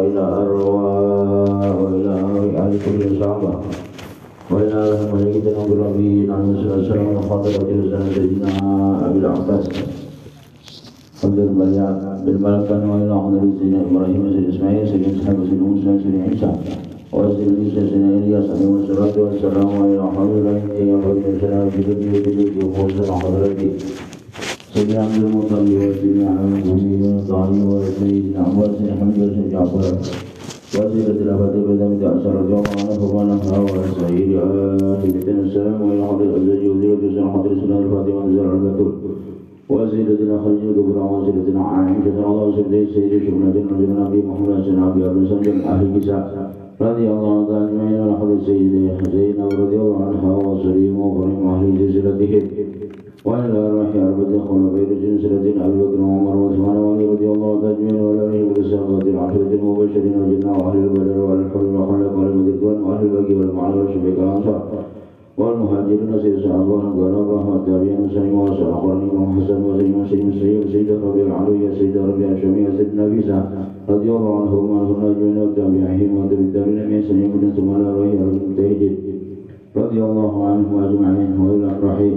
وإلى أرواح وإلى أهل كل صحابة وإلى ملائكة بربي نعم السلام وخاطرة سيدنا أبي العباس عبد البيان بالبركة وإلى حضرة سيدنا إبراهيم سيدنا إسماعيل سيدنا إسحاق سيدنا موسى سيدنا عيسى وسيدنا عيسى سيدنا إلياس عليه الصلاة والسلام وإلى حضرة سيدنا في كل وخصوصا حضرة سيدنا عبد المطلب وسيدنا عبد الطاهر وسيدنا عباس بن حمد وسيدنا جعفر وسيدة الأبد بدم تأثر رضي الله عنه وعنها وسائر آل بيت السلام وإلى حضرة الزوج وزيرة سيدنا حضرة سيدنا الفاطمة نزار البتول وسيدتنا خديجة الكبرى وسيدتنا عائشة رضي الله عنها سيدنا شبنة نبينا أبي محمد سيدنا أبي أبي سلم أهل كساء رضي الله تعالى عنهم وعلى حضرة سيدنا رضي الله عنها وسليم وكريم أهل سلسلتهم وإلى أرواح أربعة خلفاء سلسلة أبي بكر وعمر وعثمان وعلي رضي الله تعالى عنهم وعلى آله والصحابة العشرة المبشرين والجنة وأهل البدر وأهل الحر والخلق والرضوان وأهل الباقي والمعاد والشبيك الأنصار والمهاجرين سيد الصحابة والغرابة والتابعين سليم وسلم قرني وحسن وسليم وسليم السيد سيد ربيع العلوية سيد ربيع الشميع سيد نفيسة رضي الله عنهم وعنهم أجمعين وتابعهم وتابعين من سليم بن ثم على رأي المجتهدين رضي الله عنهم أجمعين وإلى الرحيم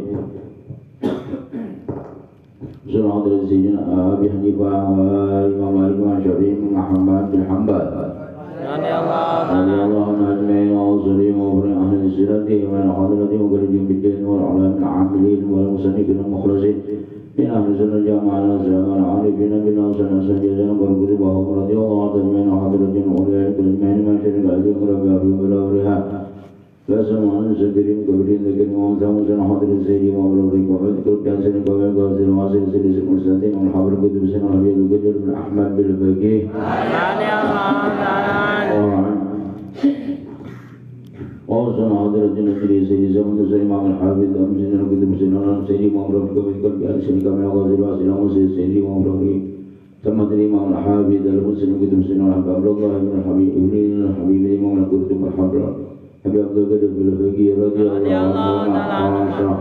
سنة حضرة سيدنا أبي حنيفة وإمام مالك والشافعي بن محمد بن حنبل رضي الله عنه أجمعين وسلم وبرئ أهل السنة ومن حضرة وقريب بالدين والعلماء العاملين والمصنفين المخلصين من أهل السنة جماعة الزمان العارفين بالله سنة سجدنا بركتبهم رضي الله عنه أجمعين وحضرة أولئك الأجمعين ما شرك عليهم ربي أبي بلاورها فسمعنا سكريم كبرين ذكر ومسام سنة حضرة سيدي ومبرك وعذكر كان سنة كبير قاسر وعصر سلسل مرسلتين ومن حبر كتب سنة حبيب القدر بن أحمد بالبكي وصنع حضرة النبي سيدي زمن سيدي إمام الحافظ أمسنا كتب سنة سيدي ومبرك كبير كان سنة كبير قاسر وعصر سيدي ومبرك ثم الإمام الحافظ المسلم كتب سنة عبد الله بن الحبيب ابن الحبيب الإمام الكتب الحبر أبي عبد القادر بالفقيه رضي الله عنه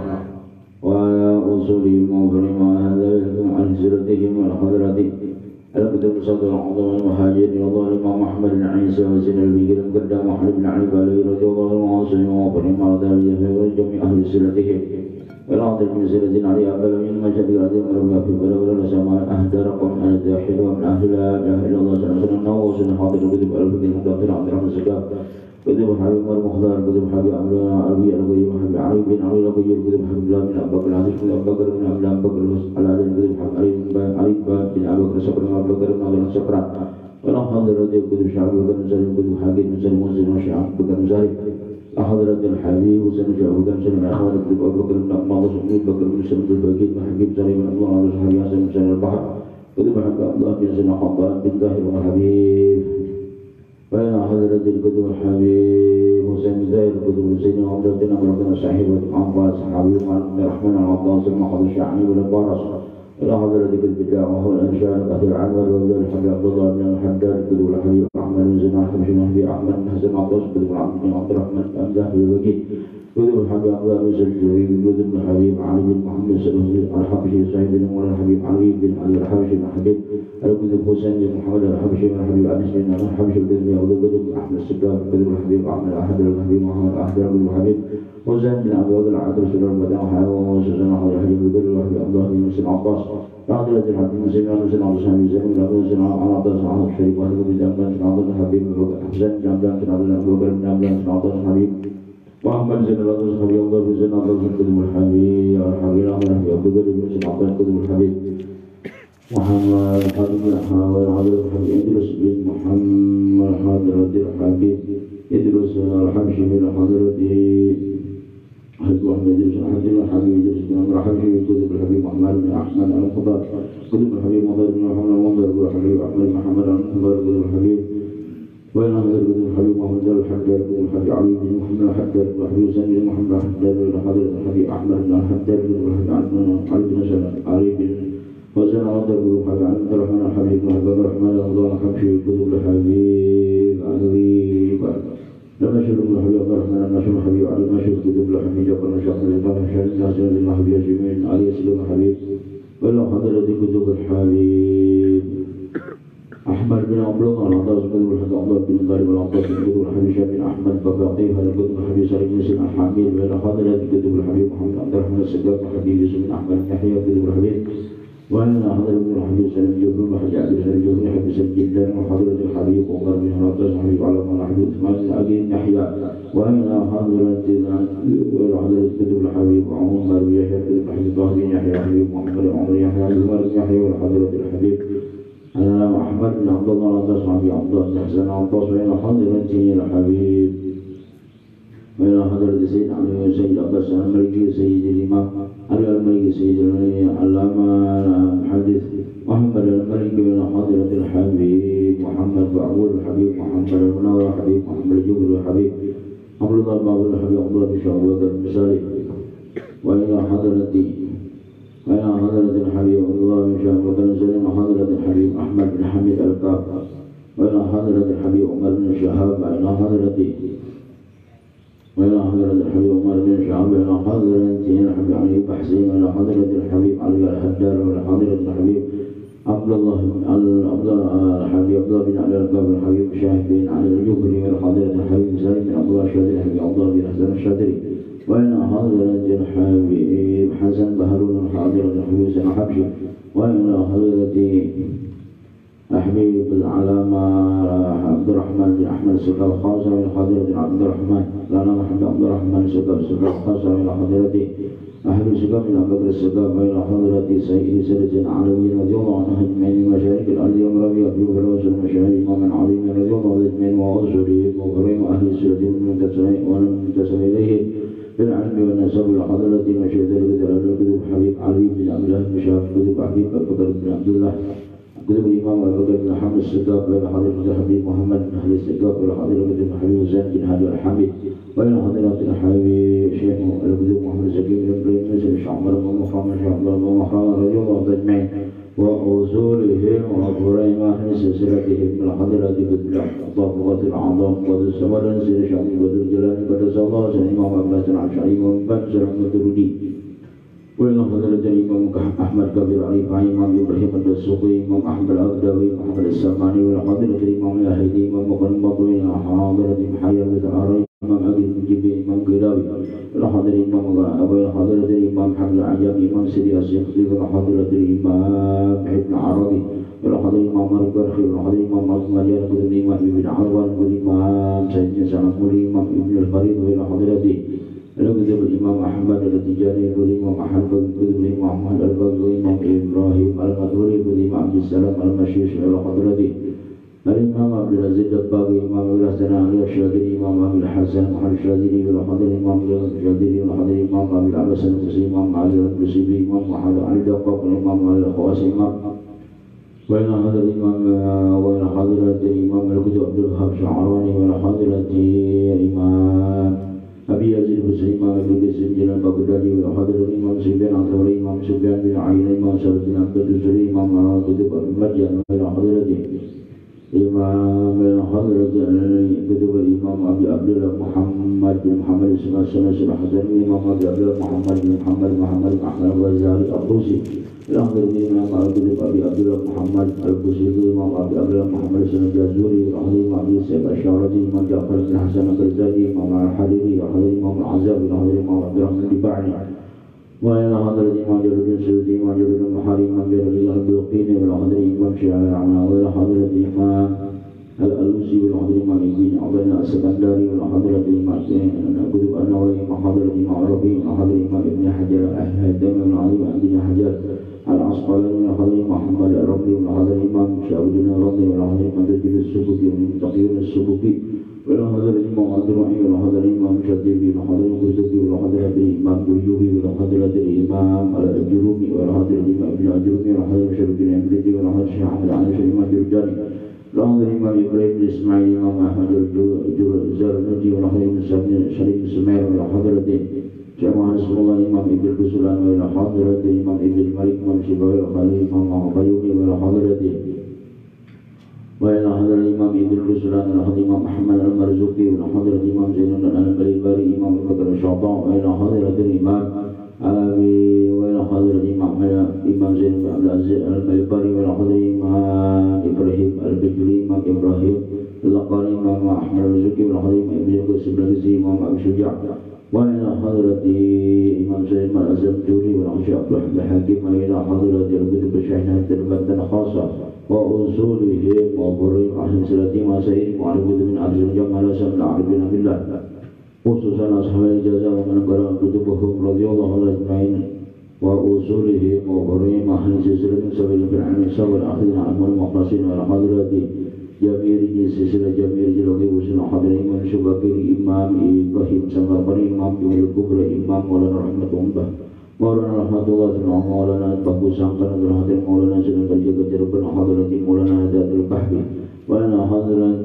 وأصول المغفرين وهذا عن سيرتهم والحضرات الكتب صدر العظم المهاجرين الله الإمام أحمد بن عيسى وسن البكر قدام أحمد بن علي بالي رضي الله عنه وأصول المغفرين وهذا جميع أهل سيرتهم والعاطف من سيرة علي أقبل من مشهد العظيم ربما في بلغ السماء أهدى رقم من الداخل ومن أهل لا إله إلا الله سنة النوى وسن حاضر الكتب الفقيه المتأخر عبد الرحمن السكاف كتب حبيب المختار كتب حبيب أبي الغيب حبيب علي بن علي الغيب كتب حبيب الله بن أبي بكر العزيز بن أبي بكر بن أبي بكر العزيز كتب حبيب علي بن أبي بكر الصقر بن أبي بكر بن أبي الصقر ولو حضرت كتب شعب بكر مسلم كتب حاكم مسلم مسلم وشعب بكر مسلم أحضرت الحبيب وسلم شعب بكر مسلم أحضر كتب أبي بكر بن أبي بكر بن سلم البكير وحبيب سليم بن الله على صحابي حسن مسلم البحر كتب حبيب الله بن سلم حبان بن طاهر وحبيب وإلى حضرة الكتب الحبيب حسين زاهر كتب سيدنا عبد بن عمرو صاحب الأنفاس حبيب عبد الرحمن العباس المحض الشعبي والبارس إلى حضرة كتب الدعوة والإنشاء كثير عنور وابن الحبيب عبد الله بن الحداد كتب الحبيب أحمد بن زينب حبيب مهدي أحمد بن حسن عباس كتب عبد الرحمن أمزح بالوكيل كتب الحبيب عبد الله بن سلجوري كتب الحبيب علي بن محمد الحبشي صاحب بن مولى الحبيب علي بن علي الحبشي بن حبيب الكتب حسين بن محمد الحبشي بن حبيب أنس بن الحبشي بن أبو بكر أحمد السكار كتب الحبيب أحمد أحد الحبيب محمد أحد بن الحبيب حسين بن أبي بكر العطر سر البدع وحاوى وسوسن أحد الحبيب بن الحبيب عبد الله بن مسلم عباس عطرة الحبيب مسلم مسلم عبد الحبيب زين بن أبي مسلم على عطر صاحب الشريف وحده بن جنبان بن عبد الحبيب حسين بن جنبان بن عبد أبو بكر بن عبد بن عطر الحبيب محمد زين الله الحبيب الله بن زين عبد كتب الحبيب الحبيب أحمد أبو بكر بن مسلم عبد كتب الحبيب محمد حضرة الحبيب حضرة الحبيب إدريس بن محمد حضرة الحبيب إدريس الحبشي من حضرته حضرة أحمد إدريس الحبيب إدريس بن عمرو الحبشي كتب الحبيب محمد بن أحمد الخضر كتب الحبيب محمد بن محمد المنذر كتب الحبيب أحمد بن محمد الخضر كتب الحبيب وين حضرة كتب الحبيب محمد الحداد كتب الحبيب علي بن محمد الحداد كتب الحبيب سعيد بن محمد الحداد إلى حضرة الحبيب أحمد بن الحداد كتب الحبيب علي بن سلام علي بن وزن عبد الحبيب عبد الرحمن الحبيب عبد الرحمن الله الحبشي كتب الحبيب علي لما شرب الحبيب عبد الرحمن الناشر الحبيب علي ما شرب كتب الحبيب جبر نشاط الإمام الشهيد ناصر الحبيب أجمعين علي يسلم الحبيب ولا حضرة كتب الحبيب أحمد أحمد بن عبد الله العطاس بن الحسن عبد بن طالب العطاس بن الحبيب بن أحمد بن عطيف بن الحبيب سعيد بن سلمان الحميد بن حضرة كتب الحبيب محمد عبد الرحمن السقاف الحبيب يوسف بن أحمد بن يحيى كتب الحبيب وأنا حضرة بن الحبيب سلم جبر وحج عبد السلام جبر حبيب سلم جدا وحضرة الحبيب عمر بن العطاس الحبيب على من الحبيب عثمان بن أبي يحيى وأنا حضرة كتب الحبيب عمر بن يحيى كتب الحبيب طه بن يحيى الحبيب محمد عمر يحيى عمر بن يحيى وحضرة الحبيب أنا أحمد بن عبد الله العطاس حبيب عبد الله بن حسن العطاس وإلى حضرة الحبيب وإلى حضرة سيد علي سيد عباس الملكي سيد الإمام علي الملكي سيد العلامة المحدث محمد الملكي من حضرة الحبيب محمد بعبود الحبيب محمد المنور الحبيب محمد الجبر الحبيب عبد الله بابر الحبيب عبد الله بن شعبة المثالي وإلى حضرة الحبيب عبد الله بن شعبة المثالي وحضرة الحبيب أحمد بن حميد الكاف وإلى حضرة الحبيب عمر بن شهاب وإلى حضرة الحبيب عمر بن شهاب وإلى حضرة الحبيب علي بحسين وإلى حضرة الحبيب علي الحدار وإلى حضرة الحبيب عبد الله الحبيب عبد الله بن علي الكاف الحبيب شاهد بن علي الجبري وإلى حضرة الحبيب سالم بن عبد الله الشاذلي الحبيب عبد الله بن حسن الشاذلي وإلى حضرة الحبيب حسن بهرون حضرة الحبيب سنة حبشي وإلى حضرة الحبيب العلامة عبد الرحمن بن أحمد السقاف الخاصة إلى حضرة عبد الرحمن العلامة عبد الرحمن السقاف الخاصة إلى حضرة أحمد السقاف بن أبي بكر السقاف إلى حضرة سيد سيدنا علوي رضي الله عنه أجمعين مشايخ الأرض ومربي أبي بكر المشايخ إمام عظيم رضي الله عنه أجمعين وأصوله وكريم أهل السنة والمنتسب إليه بالعلم والنسب إلى حضرة مشايخ الكتب حبيب علي بن عبد الله بن شهاب كتب حبيب أبي بكر بن عبد الله كتب الإمام أبي بكر بن حمد السقاف إلى حضرة الحبيب محمد بن أهل السقاف إلى حضرة الحبيب زين بن هادي الحميد وإلى حضرة الحبيب شيخ الكتب محمد زكي بن إبراهيم نزل شعمر بن محمد شيخ عبد الله بن محمد رضي الله عنه أجمعين وأصولهم وأفرائهم أهل سلسلتهم إلى حضرة كتب طبقة الأعظام قد السمر نزل شعب بدر الجلال قد الله سنة إمام أبناء العشري ومن سلام الدردي وإلى حضرة الإمام أحمد كبير علي إمام إبراهيم الدسوقي إمام أحمد الأبدوي محمد السلماني وإلى حضرة الإمام الأهيدي إمام مقرن بطوي إلى حضرة محيا الأعري إمام أبي المجيب إمام قيراوي إلى حضرة الإمام وإلى حضرة الإمام حمد العجاب إمام سيدي الشيخي إلى حضرة الإمام ابن عربي إلى حضرة الإمام مالك برخي إلى حضرة الإمام مالك مجال إلى الإمام ابن عروان والإمام سيدنا سلام الإمام ابن الفريد وإلى حضرة كتب الإمام أحمد التجاني والإمام أحمد كتب الإمام أحمد البغوي والإمام إبراهيم المدوري والإمام عبد السلام المشيش إلى حضرته الإمام عبد العزيز الباقي إمام الحسن علي الشاذلي إمام أبي الحسن محمد الشاذلي إلى حضرة الإمام الشاذلي إلى حضرة الإمام أبي العباس المسلم إمام علي المسيبي إمام محمد علي دقاق الإمام علي الخواص إمام وإلى حضرة الإمام وإلى حضرة الإمام الكتب عبد الوهاب شعراني وإلى حضرة الإمام أبي يزيد بن سليمان بن قاسم بن البغدادي وحضرة الإمام سفيان الثوري إمام سفيان بن عيينة إمام ثابت بن عبد الزهري إمام كتب المرجع وإلى حضرة إلى حضرة كتب الإمام أبي عبد الله محمد بن محمد اسماعيل سنة الحسن إمام أبي عبد الله محمد بن محمد بن أحمد الغزالي الطوسي إلى حضرة الإمام كتب أبي عبد الله محمد البصيري إمام أبي عبد الله محمد سنة الجازوري إلى حضرة الإمام أبي سعيد الشعراني إمام جعفر بن حسن الغزالي إمام الحريري إلى حضرة الإمام العزاب إلى حضرة الإمام عبد الرحمن الدباعي وإلى حضرة الإمام جلال الدين السيوطي إمام جلال الدين المحاري إمام جلال الدين البلقيني إلى حضرة الإمام شاعرنا وإلى حضرة الإمام الألوسي وإلى حضرة الإمام ابن عبيد السكندري وإلى حضرة الإمام كتب النووي وإلى حضرة الإمام الربيع وإلى حضرة الإمام ابن حجر الهيثمي وإلى حضرة ابن حجر العسقلاني وإلى حضرة الإمام محمد الرملي وإلى حضرة الإمام شهاب الدين الرملي وإلى حضرة الإمام تجد السبكي والمتقين السبكي وإلى حضرة الإمام عبد الرحيم وإلى حضرة الإمام شديبي وإلى حضرة القرطبي وإلى حضرة الإمام الأيوبي وإلى حضرة الإمام الجرومي وإلى حضرة الإمام ابن الجرومي وإلى حضرة شرف الدين الأمريكي وإلى حضرة الشيخ أحمد علي الإمام الجرجاني وإلى حضرة الإمام إبراهيم بن إسماعيل الإمام أحمد الزرنجي وإلى حضرة الإمام شريف السمير وإلى حضرة الشيخ حسن الله الإمام ابن الكسلان وإلى حضرة الإمام ابن الملك إمام شبابي وخليل الإمام القيومي وإلى حضرة الإمام ابن الكسلان وإلى حضرة الإمام أحمد المرزوقي وإلى حضرة الإمام زين البليباري إمام بكر الشعطاء وإلى حضرة الإمام أبي وإلى حضرة الإمام زين بن عبد البري والحضري مع إبراهيم البجري مع إبراهيم اللقاني مع أحمد الزكي والحضري مع ابن يقص البلغزي مع أبي شجاع وإلى حضرة إمام سليمان الزمجوري والعشاء عبد الرحمن الحكيم إلى حضرة الكتب الشحنة تربة خاصة وأصولهم وبرهم أهل سلاتهم وسائرهم وعلى كتب من أرسل جمال سمع العربين بالله خصوصا أصحاب الإجازة ومن قرأ كتبهم رضي الله عنهم أجمعين وأصولهم وبرهم أهل سلسلة سبيل بالعلم الصبر الأخذين عنهم المخلصين وعلى حضرة جميع سلسلة جميع جلوه وسنة حضرين من شبكة إمام إبراهيم سمبري إمام جمهور الكبرى إمام مولانا رحمة الله مولانا رحمة الله سنة مولانا البحر سانقنا برحمة مولانا سنة الجبل جربنا حضرة مولانا ذات البحر وأنا حضرة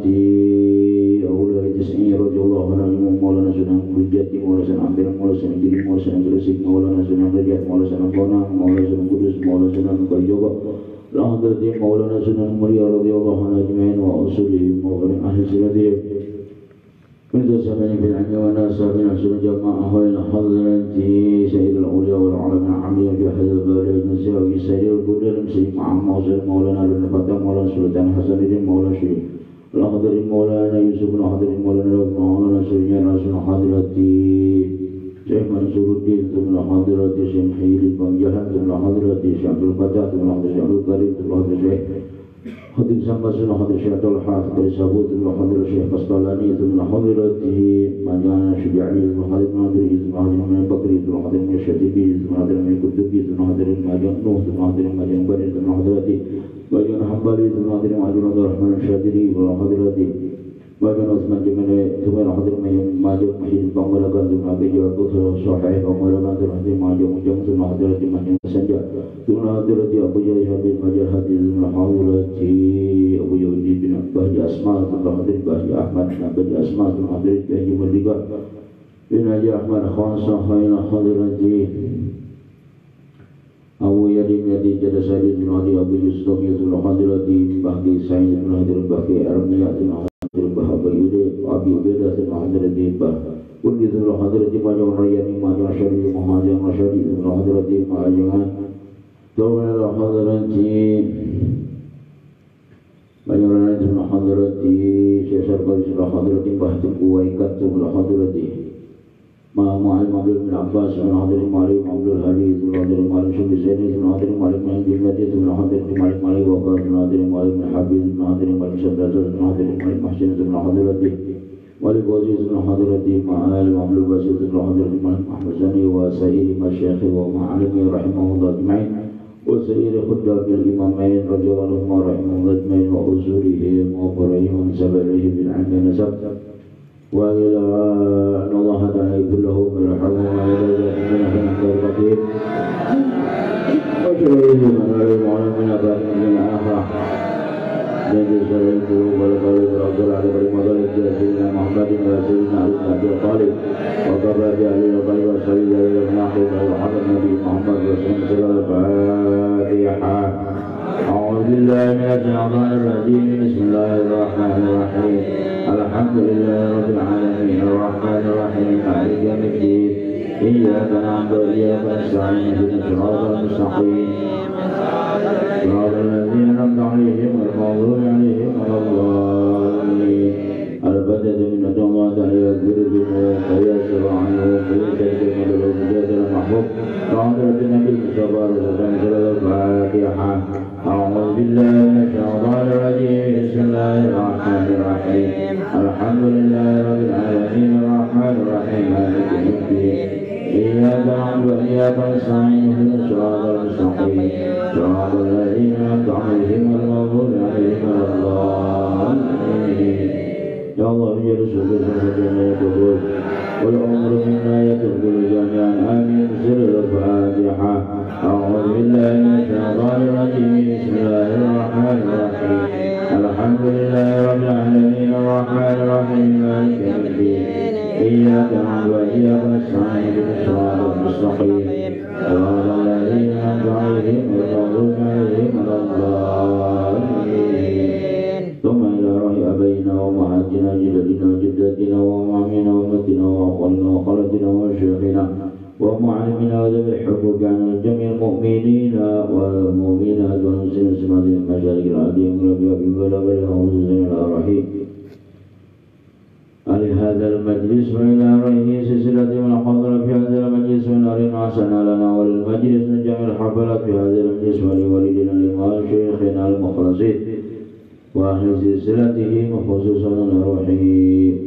أولى تسعين رضي الله عنهم مولانا سنة مجد مولانا سنة عبد مولانا سنة جريم مولانا سنة جرسيك مولانا سنة رجات مولانا سنة قنا مولانا سنة قدس مولانا سنة مكيوبة لحضرة مولانا سنة مريا رضي الله عنه أجمعين وأصولهم وغير أهل سنته من تسمعني في العلم والناس من أحسن جماعة وإلى حضرة سيد الأولياء والعلماء عمي وجاهد الباري المسيح وفي سيد القدر المسيح مع موسى مولانا لنفتح مولانا سلطان حسن الدين مولانا شريف لحضرة مولانا يوسف لحضرة مولانا مولانا سريان رسول حضرة شيخ منصور الدين ثم حضرة شيخ حيل بن جهاد ثم حضرة شيخ عبد الفتاح ثم حضرة شيخ عبد الكريم ثم حضرة شيخ خطيب سامبا ثم حضرة شيخ طلحة ثم سابوت ثم حضرة شيخ قسطلاني ثم حضرة مجانا شجاعي ثم حضرة ناظري ثم حضرة من بكري ثم حضرة من الشتيبي ثم حضرة من كتبي ثم حضرة مجان نوح ثم حضرة مجان بري ثم حضرة مجان حنبلي ثم حضرة مجان عبد الرحمن الشاذلي ثم حضرة Bagian Osman Jemene, Tumera Hadir Majid Mahid Bangalakan Tumera Bija Kuthra Sahih Bangalakan Tumera Majid Mujam Tumera Hadir Majid Sanja Tumera Hadir Abu Jaya Habib Majid Hadir Tumera Hadir Abu Yahudi bin Bahji Asma Tumera Hadir Bahji Ahmad Bahji Asma Tumera Hadir Bahji Merdeka bin Haji Ahmad Khan Sahayna Hadir Abu Yadim Yadi Jadasari Tumera Hadir Abu Yusuf Tumera Hadir Bahji Sayyid Tumera Hadir Bahji Armiya Tumera Abi Ubaidah ثم حضرة إبا ولد ثم حضرة ماجم رياني ماجم شريف ماجم رشدي ثم حضرة ماجم ثم حضرة ماجم رياني ثم حضرة شيخ قريش ثم حضرة بحث كويكات ثم حضرة معلم عبد بن عباس ثم حضرة معلم عبد الهادي ثم حضرة معلم شمس زيني ثم حضرة معلم من جملة ثم حضرة معلم وقال ثم حضرة معلم حبيب ثم حضرة معلم شبرة ثم حضرة معلم محسن ثم حضرة ولد وزير ثم حضرة معالم عبد الباسط ثم حضرة معلم أحمد زني وسائر مشايخه ومعالمه رحمه الله أجمعين وسائر خدام الإمامين رضي الله عنهم رحمه الله أجمعين وأصولهم وقرئهم وسبلهم بالعلم نسب وإلى أن الله تعالى يغفر لهم ويرحمهم وإلى ذلك من أحد الرقيب وشرعهم عليهم وعلى من أباد من آخر جزء سلام قلوب والقلب والأفضل على برمضان سيدنا محمد وسيدنا علي بن أبي طالب وقبل بأهل الطيب والسبيل إلى المناقب وحضر النبي محمد وسلم الفاتحة أعوذ بالله من الشيطان الرجيم بسم الله الرحمن الرحيم الحمد لله رب العالمين الرحمن الرحيم مالك يوم الدين إياك نعبد وإياك نستعين اهدنا الصراط المستقيم صراط الذين أنعمت عليهم غير المغضوب عليهم ولا الضالين البدد من الله تعالى يغفر الذنوب ويسر عنهم ويسر من الوجود المحبوب حضرة النبي المصطفى رسول الفاتحة أعوذ بالله من الشيطان الرجيم بسم الله الرحمن الرحيم الحمد لله رب العالمين الرحمن الرحيم مالك يوم الدين إياك نعبد وإياك نستعين اهدنا الصراط المستقيم صراط الذين أنعمت عليهم غير المغضوب عليهم ولا الضالين يا الله يا رسول الله يقول والأمر منا يقول جميعا آمين سر الفاتحة أعوذ بالله من الشيطان الرجيم بسم الله الرحمن الرحيم الحمد لله رب العالمين الرحمن الرحيم مالك يوم الدين إياك نعبد وإياك نستعين اهدنا الصراط المستقيم صراط الذين أنعمت عليهم غير المغضوب عليهم ولا الضالين ثم إلى رأي أبينا وأمهاتنا جدتنا وجدتنا وأمامنا وأمتنا وأخواننا وخالتنا وشيخنا ومعلمنا وذوي الحقوق عن جميع المؤمنين والمؤمنات المشارق العظيم ربي بلغ الحوزن الرحيم هذا المجلس وإلى رئيس سلسلة والحضر في هذا المجلس ونار عسنا لنا وللمجلس نجم الحفلة في هذا المجلس ولوالدنا الإمام شيخنا المخلصين وأهل سلسلته وخصوصا الروحي.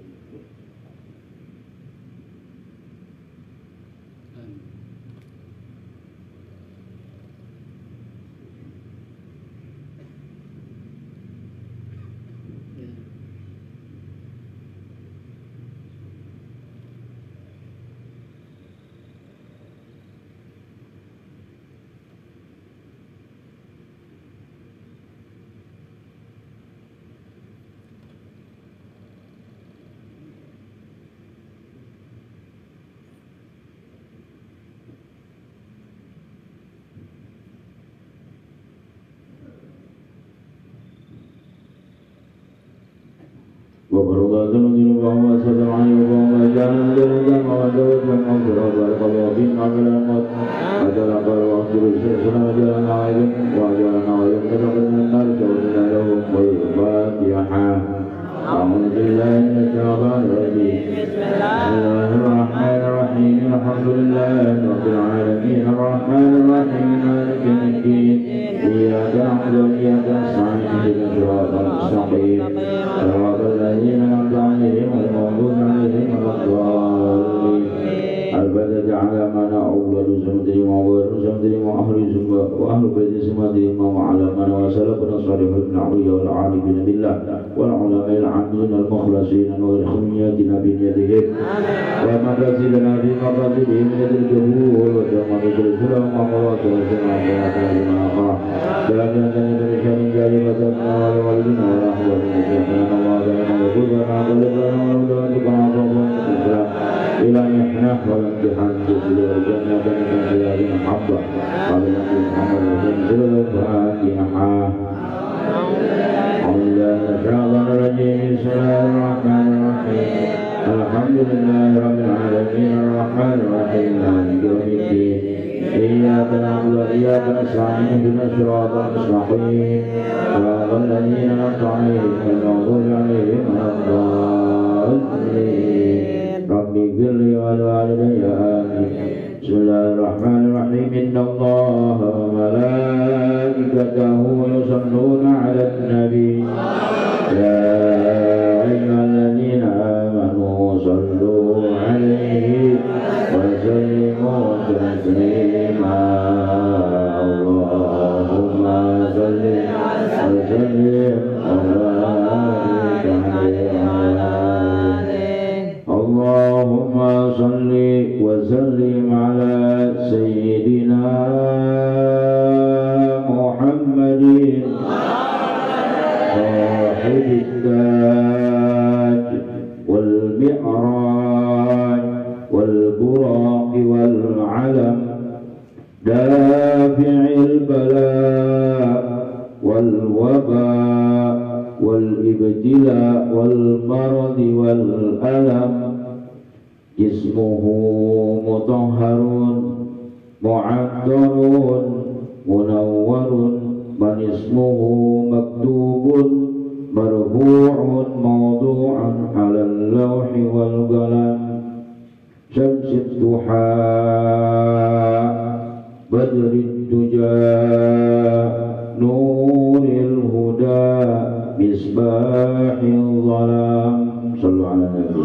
وبرضا ذنوب وهو سلام عليه وهو جعل ذنوبا وودوت ومغفرة وبارك الله فيما عمل الموت وجعل وأنزل السلسلة وجعلنا وإذن وجعلنا وإذن تدخلنا النار شهدنا لهم والفاتحة. أعوذ بالله من الشيطان الرجيم. بسم الله الرحمن الرحيم. الحمد لله رب العالمين الرحمن الرحيم مالك يوم الدين إياك نعبد وإياك نستعين اهدنا الصراط المستقيم صراط الذين أنعمت عليهم غير المغضوب عليهم ولا الضالين. البدء على ما نعبد سمدري وسمدري وأهل بيت سمدري وعلى من وسلفنا الصالح بن عبيد والعارفين بالله والعلماء العاملين المخلصين والخمياتنا بيدهم ومقاصدنا في مقاصدهم من الجهول وجمع السلام وقواصل السلام وقواصل جامعة لبرشان جاربتنا والوالدنا والأحوالنا جمعنا وعلينا وقلبنا وقلبنا ورمضانتنا وقلبنا إلى محنة والامتحان جزيل وجنة من خلال محبة قبل محمد وجنزل الفاتحة. أعوذ بالله من الشيطان الرجيم. بسم الله الرحمن الرحيم. الحمد لله رب العالمين الرحمن الرحيم مالك يوم الدين إياك نعبد وإياك نستعين اهدنا الصراط المستقيم صراط الذين أنعمت عليهم غير المغضوب عليهم ولا الضالين. رب اغفر لي ولوالدي آمين. بسم الله الرحمن الرحيم. إن الله وملائكته يصلون على النبي يا أيها الذين آمنوا صلوا عليه وسلموا تسليما. اللهم صل وسلم وبارك عليه. اللهم صل وسلم على سيدنا محمد صاحب التاج والمعراج والبراق والعلم دافع البلاء والوباء والابتلاء والمرض والألم. جسمه مطهر معطر منور من اسمه مكتوب مرفوع موضوع على اللوح والقلم. شمس الضحى بدر الدجى نور الهدى مصباح الظلام. صلوا على النبي.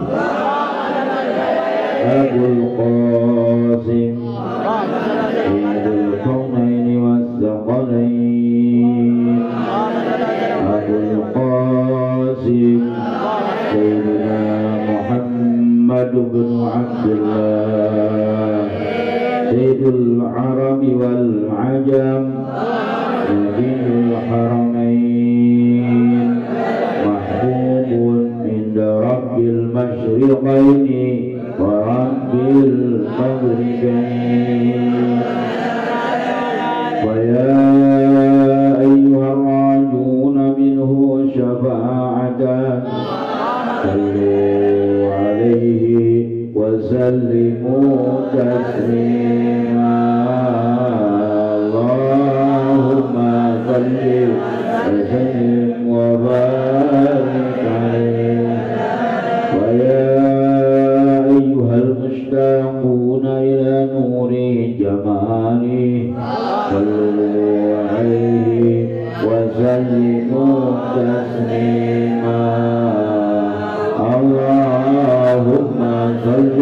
أبو القاسم سيد الكونين والثقلين. أبو القاسم سيدنا محمد بن عبد الله سيد العرب والعجم نبي الحرمين محبوب عند رب المشرقين ورب المغربين. ويا أيها الراجون منه شفاعة صلوا عليه وسلموا تسليما. اللهم صل جماله صلوا عليه وسلموا تسليما اللهم صل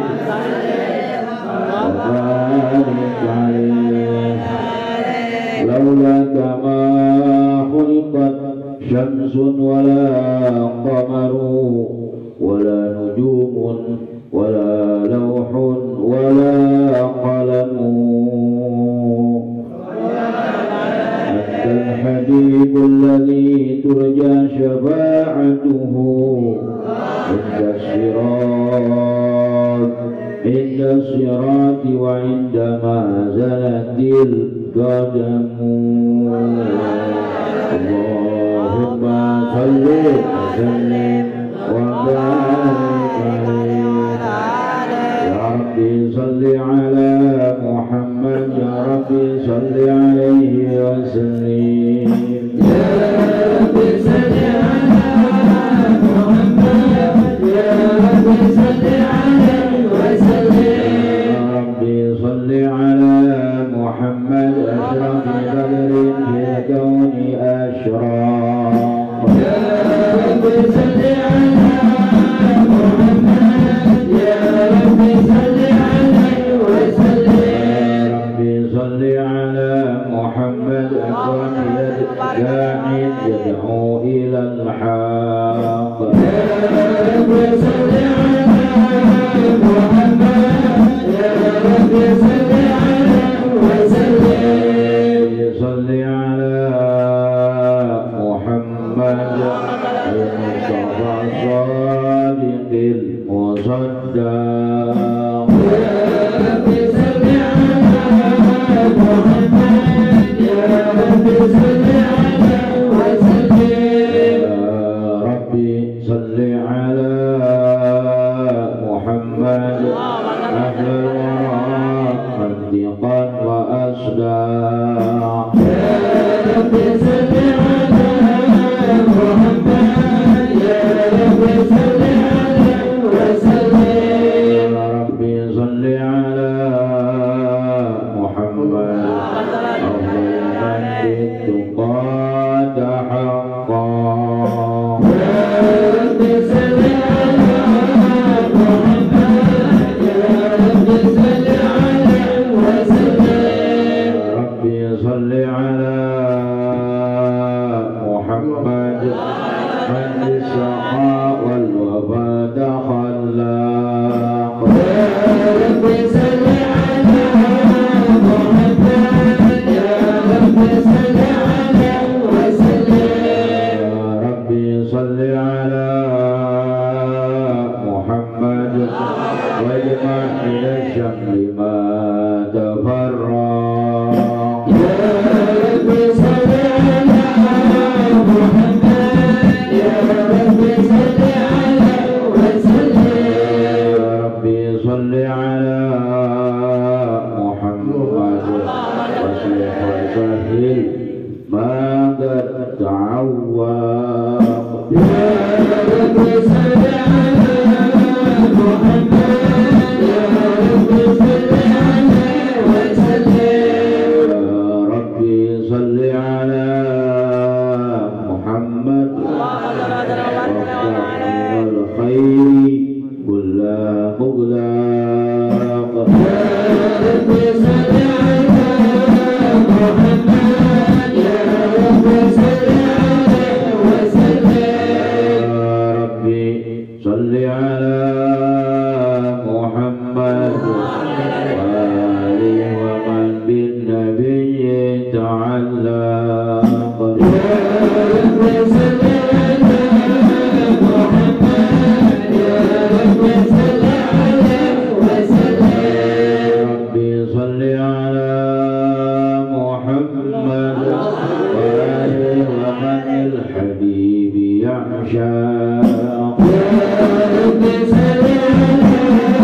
وبارك عليه لولاك ما خلقت شمس ولا قمر ولا نجوم ولا لوح ولا قلم أنت الحبيب الذي ترجى شفاعته عند الصراط وعند مازلة القدم اللهم صل وسلم وبارك عليه يا ربي صل على محمد يا ربي صل عليه وسلم يا ربي صل على محمد يا ربي صل عليه وسلم يا ربي صل على محمد أشرف بدر في الكون أشراق يا ربي صل على محمد يا ربي صل عليه وسلم يا ربي صل على محمد أكرم داعٍ يدعو إلى الحق يا ربي صل على محمد يا ربي صل عليه وسلم صل على محمد المصطفى الصادق المصدق يا ربي صل على محمد يا ربي صل عليه وسلم يا ربي صل على محمد أهل الورى صدقا وأصداق يا ربي صل على محمد يا ربي صل عليه وسلم يا ربي صل على محمد أفضل من بالتقى حقا يا ربي صل على محمد يا ربي صل عليه وسلم يا ربي صل على محمد من بالسخاء والوفاء تخلق يا ربي صل على محمد يا ربي صل عليه وسلم يا ربي صل على محمد واجمع من الشمل ما تفرق يا ربي صل على محمد يا ربي صل عليه وسلم يا ربي صل على محمد واصلح وسهل ما قد تعوق يا ربي صل على محمد يا ربي صل عليه وسلم يا ربي صل على محمد وافتح من الخير كل مغلاق يا ربي صل على محمد يا ربي صل عليه وسلم يا ربي صل على محمد وآله ومن بالنبي تعلق يا ربي صل على محمد يا ربي صل عليه وسلم يا ربي صل على محمد وآله ومن الحبيب يعشق يا ربي صل على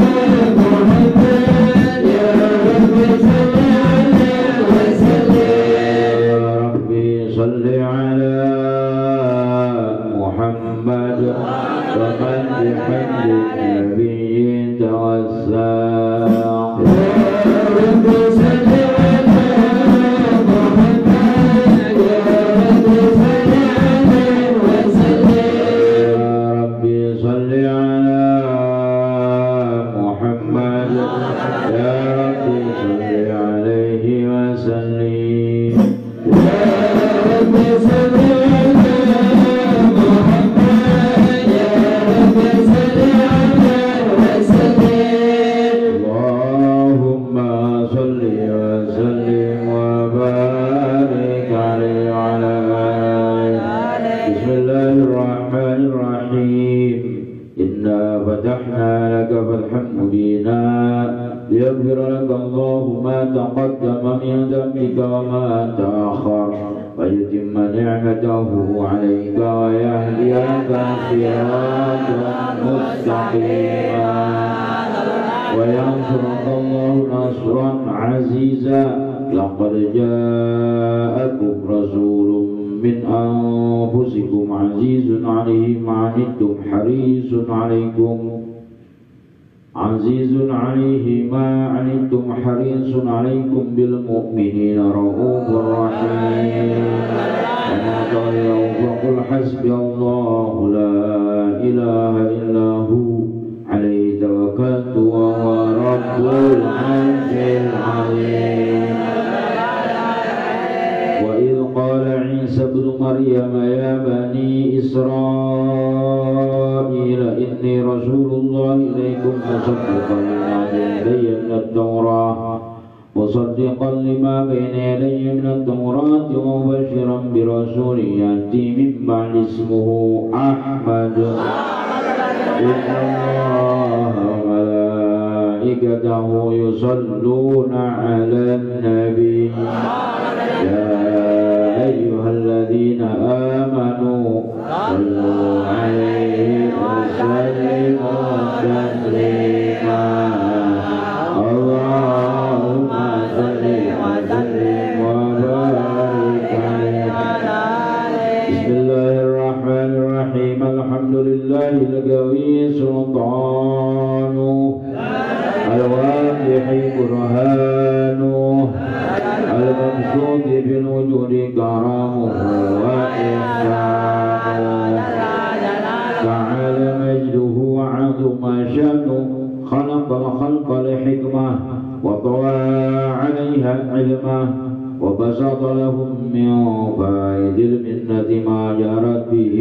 محمد يا ربي صل عليه وسلم يا ربي صل على محمد ومن بحمد النبي توسع يا ربي ما تقدم من ذنبك وما تأخر ويتم نعمته عليك ويهديك صراطا مستقيما وينصرك الله نصرا عزيزا لقد جاءكم رسول من أنفسكم عزيز عليه ما عنتم حريص عليكم بالمؤمنين رؤوف رحيم وما تولوا فقل حسبي الله لا إله إلا هو عليه توكلت وهو رب العرش العظيم وإذ قال عيسى ابن مريم يا بني إسرائيل إني رسول الله إليكم مصدقا لما بين يدي من التوراة ومبشرا برسول يأتي من بعد اسمه أحمد إن الله وملائكته يصلون على النبي يا أيها الذين آمنوا صلوا عليه وسلموا تسليما اللهم صل وسلم وبارك عليه بسم الله الرحمن الرحيم الحمد لله القوي سلطانه الواضح برهانه الممسوك بالوجود كرامه وإحسانه تعالى مجده وعظم شأنه خلق الخلق لحكمة وطوى عليها علمه وبسط لهم من فائد المنة ما جرت به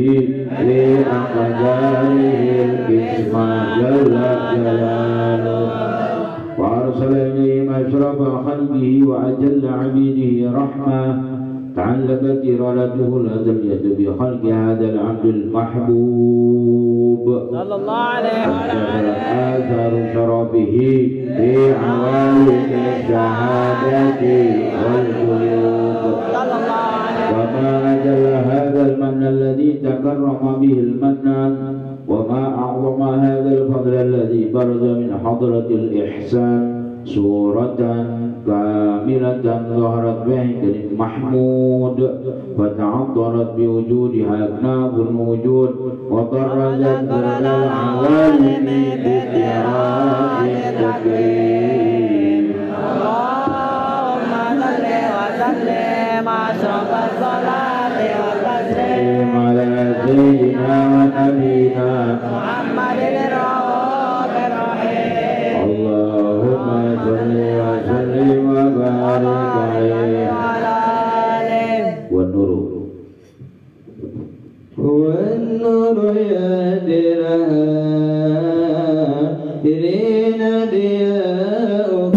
لأقداره القسمة جل جلاله وأرسل إليهم أشرف خلقه وأجل عبيده رحمة تعلقت إرادته الأزلية بخلق هذا العبد المحبوب صلى الله عليه وسلم آثار شرفه في عوالم الشهادة والقلوب وما أجل هذا المن الذي تكرم به المنان وما أعظم هذا الفضل الذي برز من حضرة الإحسان صورة كاملة ظهرت بهجر محمود فتعطرت بوجودها أكناف الوجود وطرزت كل العوالم باتراك التكريم اللهم صل وسلم أشرف الصلاة والتسليم على سيدنا ونبينا محمد الرؤوف الرحيم اللهم صل وسلم وبارك عليه وعلى آله والنور يدرها ترين دياؤه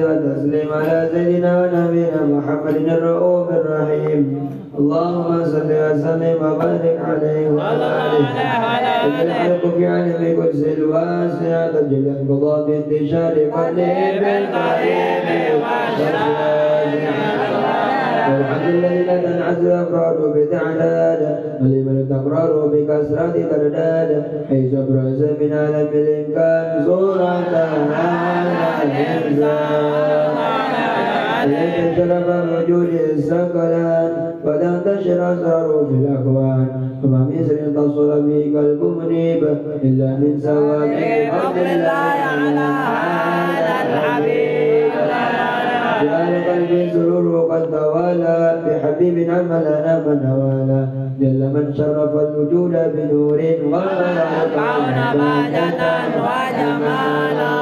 وتسليم على سيدنا ونبينا محمد الرؤوف الرحيم. اللهم صل وسلم وبارك عليه وعلى آله الحق في علم كرسي الواسع تجد القضاء بانتشار فضله بالقريب والحمد لله لا تنعز أفراد بتعداد ولمن تقرر بكسرة ترداد حيث أبرز من عالم الإمكان صورة على الإنسان شرف وجود السكلان وتنتشر أسرار في الأكوان وما من سر تصل به قلب منيب إلا من ثواب فضل الله على هذا الحبيب. جعل قلبي سرور قد توالى بحبيب عملنا من نوالا جل من شرف الوجود بنور وغلقون مادة وجمالا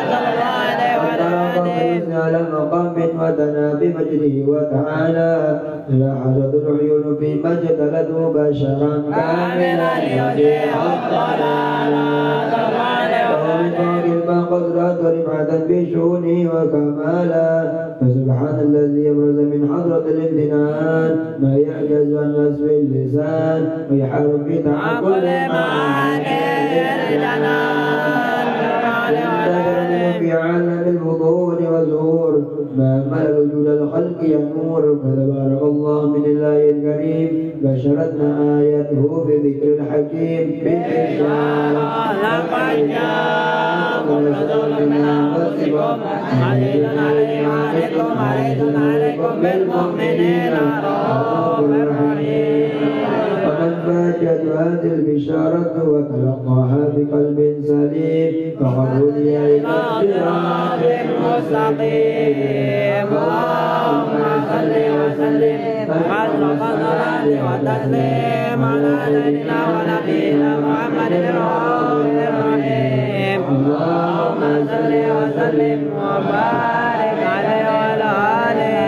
على مقام وتنا بمجده وتعالى لا حاجة العيون في مجد لدو بشرا كاملا يضيع الضلالا ومن غير ما قدرات ورفعة بشؤونه وكمالا فسبحان الذي يبرز من حضرة الامتنان ما يعجز عن وصف اللسان ويحار في تعقل معاني الجنان في عالم البطون والزهور ما ملأ وجود الخلق ينور فتبارك الله من الله الكريم بشرتنا آياته في ذكر الحكيم بالإرشاد لقد جاءكم رسول من أنفسكم عزيز عليه ما عنتم حريص عليكم بالمؤمنين رؤوف رحيم. ومن فاجأت هذه البشارة وتلقاها بقلب سليم فخروا إلى الصراط المستقيم. اللهم صل وسلم وعلى صلاة وتسليم على سيدنا ونبينا محمد الرؤوف الرحيم. اللهم صل وسلم وبارك عليه وعلى آله.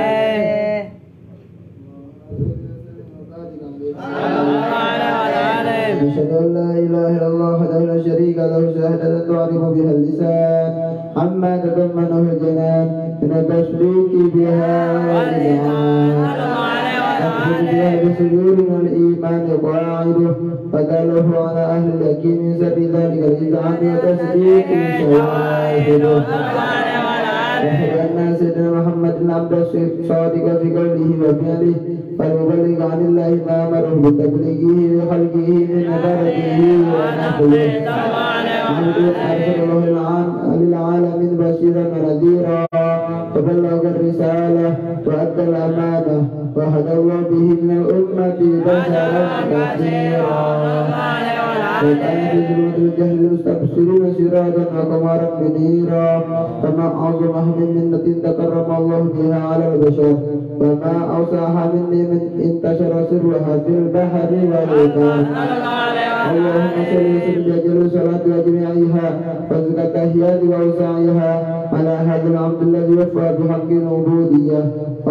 أشهد أن لا إله إلا الله وحده لا شريك له شهادة تعرف بها اللسان عما تضمنه الجنان من التشريك بها والإذعان نحمد بها بسجودنا الإيمان قاعده فدله على أهل اليقين من سبيل ذلك الإذعان وتصديق شواهده. أشهد أن سيدنا محمد عبد الصادق في قوله وفعله فالمبلغ عن الله ما أمره بتبليغه لخلقه من عبادته ونحوه. محمد أرسله للعالمين بشيرا ونذيرا فبلغ الرسالة وأدى الأمانة وهدى الله به من الأمة بشرا كثيرا. وكان في جنود الجهل المستبصرين سراجا وقمرا منيرا. فما أعظم من منة تكرم الله بها على البشر وما أوسعها من انتشر سرها في البحر والبحر. اللهم صل وسلم بأجل الصلاة وجميعها وزكى التحيات وأوسعها على هذا العبد الذي وفى بحق العبودية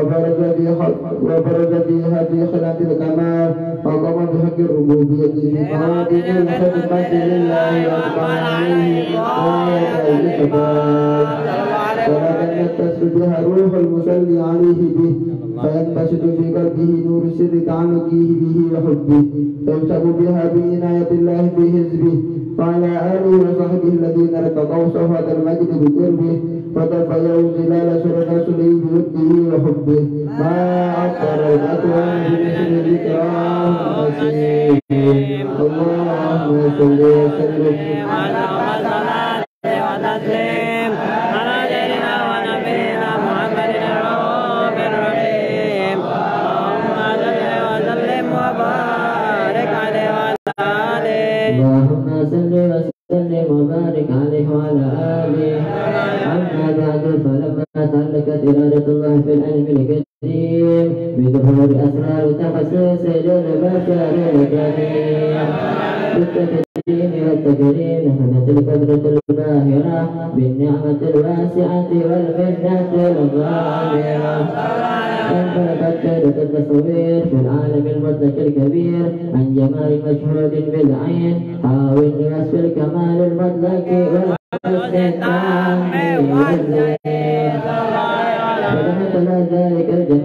وبرز فيها في خلات الكمال وقام بحق الربوبية في موادن الخدمة لله وأقبل عليه غاية الإقبال. صلاة يتصل بها روح المصلي عليه به فينبسط في قلبه نور سر تعلقه به وحبه فيكتب بها بعناية الله في حزبه وعلى آله وصحبه الذين ارتقوا صفوة المجد بقربه وترفعوا ظلال سر رسوله بوده وحبه ما أكثر الأكوان بمثل ذكراه النسيم. اللهم صل وسلم على صلاة وتسليم على سيدنا ونبينا محمد الرؤوف الرحيم. اللهم صل وسلم وبارك عليه وعلى آله. اللهم صل وسلم وبارك عليه وعلى آله. أما بعد فلما تعلقت إرادة الله في العلم القديم بظهور أسرار تخصيص للبشر الكريم بالتكريم والتكريم نهضت القدرة الباهرة بالنعمة الواسعة والمنة الغامرة. انطلقت كيدة التصوير في العالم المطلق الكبير عن جمال مشهود بالعين حاول لوصف الكمال المطلق والحسن التام والزين.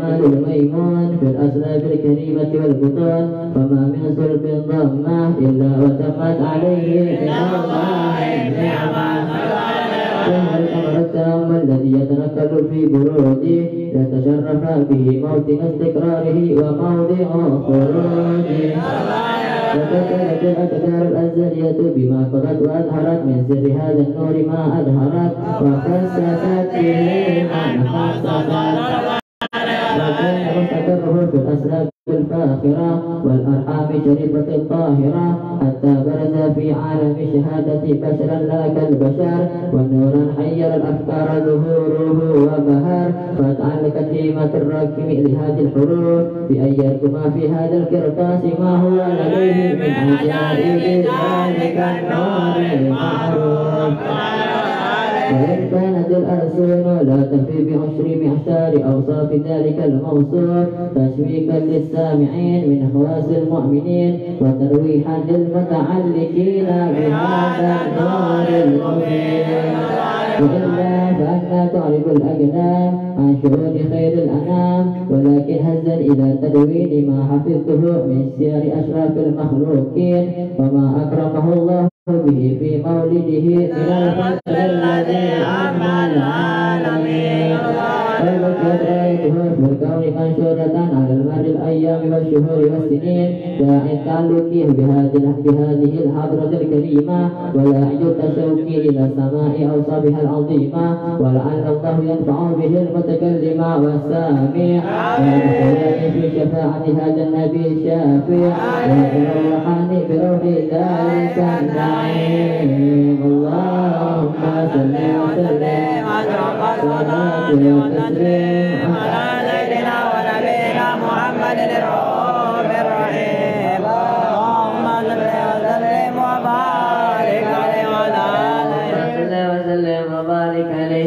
والجمال الميمون في الأسلاب الكريمة والبطون وما من صلب ضمة إلا وتمت عليه من الله النعمة وهو الأمر التام الذي يتنقل في بروده يتشرف به موطن استقراره وموضع خروجه وكانت الأقدار الأزلية بما قضت وأظهرت من سر هذا النور ما أظهرت وخصصت به من خصصت وكان مستقره في الأسلاب الفاخرة والأرحام الشريفة الطاهرة حتى برز في عالم الشهادة بشرا لا كالبشر ونورا حير الأفكار ظهوره وبهر فتعال كتيمة الراكم لهذه الحروف بأن يركم في هذا الكرطاس ما هو لديه من عجائب ذلك النور المعروف وإن كانت الألسن لا تفي بعشر معشار أوصاف ذلك الموصوف تشويقا للسامعين من خواص المؤمنين وترويحا للمتعلقين بهذا النور المبين وإلا فأنت تعرف الأجنام عن شؤون خير الأنام ولكن هزا إلى تدوين ما حفظته من سير أشراف المخلوقين وما أكرمه الله به في مولده من الفضل الذي عم العالمين فالمكيت رأيته في الكون منشورة على المر الأيام والشهور والسنين داعي التعلق بهذه الحضرة الكريمة ولا التشوق إلى السماء أوصافها العظيمة ولعل الله ينفع به المتكلم والسامع ويدخلان في شفاعة هذا النبي الشافع ويروحان بروح ذلك النعيم اللهم صل وسلم صلاة وتسليم على سيدنا ونبينا محمد الرؤوف الرحيم اللهم صل وسلم وبارك عليه وعلى آله وسلم وبارك عليه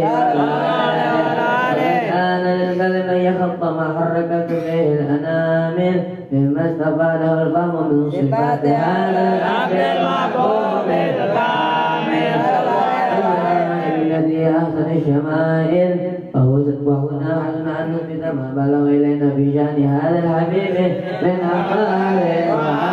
كان للقلب أن يخط ما حركت به الأنامل مما استفاده الفهم من صفات هذا العبد المحبوب الكامل الذي أحسن الشمائل وهنا علم أن نثبت ما بلغ إلينا في شأن هذا الحبيب من أخبار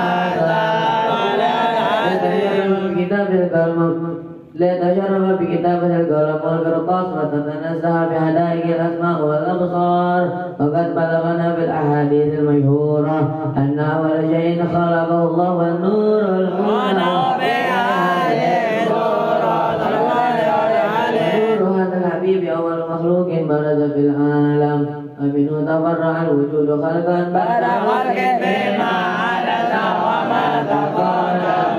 ليتشرف بكتابة القلم والقرطاس وتتنزه بهدائق الأسماء والأبصار وقد بلغنا في الأحاديث المشهورة أن أول شيء خلقه الله النور المنور هذا الحبيب أول مخلوق برز في العالم ومنه تفرع الوجود خلقا بعد خلق بما حدث وما تقدم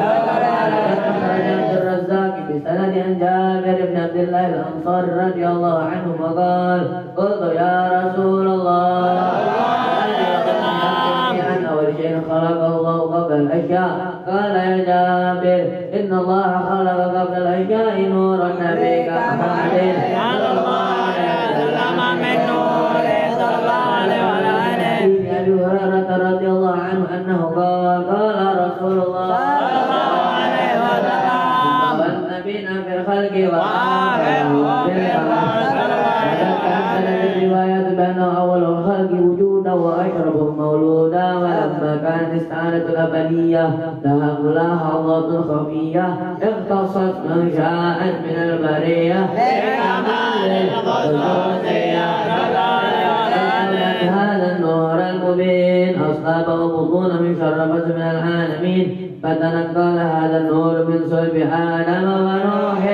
بسند عن جابر بن عبد الله الأنصاري رضي الله عنه وقال قلت يا رسول الله عن أول شيء خلقه الله قبل الأشياء قال يا جابر إن الله خلق قبل الأشياء نور النبي كمحمد صلى الله عليه وسلم من نور صلى الله عليه وسلم أبي هريرة رضي الله عنه أنه قال قال رسول الله الخلق الروايات بأنه أول الخلق وجودا وأشرف مولودا ولما كانت استعانة الأبدية لها ملاحظات خفية اختصت من شاءت من البرية هذا النور المبين أصحابه بطون مشرفة من العالمين فتنقل هذا النور من صلب آدم ونوح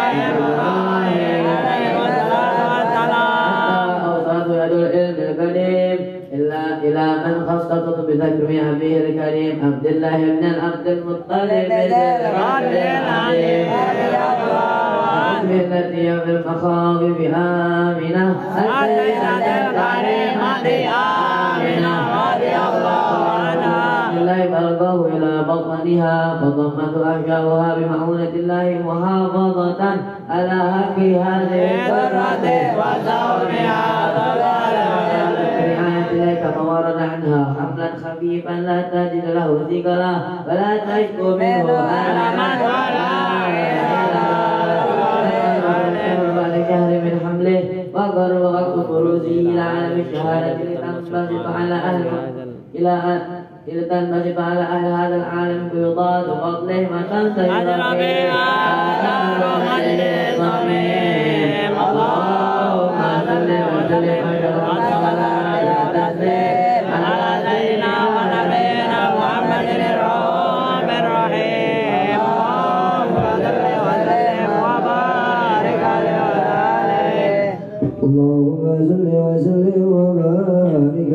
أوصاف يد العلم القديم إلى من خصصت بذكر أبيه الكريم عبد الله بن العبد المطلب التي في المخاوف آمنة السيدة الكريمة آمنة رضي الله عنها الله فألقاه إلى بطنها فضمت أحشاؤها بمعونة الله محافظة على حق هذه الذرة وصومها كما ورد عنها حملا خفيفا لا تجد له ثقلا ولا تشكو منه ألما ولا بعد شهر من حمله وقرب وقت خروجه إلى عالم الشهادة لتنبسط على أهل لتنبسط على أهل هذا العالم بيضات فضله وتنتهي أجر بها دار مجد صميم اللهم صل وسلم على تسليم على سيدنا ونبينا محمد الرحمن الرحيم اللهم صل وسلم وبارك عليه اللهم صل وسلم وبارك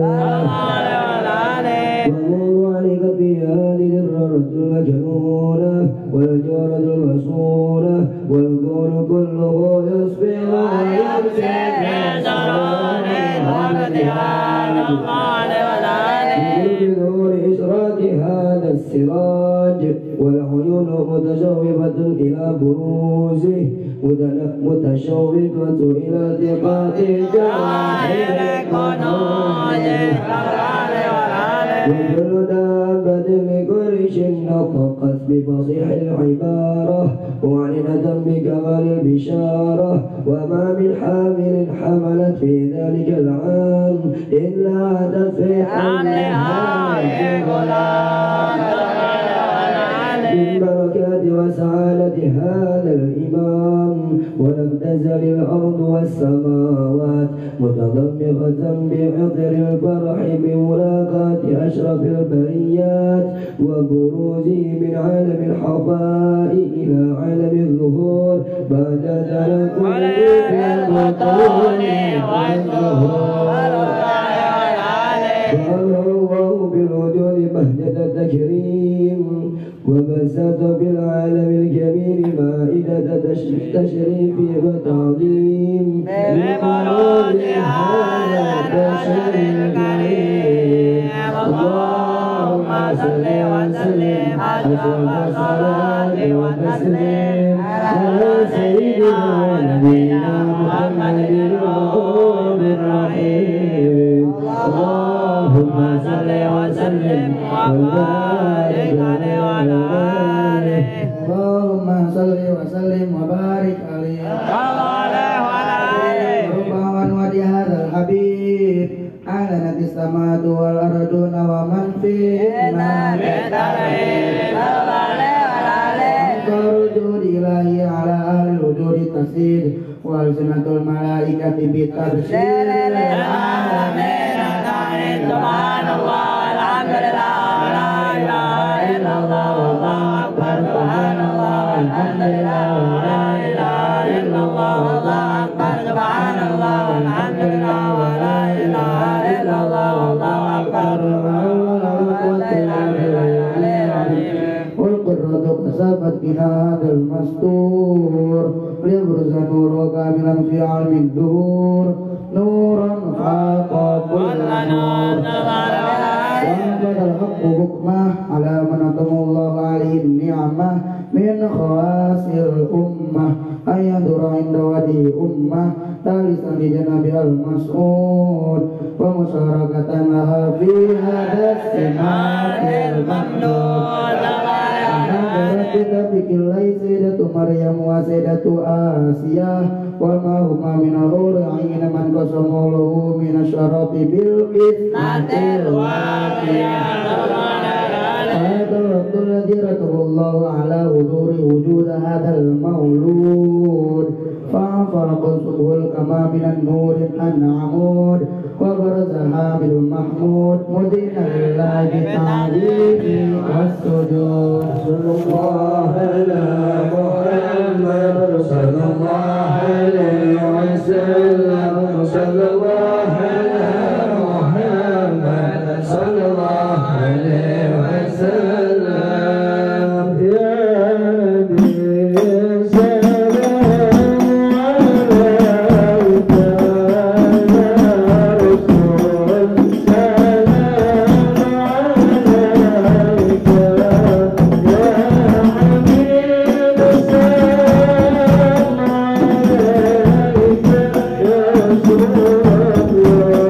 عليه والله عليك في هذه الرد المجنونة والجارة المسؤولة والكون كله يصبح ويمسك من سرور وابتهال الله وذلك بنور إشراق هذا السراج والعيون متشوفة إلى بروزه متشوفة إلى التقاط جواهر كنوزه وكل دابة بكرش نطقت بفصيح العبارة وعننة بكمال البشارة وما من حامل حملت في ذلك العام إلا أتت في حملها غلام من بركات وسعادة هذا الإمام ولم تزل الأرض والسماوات متضمخة بعطر الفرح بملاقاة أشرف البريات وبروزه من عالم الحفاء إلى عالم الظهور بعد تنقل البطون والظهور الله بالوجود بهجة التكريم وبسط بالعالم الكبير مائدة تشريف وتعظيم ببروز هذا البشر الكريم اللهم صل وسلم أشرف الصلاة والتسليم على سيدنا ونبينا محمد الرؤوف الرحيم اللهم صل وسلم وبارك عليه وعلى آله اللهم صل وسلم وبارك عليه وعلى آله ربما ودي هذا الحبيب أعلنت السماء والأرضون ومن فيهما بالترحيب الوجود إلهي على أهل الوجود تسيد وألسنة الملائكة بالتبشير العالمين سبحان الله الحمد لله لا إله إلا الله والله أكبر سبحان الله الحمد لله لا إله إلا الله والله أكبر سبحان الله الحمد لله ولا إله إلا الله والله أكبر والقرة كسبت بها هذا المستور ليبرز نوره كاملا في علم الدهور نورا فاق كل نور وأنبت الحق حكمه على من أتم الله عليه النعمة من خواص الأمة أن يدر عند ولي أمة ثالثا لجنابها المسؤول ومشاركة لها في هذا السماء الممدود بك الله سيدة مريم وسيدة آسيا وما هما من الحور عين من قسم له من الشرف بالقسمة الواقية هذا الوقت الذي رتب الله على حضور وجود هذا المولود فانفرق صبح الكما من النور العمود وبرز حامل محمود مدين لله بالتعظيم والسجود صلى الله على محمد صلى الله عليه وسلم صلى الله على محمد صلى الله عليه وسلم يا نبي السلام عليك يا رسول السلام عليك يا حبيب السلام عليك يا رسول الله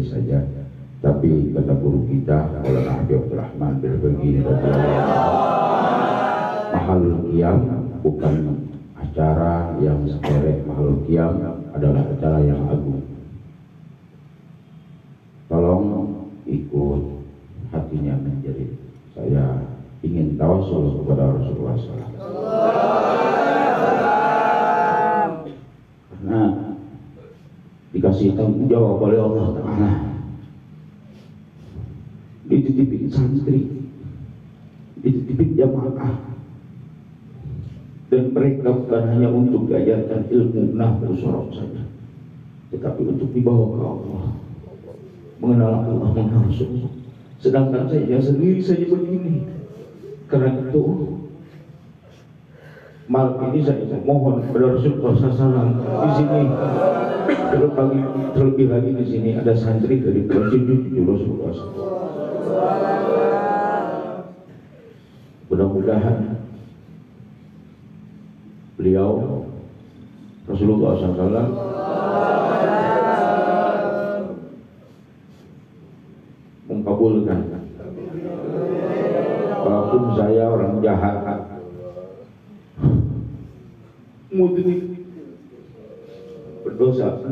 ini saja. Tapi kata guru kita Maulana Habib Rahman Bilbagi, Mahalul Qiyam bukan acara yang sepele, Mahalul Qiyam adalah acara yang agung. Tolong ikut hatinya menjerit. Saya ingin tawasul kepada Rasulullah SAW. Karena dikasih tanggung jawab oleh Allah Ta'ala, dititipin santri, dititipin jamaah, dan mereka bukan hanya untuk diajarkan ilmu nahwu sorok saja, tetapi untuk dibawa ke Allah, mengenal Allah, mengenal Rasulullah. Sedangkan saya sendiri saja begini. Karena itu malam ini saya mohon kepada Rasulullah SAW di sini, terlebih lagi di sini ada santri dari cucu Rasulullah SAW. Mudah-mudahan beliau Rasulullah SAW mengkabulkan. Walaupun saya orang jahat, mudrik, pendosa,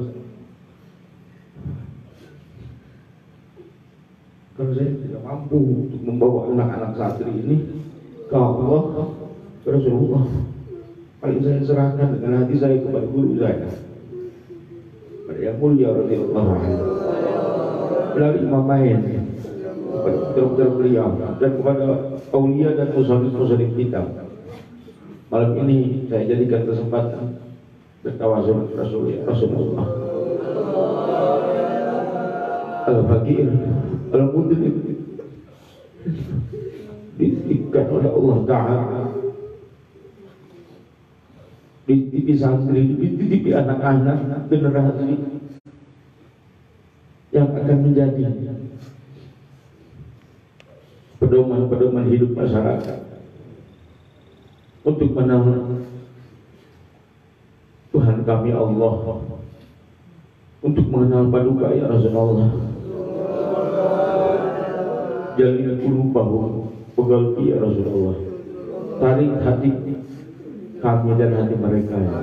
karena saya tidak mampu untuk membawa anak-anak santri ini ke Allah, ke Rasulullah. Paling saya serahkan dengan hati saya kepada guru saya, pada yang mulia radhiyallahu anhu, melalui mamain, dokter beliau, dan kepada aulia dan musallim kita. Malam ini saya jadikan kesempatan bertawasul Rasulullah Al-Fakir Al-Mudrik, dititipkan oleh Allah Ta'ala, dititipi santri, dititipi anak-anak generasi yang akan menjadi pedoman hidup masyarakat untuk mengenal Tuhan kami Allah, untuk mengenal paduka ya Rasulullah. Jalin qulubahum pegalpi ya Rasulullah. Tarik hati kami dan hati mereka ya.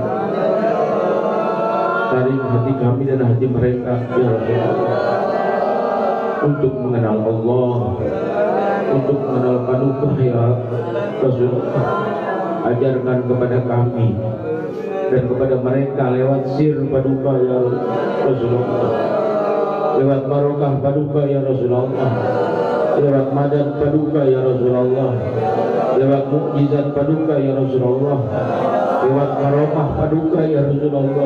Tarik hati kami dan hati mereka ya Rasulullah, untuk mengenal Allah, untuk mengenal paduka ya Rasulullah. Ajarkan kepada kami dan kepada mereka lewat sir paduka ya Rasulullah, lewat barokah paduka ya Rasulullah, lewat madad paduka ya Rasulullah, lewat mukjizat paduka ya Rasulullah, lewat karomah paduka ya Rasulullah.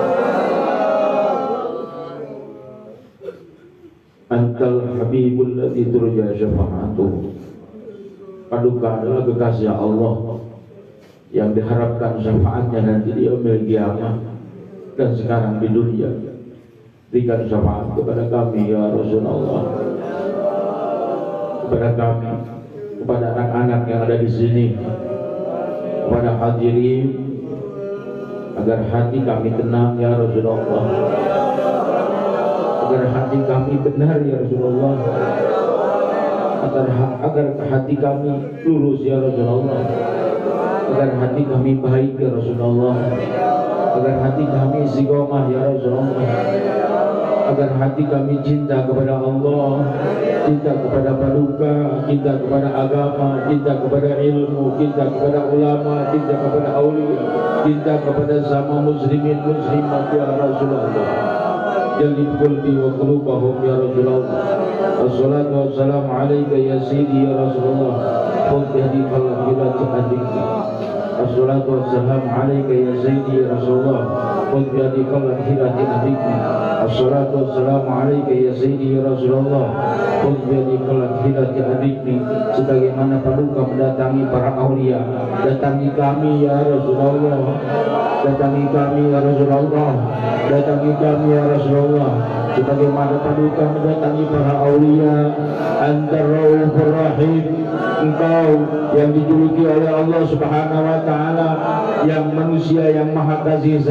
Antal habibul ladzi turja syafa'atuh. Paduka adalah kekasih Allah yang diharapkan syafaatnya nanti di yaumil qiyamah dan sekarang di dunia. Berikan syafaat kepada kami ya Rasulullah, kepada kami, kepada anak-anak yang ada di sini, kepada hadirin, agar hati kami tenang ya Rasulullah, agar hati kami benar ya Rasulullah, agar hati kami lurus ya Rasulullah, agar hati kami baik ya Rasulullah, agar hati kami istiqomah ya Rasulullah, agar hati kami cinta kepada Allah, cinta kepada paduka, cinta kepada agama, cinta kepada ilmu, cinta kepada ulama, cinta kepada aulia, cinta kepada sama muslimin muslimat ya Rasulullah. Jalib qalbi wa qulubahum ya Rasulullah. Wassalatu wassalamu alaika ya Sayyidi ya Rasulullah. Khudh yadi qalbirati adika. Wassalatu wassalamu alaika ya Sayyidi ya Rasulullah. Khudh yadi qalbirati adika. Wassalatu wassalamu alaika ya Sayyidi ya Rasulullah. Khudh yadi qalbirati adika. Sebagaimana paduka mendatangi para aulia, datangi kami ya Rasulullah, datangi kami ya Rasulullah, datangi kami ya Rasulullah. Sebagaimana paduka mendatangi para aulia, Anta Raufur Rahim, Engkau yang dijuluki oleh Allah Subhanahu wa Ta'ala, yang manusia yang maha kasih sayang,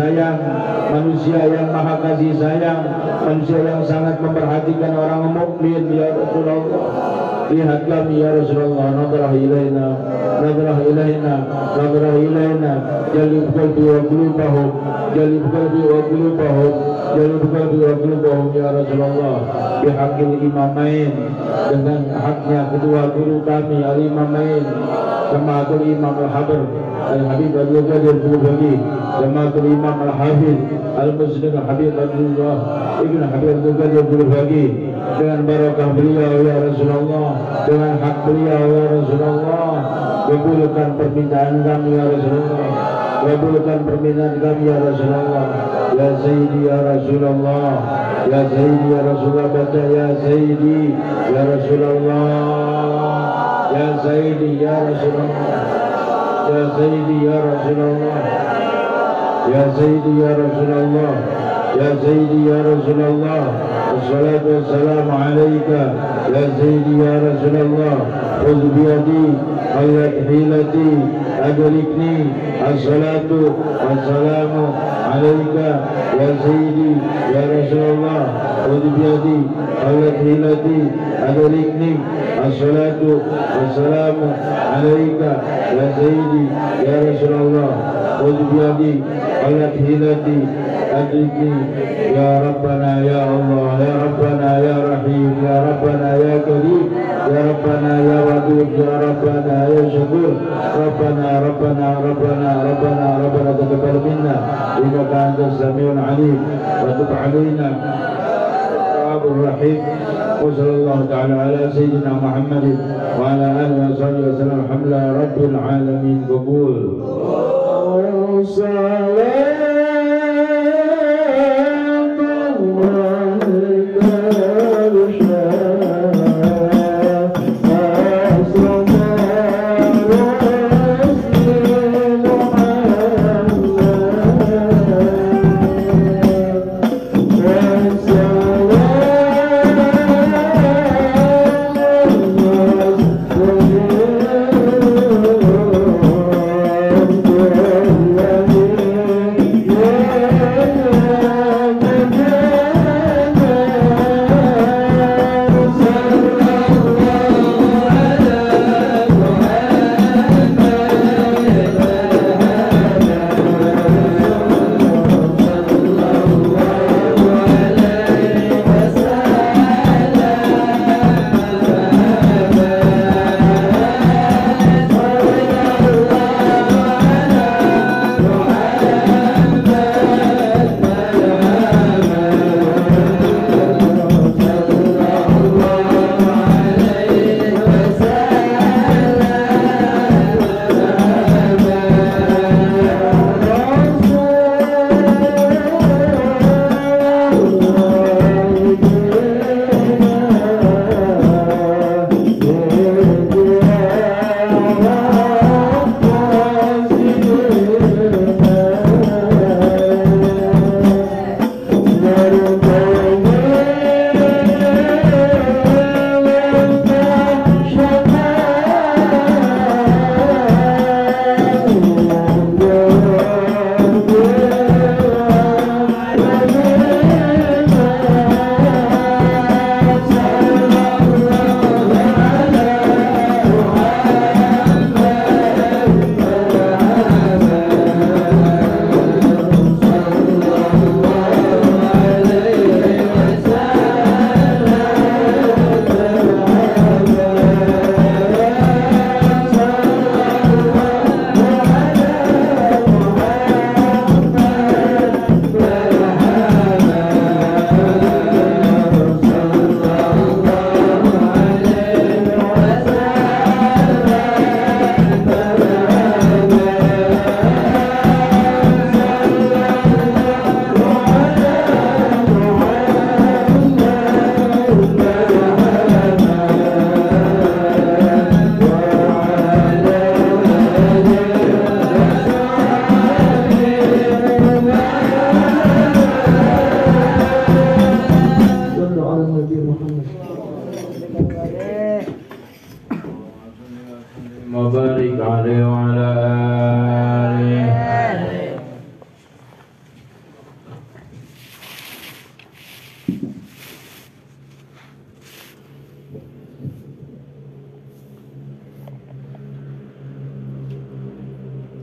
manusia yang maha kasih sayang, manusia yang sangat memperhatikan orang mukmin ya Rasulullah. Lihat kami ya Rasulullah, nadrah ilaina, nadrah ilaina, nadrah ilaina, jalib qalbi wa qulubahum, jalib qalbi wa qulubahum, jalib qalbi wa qulubahum ya Rasulullah. Bihaqil imamain, dengan haknya kedua guru kami al-imamain, Jamaatul Imam Al-Habr Al-Habib Al-Qadir Al-Bagi, Jamaatul Imam Al-Hafidh Al-Muslim Al-Habib Abdullah Ibn Habib Al-Qadir Al-Bagi, dengan barakah beliau ya Rasulullah, dengan hak beliau ya Rasulullah, kabulkan permintaan kami ya Rasulullah, kabulkan permintaan kami ya Rasulullah. Ya Sayyidi ya Rasulullah, ya Sayyidi ya Rasulullah, baca ya Sayyidi ya Rasulullah, ya Sayyidi ya Rasulullah, ya Sayyidi ya Rasulullah, ya Sayyidi ya Rasulullah, ya Sayyidi ya Rasulullah. Assalatu wassalamu alaika ya Sayyidi ya Rasulullah. Khudh biyadi hayat hilati adrikni. Assalatu wassalamu alaika ya Sayyidi ya Rasulullah. Khudh biyadi hayat hilati adrikni. Assalatu wassalamu alaika ya Sayyidi ya Rasulullah. Khudh biyadi hayat hilati adrikni. Ya Rabbana ya Allah, ya Rabbana ya Rahim, ya Rabbana ya Karim, ya Rabbana ya Wadud, ya Rabbana ya Syakur. Rabbana Rabbana Rabbana Rabbana Rabbana taqabbal minna innaka antas samiul alim wa tub alaina Tawwabur rahim. Wa sallallahu ta'ala ala sayyidina Muhammadin wa ala alihi wa sahbihi wa sallam. Alhamdulillah rabbil alamin. Qabul.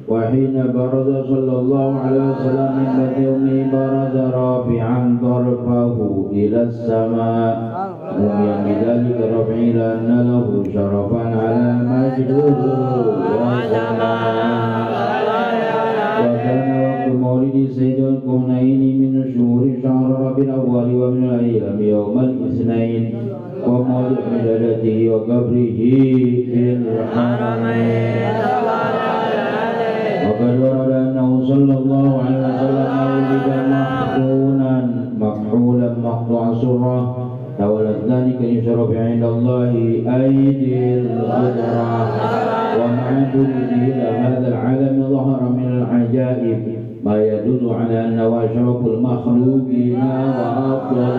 وحين برز صلى الله عليه وسلم من بطن أمه برز رافعا طرفه إلى السماء مؤمنا بذلك رفع إلى أن له شرفا على مجده وسلام. وكان وقت مولد سيد الكونين من شهور شهر ربيع الأول ومن الأيام يوم الاثنين ومولد ولادته وقبره في الحرمين. وقد ورد أنه صلى الله عليه وسلم ولد محقونا مكحولا مقطوع سرة تولد ذلك لشرف عند الله أيدي القدرة. ومع وجوده إلى هذا العالم ظهر من العجائب ما يدل على أنه أشرف المخلوقين وأفضل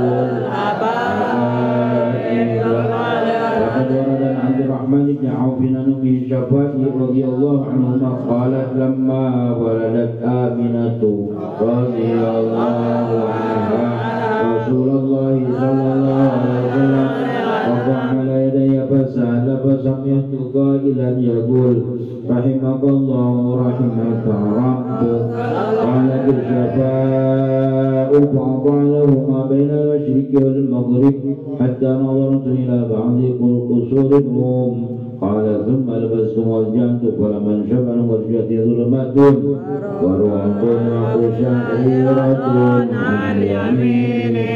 الحبائب. وقد ورد عن عبد الرحمن بن عوف عن أم الشفاء رضي الله عنهما قالت لما ولدت آمنة رضي الله عنها رسول الله صلى الله عليه وسلم وضع على يدي فسأل فسمعت قائلا يقول رحمك الله رحمك ربك. قالت الشفاء فأضع له ما بين المشرق والمغرب حتى نظرت إلى بعض قصور الروم. قال ثم لبست وجهت فلما انشب وجهتي ظلمة ورعب وقشعريرة عن يميني.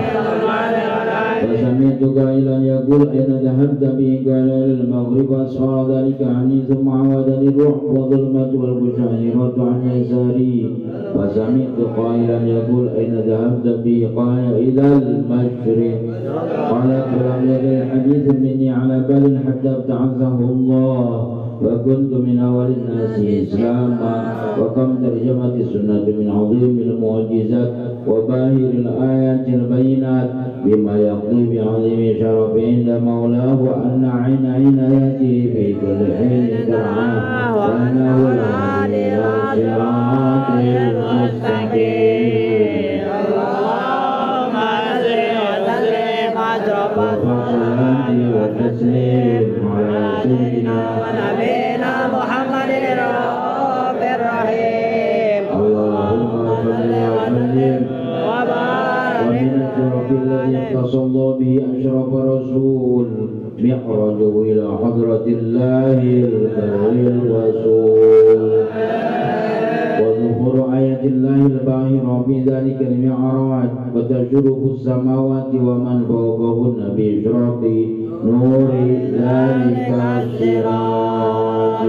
فسمعت قائلا يقول أين ذهبت بي؟ قال إلى المغرب. أسفر ذلك عني ثم عودني الرعب والظلمة والقشعريرة عن يساري. فسمعت قائلا يقول أين ذهبت بي؟ قال إلى المشرق. قال فلم يزل الحديث مني على بال حتى ابتعثه الله وكنت من أول الناس إسلاما. وكم ترجمت السنة من عظيم المعجزات وباهر الآيات البينات بما يقضي بعظيم شرف عند مولاه أن عين عنايته في كل حين ترعاه وأنه الهادي إلى صراط المستقيم. اللهم صل وسلم أشرف الصلاة والتسليم على سيدنا ونبينا محمد الرؤوف الرحيم. اللهم صل وسلم. وبارك. ومن الشرف الذي اختص الله به أشرف رسول معراجه إلى حضرة الله البر الرسول وظهور آية الله الباهرة في ذلك المعراج وتشرف السماوات ومن فوقهن بإشراق نور ذلك السراج.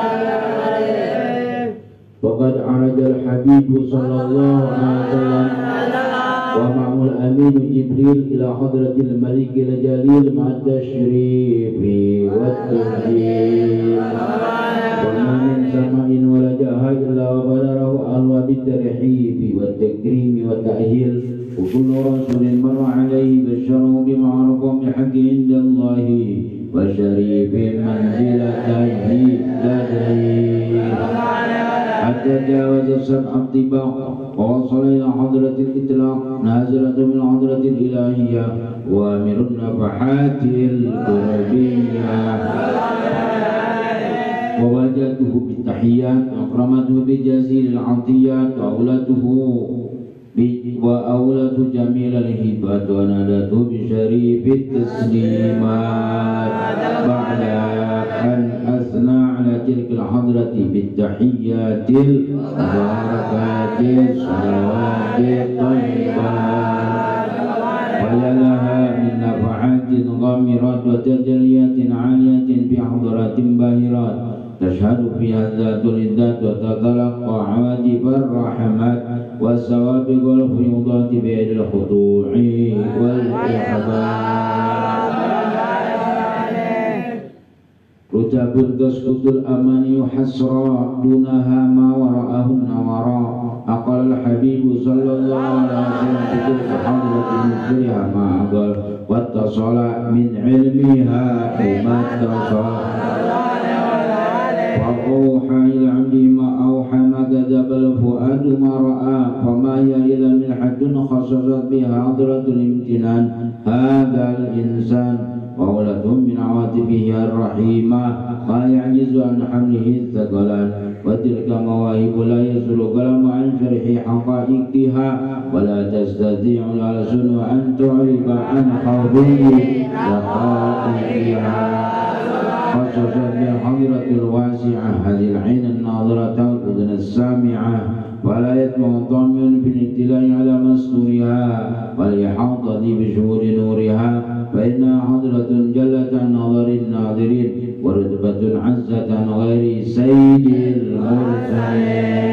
وقد عرج الحبيب صلى الله عليه وسلم ومعه الأمين جبريل إلى حضرة الملك الجليل مع التشريف والتنزيل. وما من سماء ولا جاها إلا وبلغه أهوى بالترحيب والتكريم والتأهيل. وكل رسول مر عليه بشره بمعروف بحق عند الله وشريف منزلته لديه حتى جاوز السبع الطباق ووصل إلى حضرة الإطلاق نازلة من حضرة الإلهية وامر النفحات القلوبية. وواجهته بالتحيات وأكرمته بجزيل العطيات وأولته جميل الهبات ونادته بشريف التسليمات بعد أن أثنى على تلك الحضرة بالتحيات المباركات الصلوات الطيبات. ويا لها من نفحات غامرات وتجليات عالية في حضرات باهرات تشهد فيها الذات للذات وتتلقى عواجب الرحمات والسوابق والفيوضات بيد الخضوع والإحباب. رتب تسقط الأماني حسرا دونها ما وراءهن وراء. أقل الحبيب صلى الله عليه وسلم بتلك حضرة مثلها ما أقل واتصل من علمها بما اتصل. وأوحى إلى عبده ما أوحى ما كذب الفؤاد ما رأى. فما هي إلا منحة خصصت بها حضرة الامتنان هذا الإنسان وولدهم من عواطفه الرحيمة ما يعجز عن حمله الثقلان وتلك مواهب لا يصل كلام عن شرح حقائقها ولا تستطيع الألسن أن تعرف عن خوفه دقائقها خصوصا بالحضرة الواسعة هذه العين الناظرة والأذن السامعة ولا يطمع طامع في الابتلاء على مستورها والإحاطة بشهور نورها فإنها حضرة جلت عن نظر الناظرين ورتبة عزت عن غير سيد المرسلين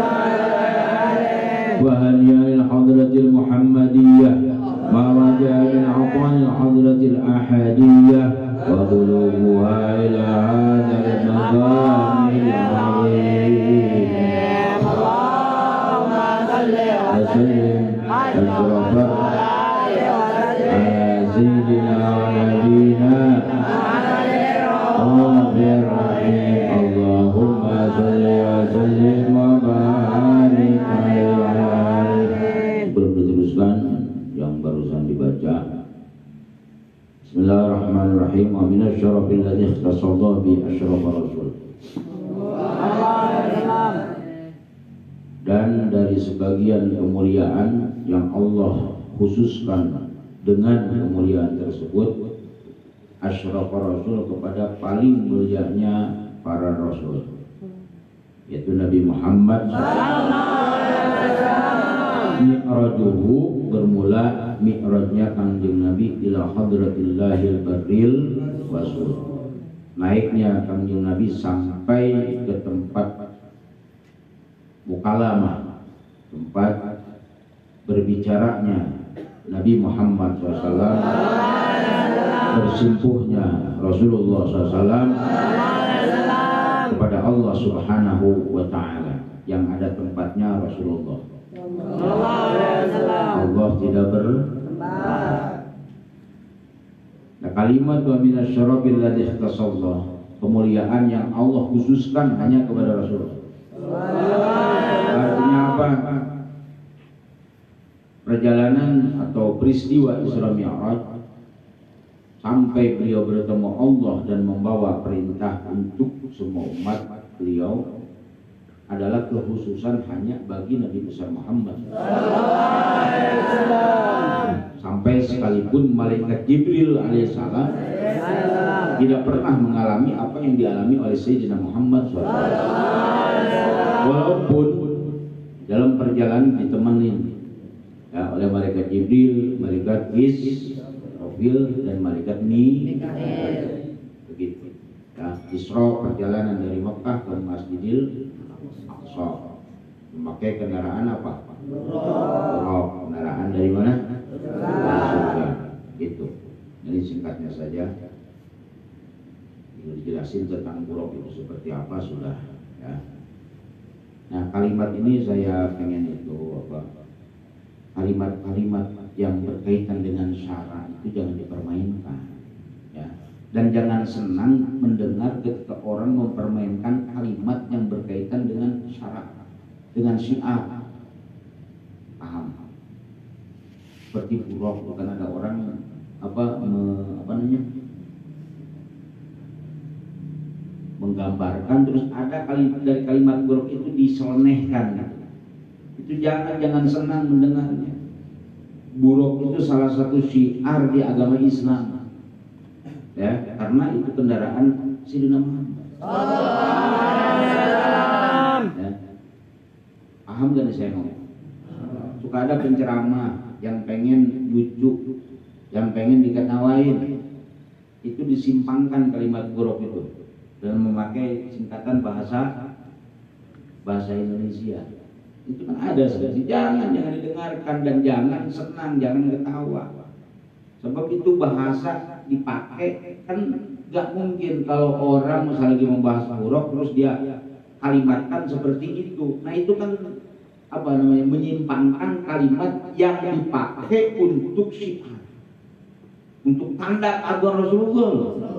وهنيئا للحضرة المحمدية ما رجع من عطاء الحضرة الأحدية وبلوغها إلى هذا المقام العظيم وسلم الشرفاء على سيدنا ونبينا غافر رحيم اللهم صل وسلم وبارك عليه. Sebelum diteruskan yang barusan dibaca, Bismillahirrahmanirrahim. Wa minasy syarafil ladzi ikhtasallahu bi asyrafir rasul. Dan dari sebagian kemuliaan yang Allah khususkan dengan kemuliaan tersebut asyrafir rasul kepada paling mulianya para rasul, yaitu Nabi Muhammad Mi'rajuhu bermula mi'rajnya Kanjeng Nabi ila hadratillahil barril wasul. Naiknya Kanjeng Nabi sampai ke tempat mukalamah, tempat berbicaranya Nabi Muhammad SAW, bersimpuhnya Rasulullah SAW kepada Allah Subhanahu wa Ta'ala, yang ada tempatnya Rasulullah. Allah tidak bertempat. Nah, kalimat wa minas syarafil ladzi ikhtasallah, kemuliaan yang Allah khususkan hanya kepada Rasulullah. Artinya apa? Perjalanan atau peristiwa Isra Mi'raj sampai beliau bertemu Allah dan membawa perintah untuk semua umat beliau adalah kekhususan hanya bagi Nabi besar Muhammad. Sampai sekalipun malaikat Jibril alaihissalam tidak pernah mengalami apa yang dialami oleh Sayyidina Muhammad SAW. Walaupun dalam perjalanan ditemani ya, oleh malaikat Jibril, malaikat Israfil dan malaikat Mikail. Begitu. Ya, Isra perjalanan dari Mekah ke Masjidil Aqsa memakai kendaraan apa? Buraq. Kendaraan dari mana? Surga. Gitu. Jadi singkatnya saja, dijelasin tentang buraq itu seperti apa sudah. Ya. Nah, kalimat ini saya pengen itu apa? Kalimat-kalimat yang berkaitan dengan syara itu jangan dipermainkan. Ya. Dan jangan senang mendengar ketika orang mempermainkan kalimat yang berkaitan dengan syarat, dengan syiar. Paham? Seperti buraq, bukan ada orang apa namanya? Menggambarkan terus ada kalimat dari kalimat buraq itu diselenehkan. Itu jangan senang mendengarnya. Buraq itu salah satu syiar di agama Islam. Ya, karena itu kendaraan Sayyidina Muhammad. Ya. Paham gak nih saya ngomong? Suka ada penceramah yang pengen lucu, yang pengen diketawain, itu disimpangkan kalimat buraq itu dan memakai singkatan bahasa Indonesia. Itu kan ada sekali. Jangan didengarkan dan jangan senang, jangan ketawa. Sebab itu bahasa dipakai kan gak mungkin kalau orang misalnya lagi membahas buraq terus dia kalimatkan seperti itu. Nah itu kan apa namanya, menyimpangkan kalimat yang dipakai untuk syiar, untuk tanda agung Rasulullah.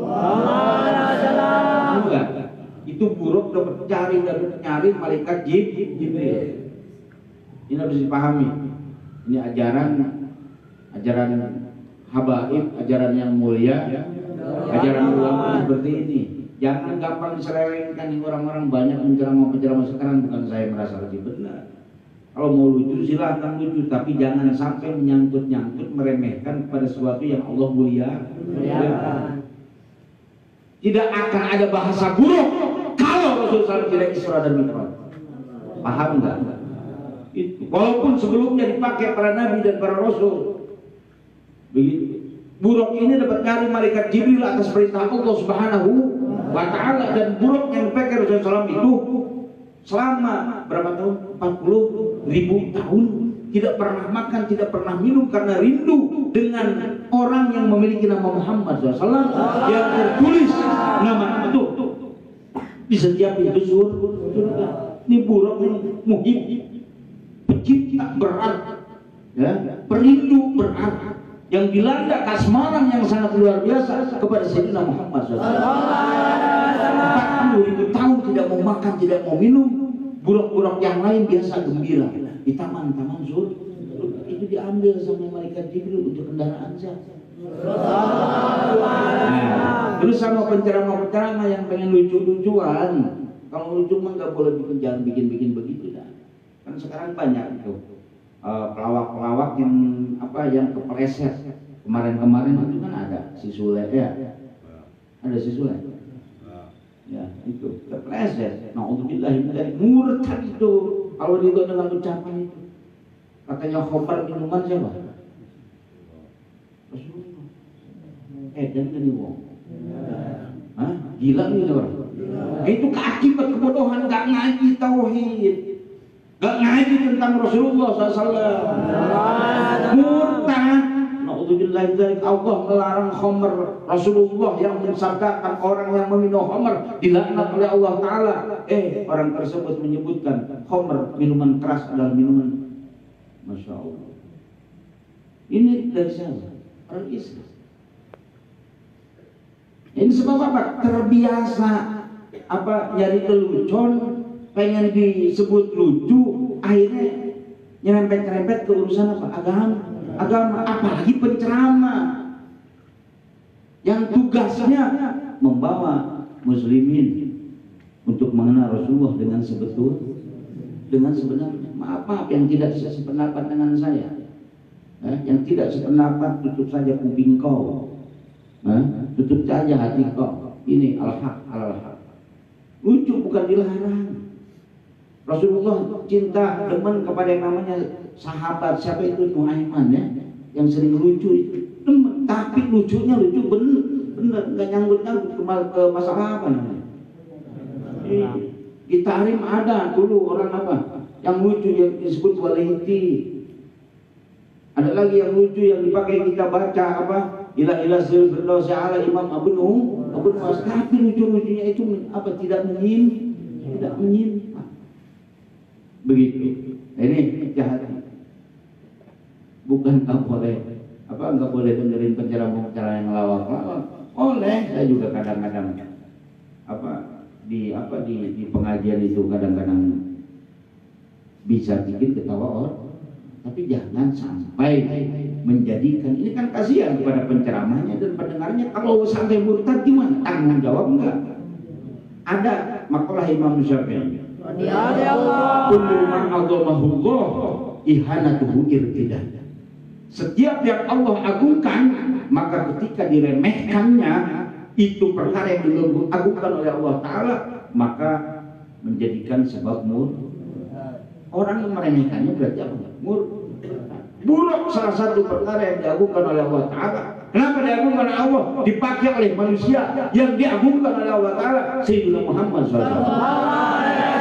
Enggak, itu buraq dapat nyari malaikat Jibril. Ini harus dipahami. Ini ajaran habaib, ajaran yang mulia, ajaran ulama seperti ini. Jangan gampang diselewengkan. Orang-orang banyak penceramah sekarang, bukan saya merasa lebih benar. Kalau mau lucu silahkan lucu, tapi jangan sampai menyangkut-nyangkut meremehkan pada sesuatu yang Allah muliakan. Tidak akan ada bahasa buruk kalau Rasulullah tidak Isra dan Mi'raj. Paham nggak? Itu. Walaupun sebelumnya dipakai para nabi dan para rasul. Begitu. Buruk ini dapat dari malaikat Jibril atas perintah Allah Subhanahu wa Ta'ala, dan buruk yang dipakai Rasulullah SAW itu selama berapa tahun? 40.000 tahun tidak pernah makan, tidak pernah minum karena rindu dengan orang yang memiliki nama Muhammad SAW yang tertulis nama itu di setiap pintu surga. Ini buruk, ini muhib, pencipta berat, ya, perindu berat, yang dilanda kasmaran yang sangat luar biasa kepada Sayyidina Muhammad SAW. 40.000 tahun tidak mau makan, tidak mau minum. Buruk-buruk yang lain biasa gembira di taman-taman surga. Itu diambil sama malaikat Jibril untuk kendaraan saja. Terus sama penceramah-penceramah yang pengen lucu-lucuan. Kalau lucu mah nggak boleh jangan bikin-bikin begitu dah. Kan sekarang banyak itu pelawak-pelawak yang yang kepleset. Kemarin-kemarin itu kan ada si Sule ya. Ada si Sule. Ya, itu kepleset. Nauzubillah dari murtad itu. Kalau dia dengan ucapan itu. Katanya khamar minuman siapa? Rasulullah. Dan ini wong. Hah? Gila nih orang. Itu keakibat kebodohan, gak ngaji tauhid, gak ngaji tentang Rasulullah SAW. Murtad. Nauzubillah dzalik. Allah melarang khamr. Rasulullah yang mensabdakan orang yang meminum khamr dilaknat oleh Allah Taala. Orang tersebut menyebutkan khamr, minuman keras, adalah minuman. Masya Allah. Ini dari siapa? Orang Islam. Ini sebab apa? Terbiasa nyari lelucon, pengen disebut lucu, akhirnya nyerempet-nyerempet ke urusan apa? Agama, apalagi penceramah yang tugasnya membawa muslimin untuk mengenal Rasulullah dengan sebenarnya. Maaf yang tidak sependapat dengan saya, yang tidak sependapat tutup saja kuping kau, tutup saja hati kau. Ini al-haq al-haq. Lucu bukan dilarang. Rasulullah cinta demen kepada yang namanya sahabat, siapa itu Nuaiman ya, yang sering lucu itu demen, tapi lucunya lucu bener, nggak nyangkut ke masalah apa namanya. Di Tahrim ada dulu orang yang lucu yang disebut waliti. Ada lagi yang lucu yang dipakai kita baca ilah firdaus ala Imam Abu Nuwas, tapi lucu-lucunya itu tidak menyimpang. Begitu. Ini jahat. Bukan nggak boleh dengerin penceramah yang lawak-lawak. Oleh, saya juga kadang-kadang di pengajian itu kadang-kadang bisa bikin ketawa orang, tapi jangan sampai menjadikan, ini kan kasihan kepada penceramahnya dan pendengarnya. Kalau sampai murtad gimana? Tanggung jawab enggak? Ada makalah Imam Syafi'i. Kullu man azamahullah ihanatuhu irtidah. Setiap yang Allah agungkan, maka ketika diremehkannya, itu perkara yang diagungkan oleh Allah Ta'ala, maka menjadikan sebab murtad. Orang yang meremehkannya berarti apa? Buruk. Salah satu perkara yang diagungkan oleh Allah Ta'ala. Kenapa diagungkan oleh Allah? Dipakai oleh manusia yang diagungkan oleh Allah Ta'ala, Sayyidina Muhammad SAW.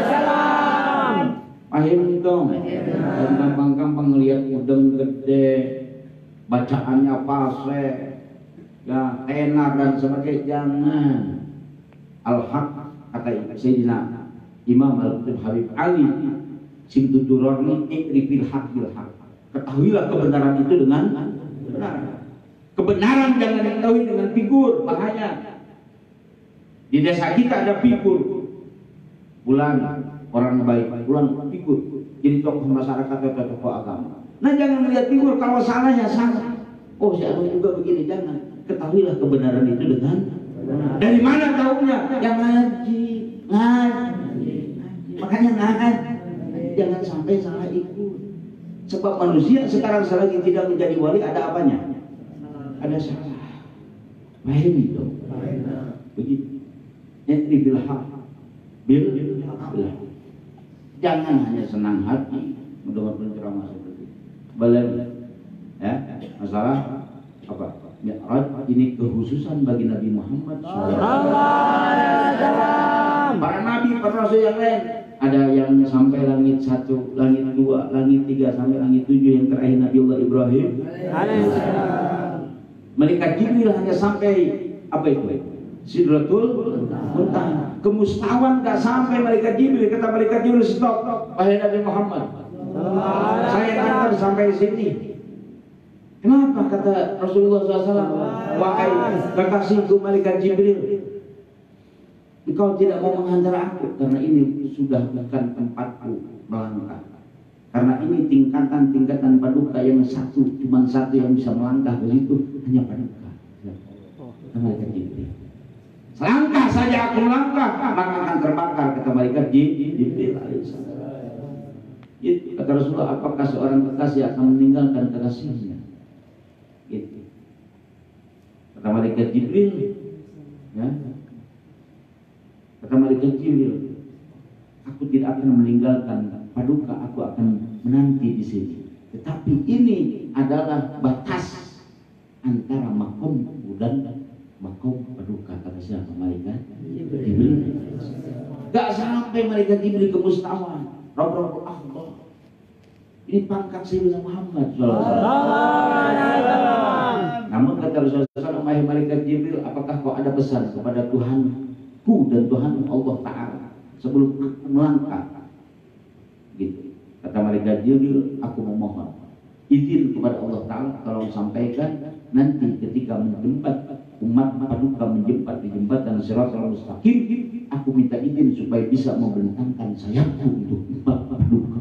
Paham dong? Gampang-gampang ngelihat udeng gede, bacaannya fase, ya tenar dan sebagainya. Jangan. Al-haq kata Sayyidina Imam Al-Qutb Habib Ali Simtudurani, ikrifil haq bil haq. Ketahuilah kebenaran itu dengan benar. Kebenaran jangan diketahui dengan figur, bahaya. Di desa kita ada figur. Bulan orang baik, bulan figur. Jadi tokoh masyarakat atau tokoh agama. Nah, jangan melihat figur, kalau salahnya salah. Oh si Agung juga begini, jangan. Ketahuilah kebenaran itu dengan dari mana tahunya? Yang ngaji. Makanya ngaji. Jangan sampai salah ikut. Sebab manusia sekarang selagi tidak menjadi wali ada apanya? Ada salah. Paham itu? Begitu. Yatri bil haq. Bil haq. Jangan hanya senang hati mendengar penceramah seperti itu. Balik, ya, masalah apa? Mi'raj ini kekhususan bagi Nabi Muhammad SAW. Para nabi, para rasul yang lain ada yang sampai langit 1, langit 2, langit 3 sampai langit 7, yang terakhir Nabiullah Ibrahim. Malaikat Jibril hanya sampai apa itu? Sidratul Muntaha. Kemustawan gak sampai malaikat Jibril. Kata malaikat Jibril, stop, wahai Nabi Muhammad, saya antar sampai sini. Kenapa? Kata Rasulullah SAW, wahai kekasihku malaikat Jibril, engkau tidak mau mengantar aku karena ini sudah bukan tempatku melangkah. Karena ini tingkatan paduka yang satu, cuma satu yang bisa melangkah ke situ, hanya paduka. Malaikat Jibril. Selangkah saja aku melangkah, maka akan terbakar, kata malaikat Jibril alaihissalam. Gitu. Kata Rasulullah, apakah seorang kekasih akan meninggalkan kekasihnya? Gitu. Kata malaikat Jibril, ya. Kata malaikat Jibril, aku tidak akan meninggalkan paduka, aku akan menanti di sini. Tetapi ini adalah batas antara makom dan makom paduka, kata siapa? Malaikat Jibril. Gak sampai malaikat Jibril ke mustawan. Rabbul Allah. Ini pangkat Sayyidina Muhammad SAW. Namun kata Rasulullah, wahai malaikat Jibril, apakah kau ada pesan kepada Tuhanku dan Tuhan Allah Ta'ala sebelum aku melangkah? Gitu. Kata malaikat Jibril, aku memohon izin kepada Allah Ta'ala, tolong sampaikan nanti ketika menjembat umat paduka menjembat di jembatan Shiratal Mustaqim, aku minta izin supaya bisa membentangkan sayapku untuk umat paduka.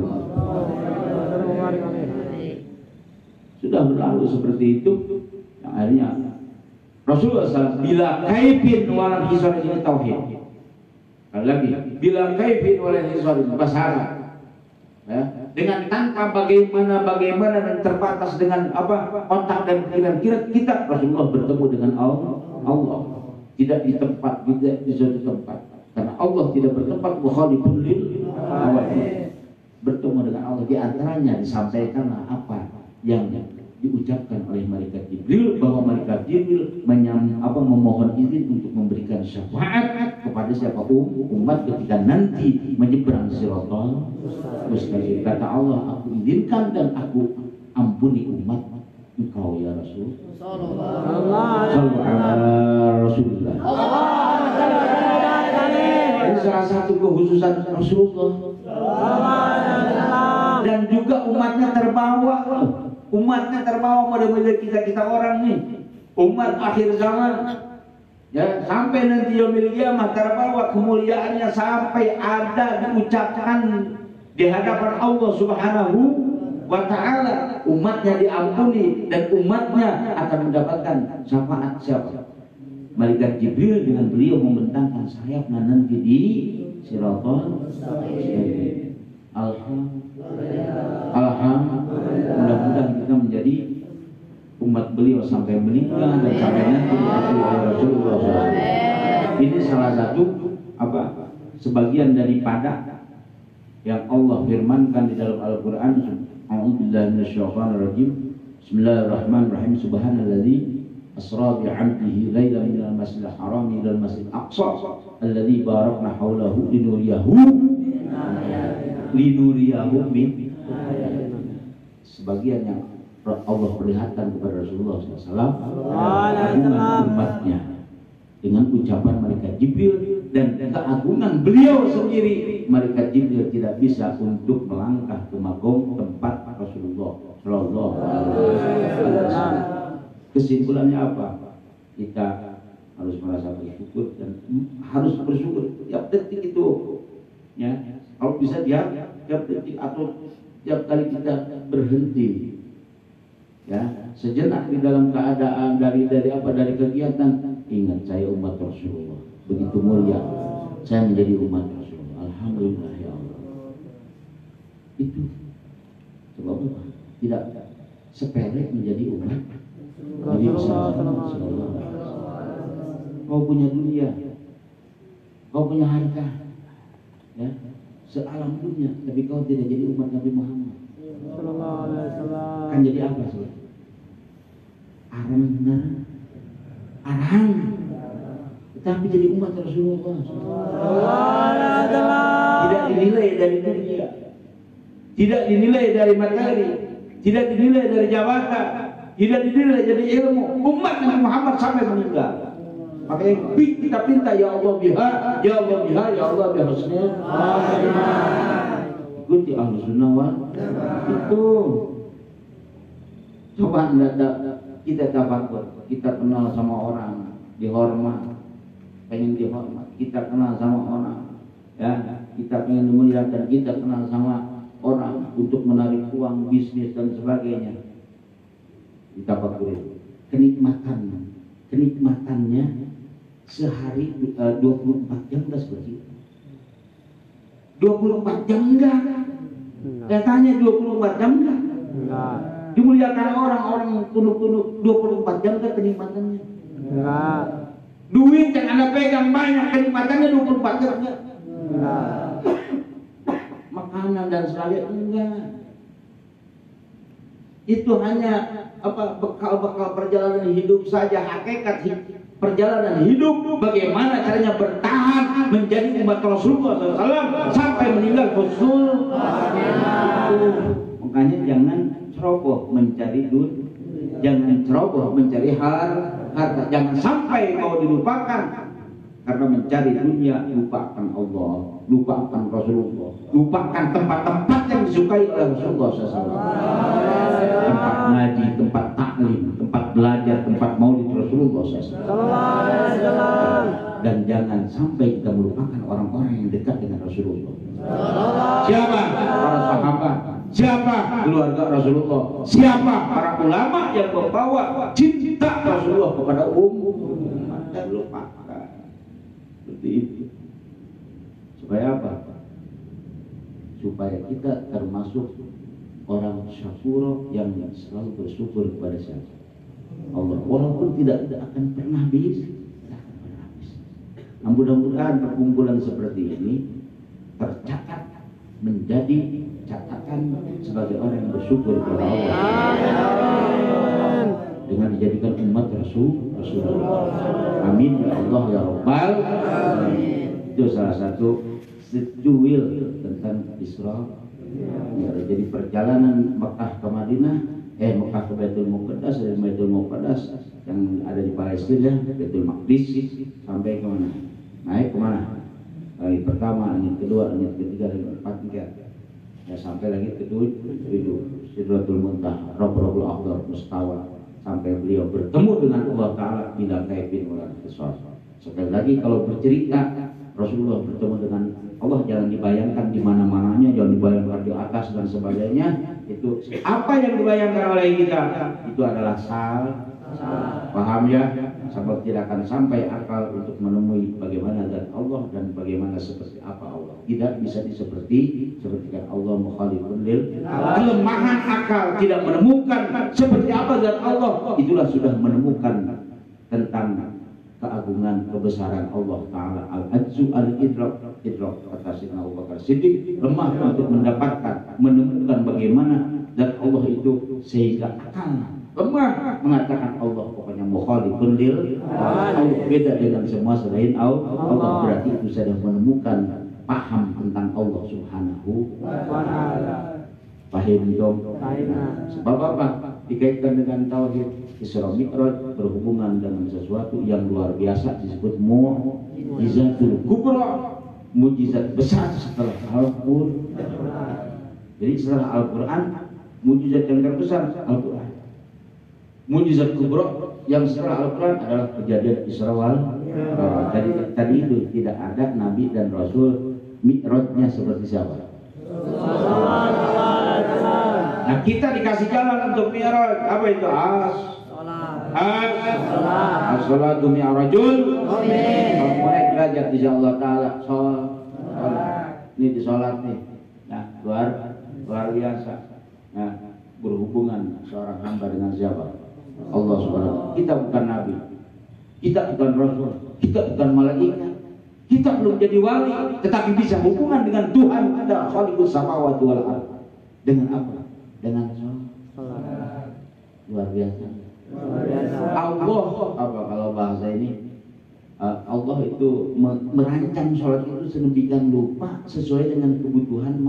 Sudah berlalu seperti itu, yang akhirnya Rasulullah SAW bila kaifin walam hisar ini tauhid. Sekali lagi, bila kaifin walam hisar ini bahasa Arab. Ya, dengan tanpa bagaimana dan terbatas dengan apa otak dan pikiran kita, Rasulullah bertemu dengan Allah tidak di tempat, tidak di suatu tempat, karena Allah tidak bertempat, mukhalifun lil awal. Bertemu dengan Allah, di antaranya disampaikanlah apa yang diucapkan oleh malaikat Jibril, bahwa malaikat Jibril memohon izin untuk memberikan syafaat kepada siapa umat ketika nanti menyeberang Shiratal Mustaqim. Kata Allah, aku izinkan dan aku ampuni umat engkau ya Rasul. Sallallahu alaihi Rasulullah. Ini salah satu kekhususan Rasulullah. Dan juga umatnya terbawa. Umatnya terbawa pada kita orang nih, umat akhir zaman, ya, sampai nanti yaumil qiyamah terbawa kemuliaannya sampai ada diucapkan di hadapan Allah Subhanahu wa Ta'ala, umatnya diampuni dan umatnya akan mendapatkan syafaat siapa? Malaikat Jibril dengan beliau membentangkan sayapnya nanti di Shiratal Mustaqim. Alhamdulillah, mudah-mudahan kita menjadi umat beliau sampai meninggal dan sampai nanti diakui oleh Rasulullah SAW. Ini salah satu sebagian daripada yang Allah firmankan di dalam Al-Quran. A'udzubillahi minasyaitonirrajim. Bismillahirrahmanirrahim. Subhanalladzi asra bi'abdihi lailan minal masjidil haram ilal masjidil aqsa alladzi barakna haulahu linuriyahu min. Sebagian yang Allah perlihatkan kepada Rasulullah SAW keagungan umatnya dengan ucapan malaikat Jibril dan keagungan beliau sendiri. Malaikat Jibril tidak bisa untuk melangkah ke makom tempat Rasulullah SAW. Kesimpulannya apa? Kita harus merasa bersyukur dan harus bersyukur tiap detik itu, ya. Kalau bisa tiap detik atau tiap kali kita berhenti, ya, sejenak di dalam keadaan dari kegiatan, ingat saya umat Rasulullah, begitu mulia saya menjadi umat Rasulullah. Alhamdulillah ya Allah. Itu sebab apa? Tidak sepele menjadi umat Nabi Muhammad sallallahu alaihi wasallam. Kau punya dunia, kau punya harta, ya, sealam dunia, tapi kau tidak jadi umat Nabi Muhammad sallallahu alaihi wasallam. Kan jadi apa sih? Arang, tetapi jadi umat Rasulullah sallallahu alaihi wasallam. Tidak dinilai dari dunia, tidak dinilai dari materi, tidak dinilai dari jabatan, tidak dinilai dari ilmu. Umat Nabi Muhammad sampai meninggal. Makanya kita pinta ya Allah biha, ya Allah biha, ya Allah biha husnul khatimah. Ikuti Ahlus Sunnah wal itu. Coba kita tafakur, kita kenal sama orang, dihormat, pengen dihormat. Kita kenal sama orang, ya, kita pengen dimuliakan. Kita kenal sama orang untuk menarik uang, bisnis dan sebagainya. Kita tafakur kenikmatannya sehari 24 jam enggak seperti itu. 24 jam enggak. Katanya 24 jam enggak. Dimuliakan orang tunduk-tunduk 24 jam enggak kenikmatannya. Enggak. Duit yang Anda pegang banyak, kenikmatannya 24 jam enggak. Makanan dan sebagainya enggak. Itu hanya bekal-bekal perjalanan hidup saja. Hakikat perjalanan hidup bagaimana caranya bertahan menjadi umat Rasulullah SAW sampai meninggal husnul khatimah. Makanya jangan ceroboh mencari duit, jangan ceroboh mencari harta, jangan sampai kau dilupakan karena mencari dunia. Lupakan Allah, lupakan Rasulullah, lupakan tempat-tempat yang disukai oleh Rasulullah SAW. Tempat ngaji, tempat taklim, tempat belajar, tempat maulid Rasulullah SAW. Dan jangan sampai kita melupakan orang-orang yang dekat dengan Rasulullah. Siapa? Para sahabat. Siapa? Keluarga Rasulullah. Siapa? Para ulama yang membawa cinta Rasulullah kepada umat. Dan lupakan. Seperti itu. Supaya apa? Supaya kita termasuk orang syukur yang selalu bersyukur kepada siapa? Allah. Walaupun tidak akan pernah habis. Nah, mudah-mudahan perkumpulan seperti ini tercatat menjadi catatan sebagai orang yang bersyukur kepada Allah. Amin. Dengan dijadikan umat Rasulullah. Amin ya Allah ya Rabbal alamin. Itu salah satu sejuil tentang Isra. Ya, jadi perjalanan Mekah ke Madinah, Mekah ke Baitul Muqaddas, dari Baitul Muqaddas yang ada di Palestina, Baitul Maqdis, sampai ke mana? Naik ke mana? Langit pertama, langit kedua, langit ketiga, langit keempat, ya sampai langit ketujuh, Sidratul Muntaha, Rabbul Akbar, Mustawa, sampai beliau bertemu dengan Allah Ta'ala bila kaifin ulang kesal. Sekali lagi kalau bercerita Rasulullah bertemu dengan Allah jangan dibayangkan di mana-mananya, jangan dibayangkan di atas dan sebagainya. Itu apa yang dibayangkan oleh kita itu adalah salah. Paham ya? Sebab tidak akan sampai akal untuk menemui bagaimana zat Allah dan bagaimana seperti apa Allah. Tidak bisa seperti kan Allah mukhalifun lil kelemahan akal tidak menemukan seperti apa zat Allah. Itulah sudah menemukan tentang keagungan kebesaran Allah Ta'ala. Al-Ajzu al-Idrak kata Sayyidina Abu Bakar Siddiq, lemah untuk mendapatkan menemukan bagaimana zat Allah itu sehingga akal lemah mengatakan Allah pokoknya mukhalifun lil Allah, beda dengan semua selain Allah. Berarti itu sudah menemukan paham tentang Allah Subhanahu wa Ta'ala. Paham dong? Sebab apa? Dikaitkan dengan tauhid. Isra Mi'raj berhubungan dengan sesuatu yang luar biasa disebut mu'jizatul kubra, mukjizat besar setelah Al-Qur'an. Jadi setelah Al-Qur'an, mukjizat yang terbesar Al-Qur'an. Mukjizat kubra yang setelah Al-Qur'an adalah kejadian Isra wal Mi'raj. Tadi itu tidak ada nabi dan rasul Mi'rajnya seperti siapa? Nah, kita dikasih jalan untuk mi'raj. Apa itu? As-salatu mi'rajul mu'min. Kalau naik derajat di Allah Ta'ala, sholat. Ini di sholat nih. Nah, luar biasa. Nah, berhubungan seorang hamba dengan siapa? Allah Subhanahu. Kita bukan nabi, kita bukan rasul, kita bukan malaikat, kita belum jadi wali, tetapi bisa hubungan dengan Tuhan kita, Khaliqus samawati wal ardh. Dengan apa? Dengan sholat. Luar biasa. Allah apa kalau bahasa ini? Allah itu merancang sholat itu sedemikian rupa sesuai dengan kebutuhan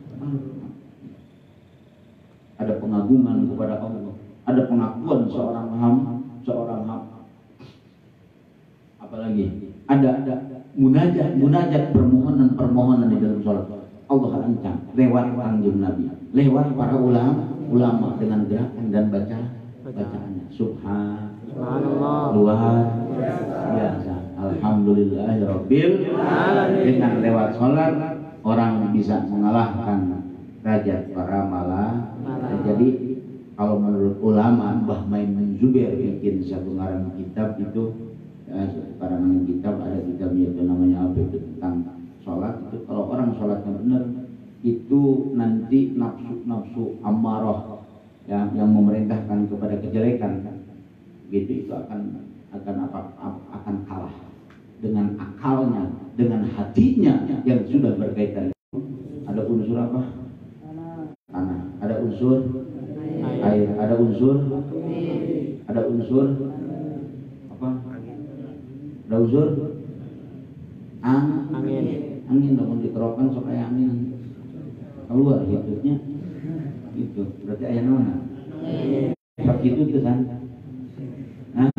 ada pengagungan kepada Allah, ada pengakuan seorang hamba, apalagi ada munajat permohonan di dalam sholat. Allah rancang lewat kanjeng Nabi, lewat para ulama dengan gerakan dan bacaannya. Subhanallah, luar biasa. Alhamdulillahirabbil alamin. Dengan lewat sholat orang bisa mengalahkan derajat para malaikat. Jadi kalau menurut ulama, Mbah Maimun Zubair bikin satu ngarang kitab itu, karangan kitab, ada kitab itu namanya apa itu tentang sholat. Itu kalau orang sholatnya benar itu nanti nafsu amarah yang memerintahkan kepada kejelekan gitu itu akan kalah dengan akalnya, dengan hatinya yang sudah berkaitan. Ada unsur apa? Tanah. Ada unsur air. Ada unsur apa? Ada unsur angin. Namun diterapkan supaya angin keluar hidupnya. Itu berarti ayat mana? Begitu itu kan? Nah,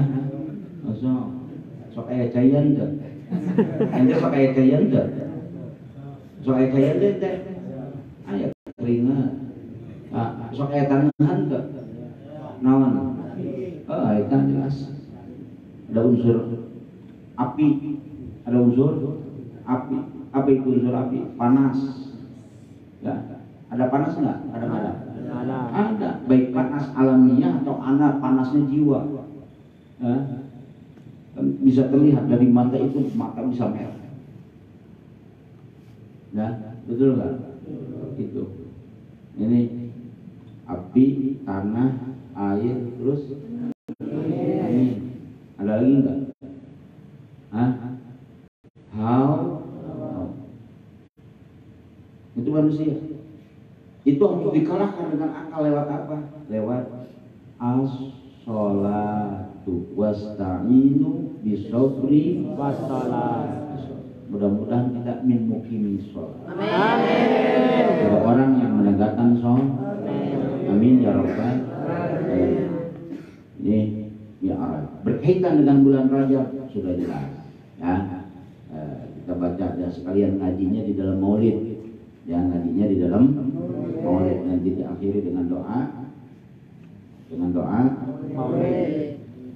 sok ayat cayan dah. Anda sok ayat cayan dah. Sok ayat cayan dah. Ayat keringat. Sok ayat tangan dah. Nawan. Ayat jelas. Ada unsur api. Ada unsur api. Apa itu unsur api? Panas. Ya. Ada panas nggak? Ada. Baik panas alamiah atau panasnya jiwa. Bisa terlihat dari mata itu, mata bisa merah. Ya, betul nggak? Itu. Ini api, tanah, air, terus angin. Ada lagi nggak? Itu manusia. Itu harus dikalahkan dengan akal lewat apa? Lewat as-sholatu wasta'inu bisabri wassalat. Mudah-mudahan kita min muqimis sholat. Amin. Ada orang yang menegakkan sholat. Amin ya rabbal alamin. Ini ya berkaitan dengan bulan Rajab sudah jelas. Ya. Kita baca dan sekalian ngajinya di dalam maulid. Ya, ngajinya di dalam maulid, nanti diakhiri dengan doa maulid.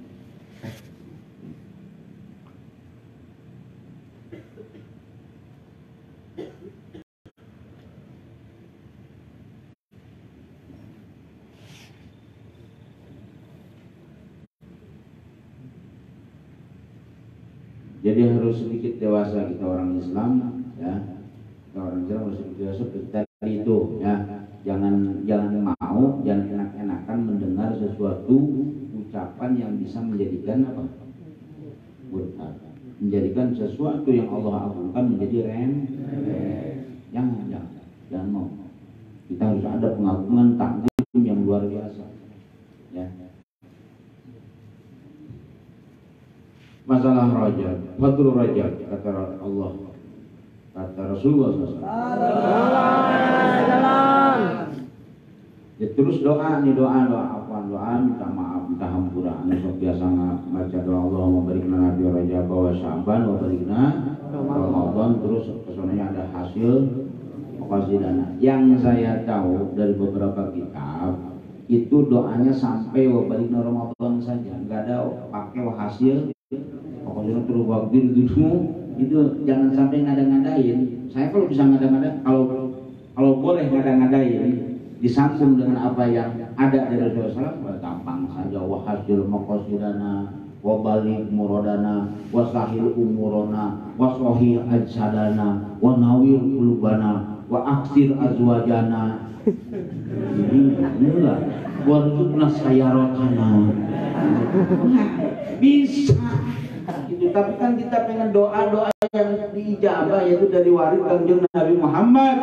Jadi harus sedikit dewasa kita orang Islam, ya. Orang Islam harus sedikit dewasa tadi itu, ya. Jangan mau, jangan enak-enakan mendengar sesuatu ucapan yang bisa menjadikan apa? Murtad. Menjadikan sesuatu yang Allah agungkan menjadi remeh. Jangan mau. Kita harus ada pengagungan takdim yang luar biasa, ya. Masalah Rajab, Fadlul Rajab, kata Allah, kata Rasulullah SAW. Ya, terus doa minta maaf, minta hampura. Besok biasa baca doa Allah memberikan Nabi Rajab wa Sya'ban wa barikna Ramadan, terus kesonanya ada hasil dana. Yang saya tahu dari beberapa kitab itu doanya sampai wa barikna Ramadan saja, nggak ada pakai hasil. Pokoknya terus waktu itu jangan sampai ngada-ngadain. Saya kalau bisa ngada-ngadain, kalau boleh ngada-ngadain disambung dengan apa yang ada dari Rasulullah SAW, gampang saja. Wahasil maqasidana wa baligh muradana wa sahil umurana wa sahih ajsadana wa nawir qulubana wa aksir azwajana. Inilah warzuqna sayaratana. Bisa gitu. Tapi kan kita pengen doa-doa yang diijabah, yaitu dari waris Kanjeng Nabi Muhammad.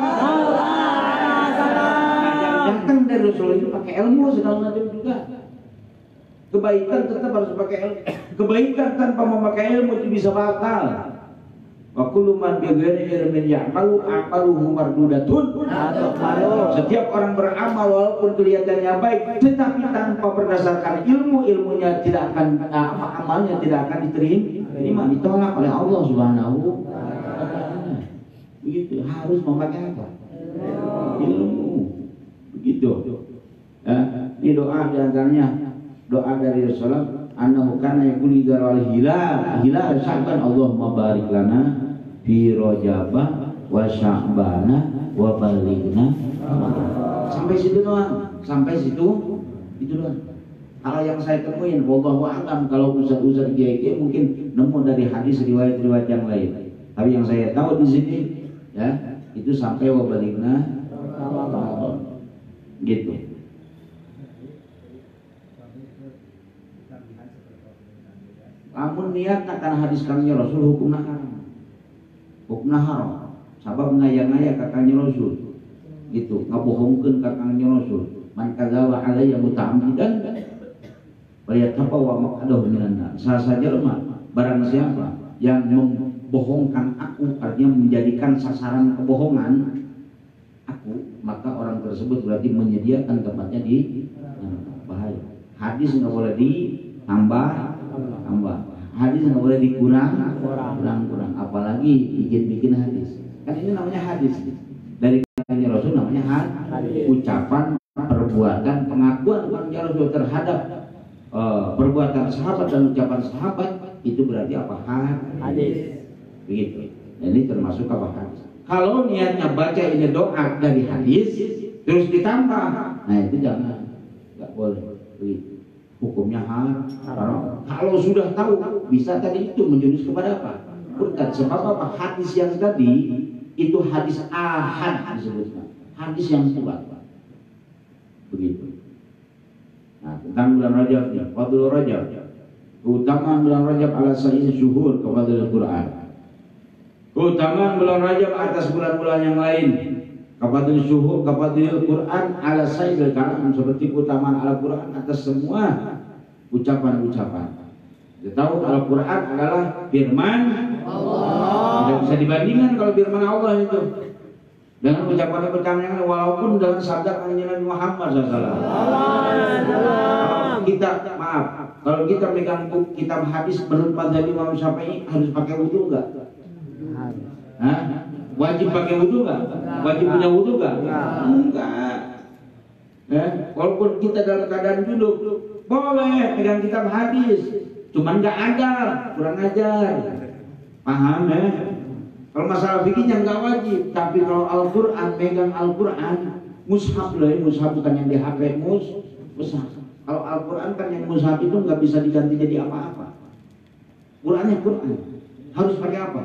Datang dari Rasulullah itu pakai ilmu, sedang Nabi juga. Kebaikan tetap harus pakai ilmu. Kebaikan tanpa memakai ilmu itu bisa batal. Wa kullu man bi ghairi ilmin ya'malu a'maluhu mardudatun. Setiap orang beramal walaupun kelihatannya baik tetapi tanpa berdasarkan ilmu, ilmunya tidak akan amalnya tidak akan diterima, ditolak oleh Allah Subhanahu wa taala. Begitu, harus memakai apa? Ilmu. Begitu. Ini doa di antaranya doa dari Rasulullah, annahu kana yaqulu idza wal hilal sya'ban Allahumma barik lana fi rajaba wa sya'bana wa balighna. Sampai situ doang, sampai situ itu doang. Kalau yang saya temuin, wallahu a'lam, kalau ustaz-ustaz kiai mungkin nemu dari hadis riwayat-riwayat yang lain. Tapi yang saya tahu di sini ya, itu sampai wa balighna gitu. Namun niat akan hadis kanjeng Rasul hukumna haram. Hukumna haram. Sabab ngaya-ngaya ka kanjeng Rasul. Gitu, ngabohongkeun ka kanjeng Rasul. Man kadzaba alayya muta'ammidan wa yatabawa maq'adahu minan nar. Saja lemah barang siapa yang membohongkan aku, artinya menjadikan sasaran kebohongan aku, maka orang tersebut berarti menyediakan tempatnya di bahaya. Hadis nggak boleh ditambah, hadis nggak boleh dikurang, apalagi bikin hadis. Kan ini namanya hadis. Dari kanjeng Rasul namanya hadis. Ucapan, perbuatan, pengakuan kanjeng Rasul terhadap perbuatan sahabat dan ucapan sahabat itu berarti apa? Hadis. Begitu. Ini termasuk apa? Hadis. Kalau niatnya baca ini doa dari hadis terus ditambah, nah itu jangan, nggak boleh. Begitu. Hukumnya haram. Kalau sudah tahu, bisa tadi itu menjurus kepada apa? Bukan sebab apa? Hadis yang tadi itu hadis ahad disebutkan, hadis yang kuat. Begitu. Nah, tentang bulan Rajab nih, fadlul Rajab, keutamaan bulan Rajab ala sayyid syuhur kafadlul Quran. Keutamaan bulan Rajab atas bulan-bulan yang lain. Kafadlul syuhur kafadlul Quran ala sayyidil kalam, seperti keutamaan Al-Quran atas semua ucapan-ucapan. Kita tahu Al-Quran adalah firman Allah. Tidak bisa dibandingkan kalau firman Allah itu dengan ucapan-ucapan yang walaupun dengan sabda kanjeng Nabi Muhammad SAW. Kita kalau kita megang kitab hadis menurut mazhab Imam Syafi'i harus pakai wudu enggak? Wajib pakai wudu enggak? Wajib punya wudu enggak? Enggak. Walaupun kita dalam keadaan duduk boleh pegang kitab hadis, cuman nggak ada, kurang ajar. Paham ya? Kalau masalah fikihnya nggak wajib, tapi kalau Al-Quran, pegang Al-Quran, mushaf loh, mushaf bukan yang di HP, mushaf. Kalau Al-Quran kan yang mushaf itu nggak bisa diganti jadi apa-apa. Qurannya Quran, harus pakai apa?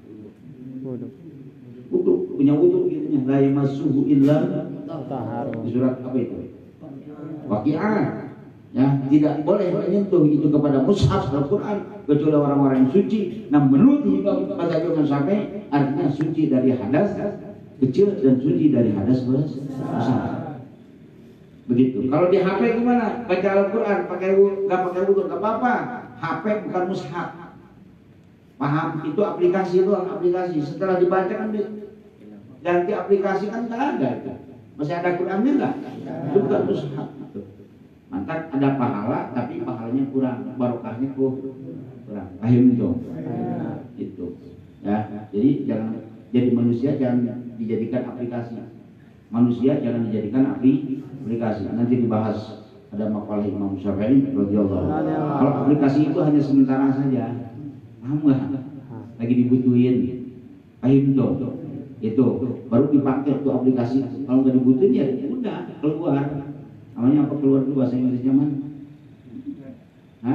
Wudu, punya wudu gitunya. La yamassuhu illa di surat apa itu? Waqi'ah. Ya, tidak boleh menyentuh itu kepada mushaf Al-Quran kecuali orang-orang yang suci. Nah, menurut mazhab Imam Syafi'i artinya suci dari hadas kecil dan suci dari hadas besar. Begitu. Kalau di HP gimana? Baca Al-Quran nggak pakai wudu nggak apa-apa. HP bukan mushaf. Paham? Itu aplikasi doang, aplikasi. Setelah dibaca kan ganti aplikasi kan nggak ada itu. Masih ada Qurannya nggak? Itu bukan mushaf. Maka ada pahala, tapi pahalanya kurang, barokahnya kurang. Paham itu? Itu. Ya, jadi jangan jadi manusia jangan dijadikan aplikasi. Manusia jangan dijadikan aplikasi. Nanti dibahas ada makalah Imam Syafi'i radhiyallahu anhu. Kalau aplikasi itu hanya sementara saja. Paham nggak? Lagi dibutuhin. Paham itu? Itu baru dipakai tuh aplikasi. Kalau nggak dibutuhin ya udah. keluar. Namanya apa keluar itu bahasa Inggrisnya man? Hah?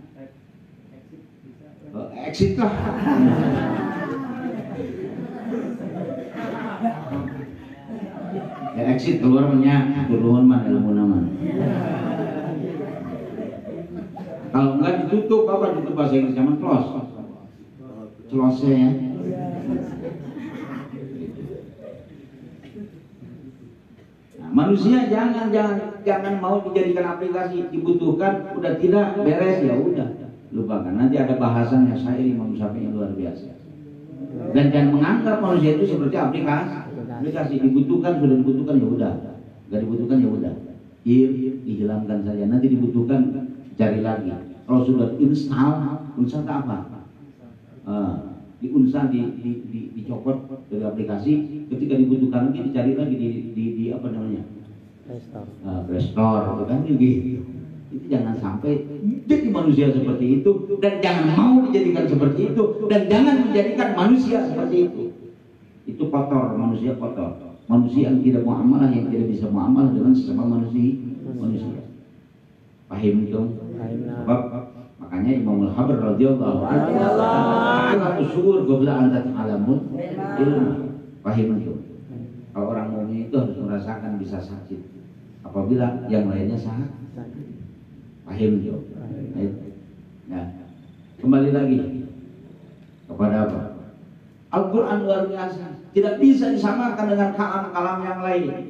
Oh, exit lah. Ya exit keluarnya turun man ilmu nama. Kalau enggak ditutup apa ditutup bahasa Inggris zaman close ya. Nah, manusia jangan mau dijadikan aplikasi, dibutuhkan udah tidak beres ya udah lupakan. Nanti ada bahasannya syair Imam Syafi'i yang luar biasa. Dan jangan menganggap manusia itu seperti aplikasi dibutuhkan sudah dibutuhkan ya udah, nggak dibutuhkan ya udah, dihilangkan saja. Nanti dibutuhkan cari lagi. Kalau sudah install apa? Diunstal, dicopot dari aplikasi. Ketika dibutuhkan lagi dicari lagi di apa namanya? Play Store, kan gitu. Itu jangan sampai jadi manusia seperti itu, dan jangan mau dijadikan seperti itu, dan jangan menjadikan manusia seperti itu. Itu kotor, manusia kotor. Manusia yang tidak muamalah, yang tidak bisa muamalah dengan sesama manusia. Paham itu? Sebab makanya Imam Al-Habr radhiyallahu anhu ta'ala usyur qabla an tata'alamun ilmu. Paham itu? Kalau orang mukmin itu harus merasakan bisa sakit apabila yang lainnya sakit. Paham itu? Nah, kembali lagi kepada apa? Al-Quran luar biasa, tidak bisa disamakan dengan kalam-kalam yang lain.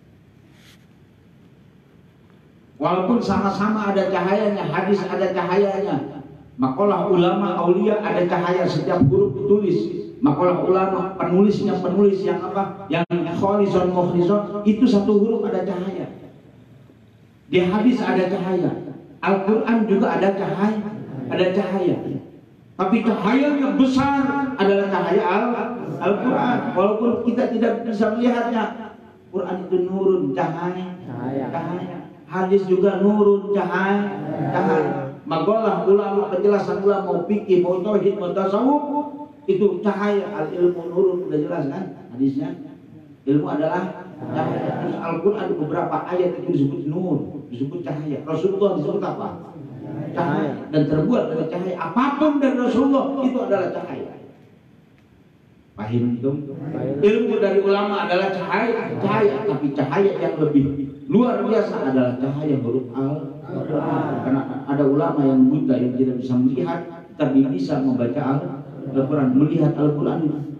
Walaupun sama-sama ada cahayanya, hadis ada cahayanya, makalah ulama aulia ada cahaya setiap huruf ditulis. Makalah ulama penulis yang apa? Yang kholisun mukhlisun itu satu huruf ada cahaya. Di hadis ada cahaya. Al-Quran juga ada cahaya. Tapi cahaya yang besar adalah cahaya Al-Quran. Walaupun kita tidak bisa melihatnya. Quran itu nurun, cahaya. Hadis juga nurun, cahaya. Makalah ulama, penjelasan ulama, mau fikih, mau tauhid, mau tasawuf, itu cahaya. Al-ilmu nurun, sudah jelas kan hadisnya. Ilmu adalah cahaya. Terus Al-Quran beberapa ayat itu disebut nur, disebut cahaya. Rasulullah disebut apa? Cahaya. Dan terbuat dari cahaya. Apapun dari Rasulullah itu adalah cahaya. Paham itu? Ilmu dari ulama adalah cahaya. Tapi cahaya yang lebih luar biasa adalah cahaya huruf Al-Quran. Karena ada ulama yang buta, yang tidak bisa melihat, tapi bisa membaca Al-Quran, melihat Al-Quran.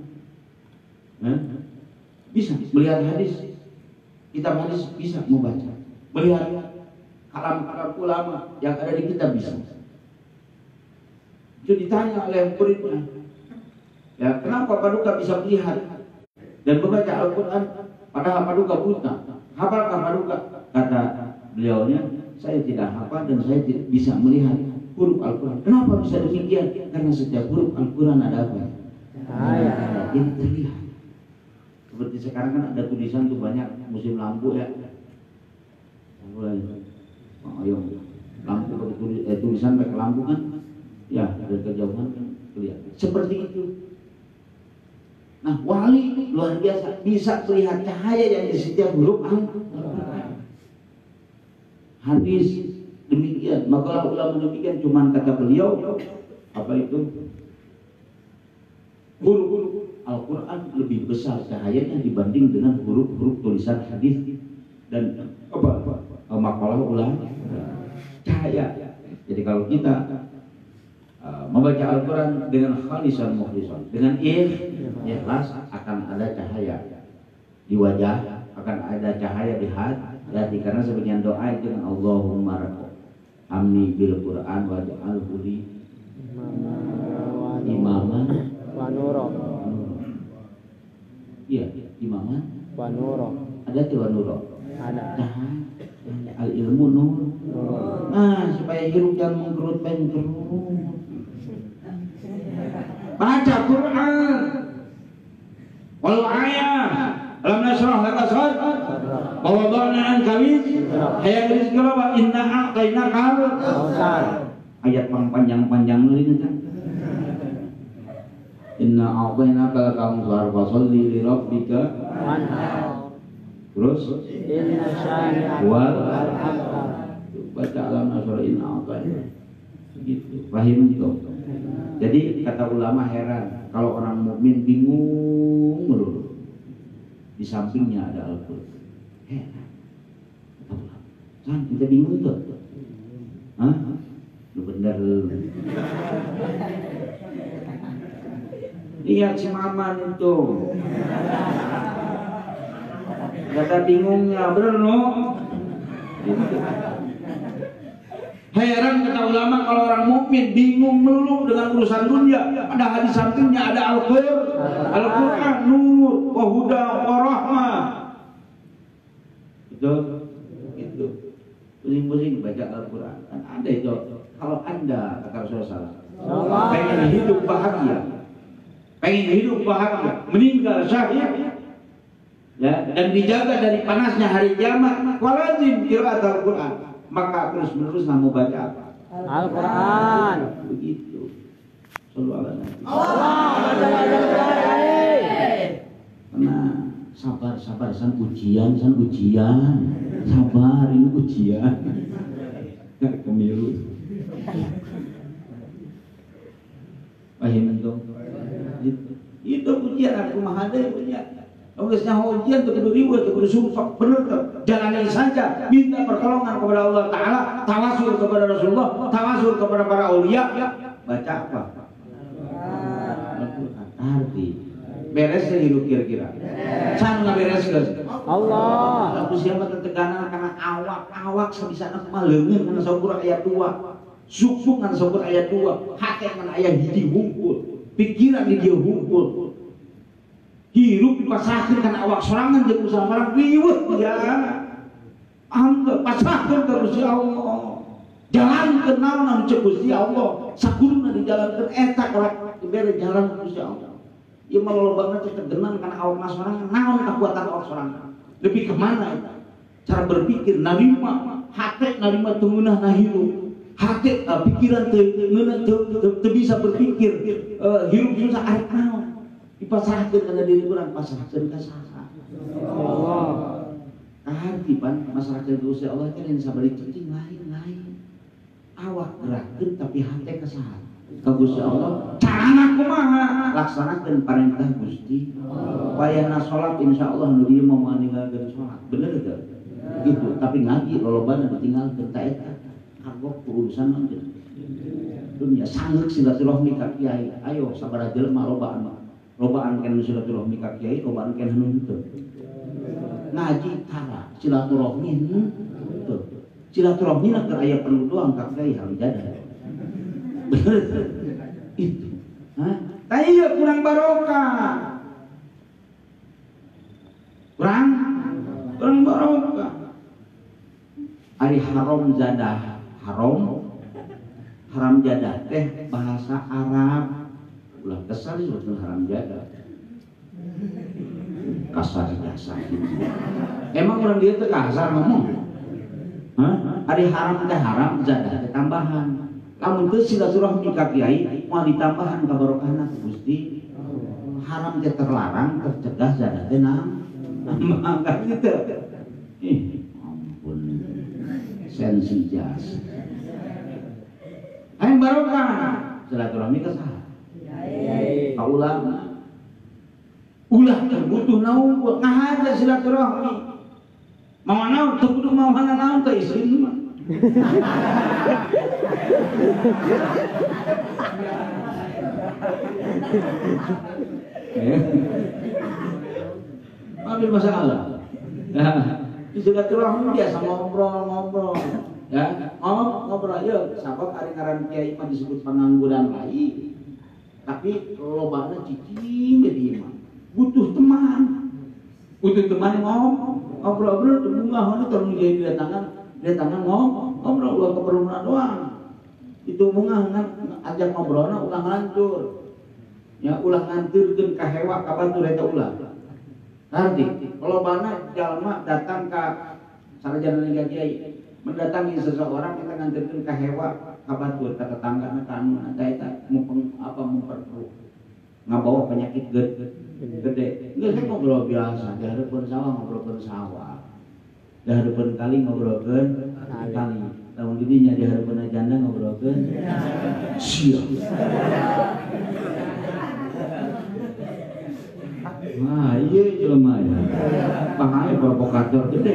Bisa melihat hadis, kitab hadis bisa membaca, melihat kalam-kalam ulama yang ada di kitab bisa. Itu ditanya oleh muridnya, ya kenapa Paduka bisa melihat dan membaca Al-Quran padahal Paduka buta? Hafalkah Paduka? Kata beliaunya, saya tidak hafal dan saya tidak bisa melihat huruf Al-Quran. Kenapa bisa demikian? Karena setiap huruf Al-Quran ada apa? Yang terlihat. Seperti sekarang kan ada tulisan tuh banyak musim lampu ya. Ayo lampu pakai tulisan pakai lampu kan? Ya dari kejauhan kan kelihatan. Seperti itu. Nah wali luar biasa bisa melihat cahaya yang di setiap huruf Al-Quran. Hadis demikian. Maka ulama demikian, cuman kata beliau apa itu? Huruf Al-Quran lebih besar cahayanya dibanding dengan huruf-huruf tulisan hadis dan makalah ulama cahaya. Jadi kalau kita membaca Al-Quran dengan khalisan mukhlisan, dengan ikhlas, akan ada cahaya di wajah, akan ada cahaya di hati. Karena sebagian doa itu dengan Allahumma amni bil Quran waj'alhu li imaman wa nura. Iya, imaman Wa nura. ada tuh nuro. Ada. Al ilmu nur. Nah, supaya hidup jangan mengkerut terus. Baca Quran. Walau ayat. Alam nasrah laka sadrak. Wa wada'na anka wizrak. Ayat rizqi wa inna a'tainaka al-kautsar. Ayat panjang-panjang ini kan. Inna a'tainaka al-kautsar fasholli li rabbika wanhar. Terus Inna syani'aka wal wal abtar. baca alam nasra inna a'tayna. Gitu. Paham itu. Jadi kata ulama heran kalau orang mukmin bingung melulu. Di sampingnya ada Al-Qur'an. Heran. Kata ulama. Jangan kita bingung tuh. Hah? Lu bener lu. Lihat si Maman itu. Kata bingungnya, bener no? Heran kata ulama kalau orang mukmin bingung melulu dengan urusan dunia. Padahal di sampingnya ada Al-Qur'an, nur, wa huda, wa rahmah. Itu. Pusing-pusing baca Al-Quran. Kan ada itu. Kalau Anda kata Rasulullah pengen hidup bahagia, meninggal syahid, ya, dan dijaga dari panasnya hari kiamat, walazim qiraat Al-Quran. Maka terus menerus kamu baca apa? Al-Quran. Begitu. Sallu ala Nabi. Karena sabar, san ujian. Sabar, ini ujian. Pemilu. Paham itu? Itu ujian aku mah ada ujian. Tulisnya ujian tuh kudu riweuh, tuh kudu sumpah, bener tuh. Jalani saja, minta pertolongan kepada Allah Ta'ala, tawasul kepada Rasulullah, tawasul kepada para aulia. Baca apa? Arti. Beres hidup kira-kira. Can beres guys. Allah. Aku siapa teteganan karena awak sebisa nak maleungeun kana saukur ayat 2. Suku kana saukur ayat 2. Hate kana ayat hiji hungkul. Pikiran di dia hungkul. Hirup dipasahkeun kana awak sorangan jeung usaha marang riweuh ya. Angga pasahkeun ka Gusti Allah. Jalankeun naon cek Gusti Allah. Sakuruna dijalankeun eta kalak bere jalan Gusti Allah. Ieu mah lolobana teh tergenan kana awak sorangan, naon kakuatan awak sorangan. Lebih kemana itu? Cara berpikir, narima hati, narima tengenah nahiru hati, pikiran teu bisa berpikir, hirup susah arek naon dipasrahkeun kana diri urang, pasrahkeun ka saha? Allah. Kahati pan masyarakat Gusti Allah teh lain sabari cicing lain. Awak gerakkeun tapi hati ka saha? Ka Gusti Allah. Carana kumaha? Laksanakeun parentah Gusti. Wayahna salat insyaallah nu dieu mau ninggalkeun salat. Bener teu? Gitu, tapi ngaji lolobana ditinggalkeun ta eta. Kagok urusan mah dunia sangeuk silaturahmi ka kiai. Ayo sabaraha jelema lobaan kan silaturahmi ka kiai, lobaan kan henteu. Ngaji tara, silaturahmi henteu. Silaturahmi na keur aya perlu doang ka kiai hamjadah. Bener itu. Hah? Tah ieu kurang barokah. Kurang barokah. Ari haram jadah teh bahasa Arab. Ulah kesal disebutkeun haram jadah. Kasar jasa. Emang urang dieu teh kasar ngomong. Hah? Ari haram teh haram, jadah teh tambahan. Lamun teu silaturahmi ka kiai moal ditambahan ka barokahna Gusti. Haram teh terlarang, tercegah jadah teh mangga kitu. Ampun. Sensi jas. Hayang barokah. Silaturahmi ka saha? Kiai. Ka ulama. Ulah teh butuh naon ngahaja silaturahmi. Mau naon teu kudu mau naon teh isin mah. Ambil masalah. Silaturahmi biasa ngobrol. Ya, ngobrol aja. Sabab ari ngaran kiai mah disebut pengangguran lain. Tapi lobana cicing jadi mah. Butuh teman ngobrol bunga hono terus jadi datangan ngobrol ulah keperluan doang. Itu bunga ajak ngobrolna ulah ngancur. Ya ulah nganturkeun ka hewa ka batur eta ulah. Nanti kalau mana jalma datang ke sarjana liga kiai mendatangi seseorang kita nganterkeun ka hewa ka batur ka tetanggana ka anu eta memperkeruh. ngabawa penyakit gede. Enggak, saya ngobrol biasa, di hadapan sawah ngobrolkeun sawah. Di hadapan kali ngobrolkeun kali. Lamun didinya di hadapan janda ngobrolkeun siap. Nah, iya jelema ya. Pangae provokator gede.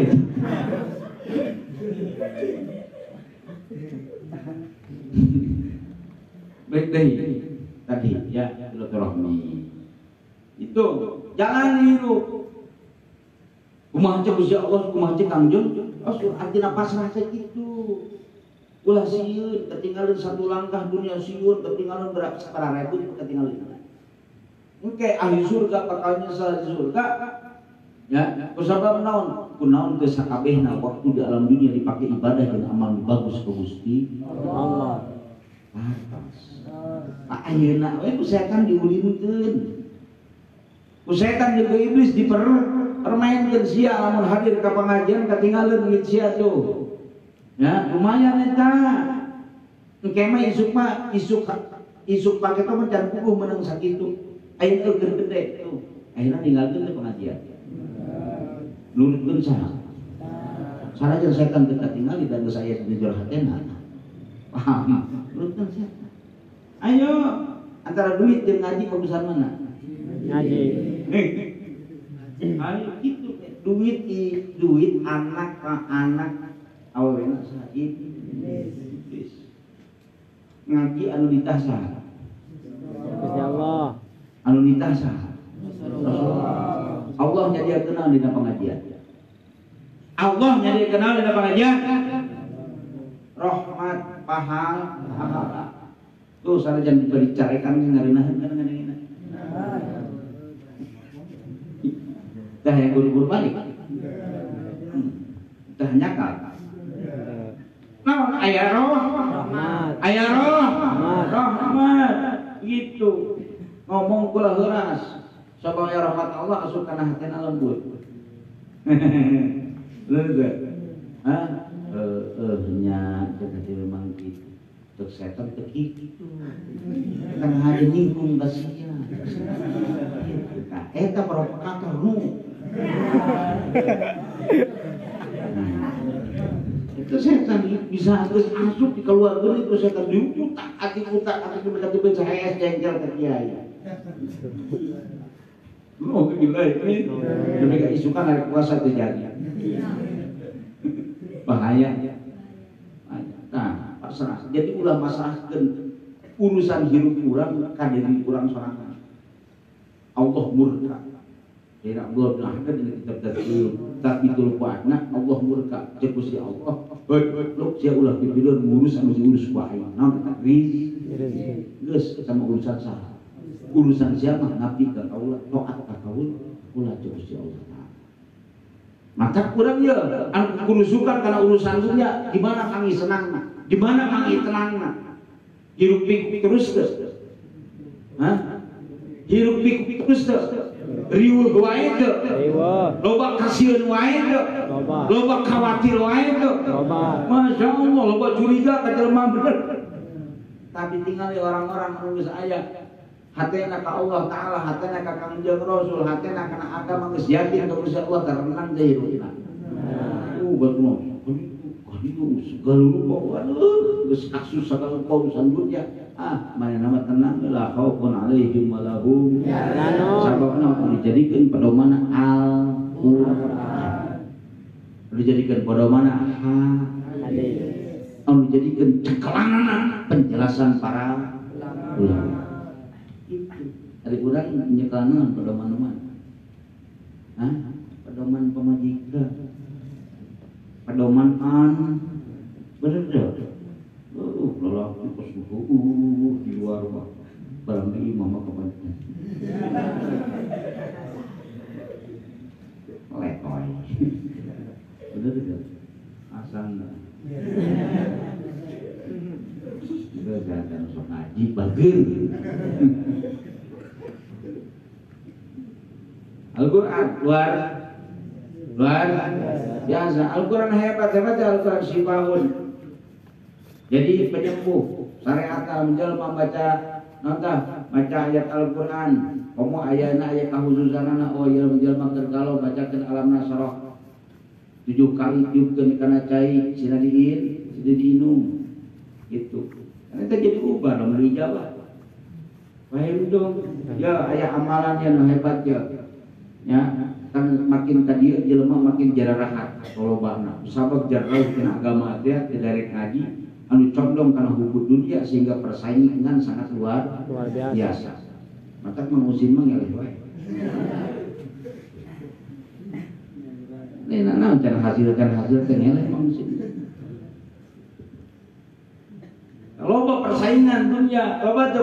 Baik deh tadi ya silaturahmi. Itu jangan niru. Kumaha cek Gusti Allah, kumaha cek Kangjeng, artina pasrah teh kitu. Ulah sieun ketinggalan satu langkah dunia sieun ketinggalan berapa sabaraha ribu ketinggalan. Engke ahli surga bakal nyesal di surga. Ya, kusabab naon? Kunaon teh sakabehna waktu di alam dunia dipakai ibadah dan amal bagus ke Gusti Allah. Pantas. Ayeuna we ku setan diulinkeun. Ku setan jeung iblis dipermainkeun sia lamun hadir ka pengajian katinggalan ngeut sia tuh. Ya, lumayan eta. Engke mah isuk pake teh mah can puguh meunang sakitu. Aya teh gede tuh. Ayeuna ninggalkeun teh pengajian. Lurutkeun saha? Sarajan setan teu katingali dan geus aya di jero hatena. Paham? Lurutkeun setan. Ayo, antara duit jeung ngaji bagusan mana? Ngaji. Ayo kitu duit anak ka anak awena saha iblis. Ngaji anu ditah saha? Gusti Allah. Anu ditah saha? Allah nyadiakeun kenal dina pengajian. Allah nyadiakeun kenal dina pengajian. Rahmat, pahala. Tuh sarajan diberi carekan ngareunaheun kana ngadengina. Tah yang buru-buru balik. Tah nyakal. Naon aya rahmat. Aya rahmat. Gitu. Ngomong kula heuras. Sabaya rahmat Allah asup kana hatena lembut. Leuweut. Hah? Nya jadi memang gitu. Tuk setan teu kitu. Tengah hari ninggung ka sia. Nah, eta provokator nu. Itu setan bisa terus asup di keluarga itu setan diutak ati baca hayas jengkel ke kiai. Oh gila ini. Demi isukan hari puasa terjadi. Bahaya. Nah, pasrah. Jadi ulah masrahkeun urusan hirup urang ka diri urang sorangan. Allah murka. Kira Allah bilahkan dengan kitab tertulis tapi tulpana Allah murka cek Gusti Allah. Lok sia ulah pipireun ngurus anu diurus ku aing. Naon eta rezeki. Geus sama urusan saha? Urusan siapa ngabdi ka Allah, taat ka kaul, ulah cek Gusti Allah. Maka kurang ya, anu kurusukan karena urusan dunia, di mana kami senangna, di mana kami tenangna, hirup pikuk terus deh, hirup pikuk terus deh, riuh wae deh, loba kasihan wae deh, loba khawatir wae deh, masya Allah, loba curiga kejelma bener, tapi tinggal orang-orang menunggu aya. Hatena ka Allah Ta'ala, hatena ka Kangjeng Rasul, hatena kana agama geus yakin ka Gusti Allah terenang deui hirupna. Betul. Kaditu segala rupa geus kasus sagala urusan dunia. Mana nama tenang la khaufun alaihim wa lahum yahzanun. Sababna dijadikeun pedoman Al-Qur'an. Dijadikeun pedoman hadis. Dijadikeun cekelanana penjelasan para ulama. Hari urang nyekalanan pedoman-pedoman. Pedoman pamajikan. Pedoman bener dah. Lalaki pas di luar mah barang di mama kapan. Letoy. Bener dah. Asal kita jangan sok ngaji bager. Al-Quran luar biasa. Al-Quran hebat Al-Quran sifaun. Jadi penyembuh syariat menjelma membaca nonton baca ayat Al-Qur'an komo ayana ayat kahususanana oh ya menjelma tergalau bacakeun alam nasrah 7 kali tiupkeun kana cai sina diin sina diinum gitu kan eta jadi ubah lamun dijawab paham dong ya aya amalannya nu hebat ya kan makin tadi jelema makin jararahat lolobana sabab jarrauh tina agama teh dari ngaji anu condong kana hubud dunia sehingga persaingan sangat luar biasa. Maka mengusin mah ngeleh wae. Nah, cara hasilkan teh ngeleh mengusin. Loba persaingan dunia,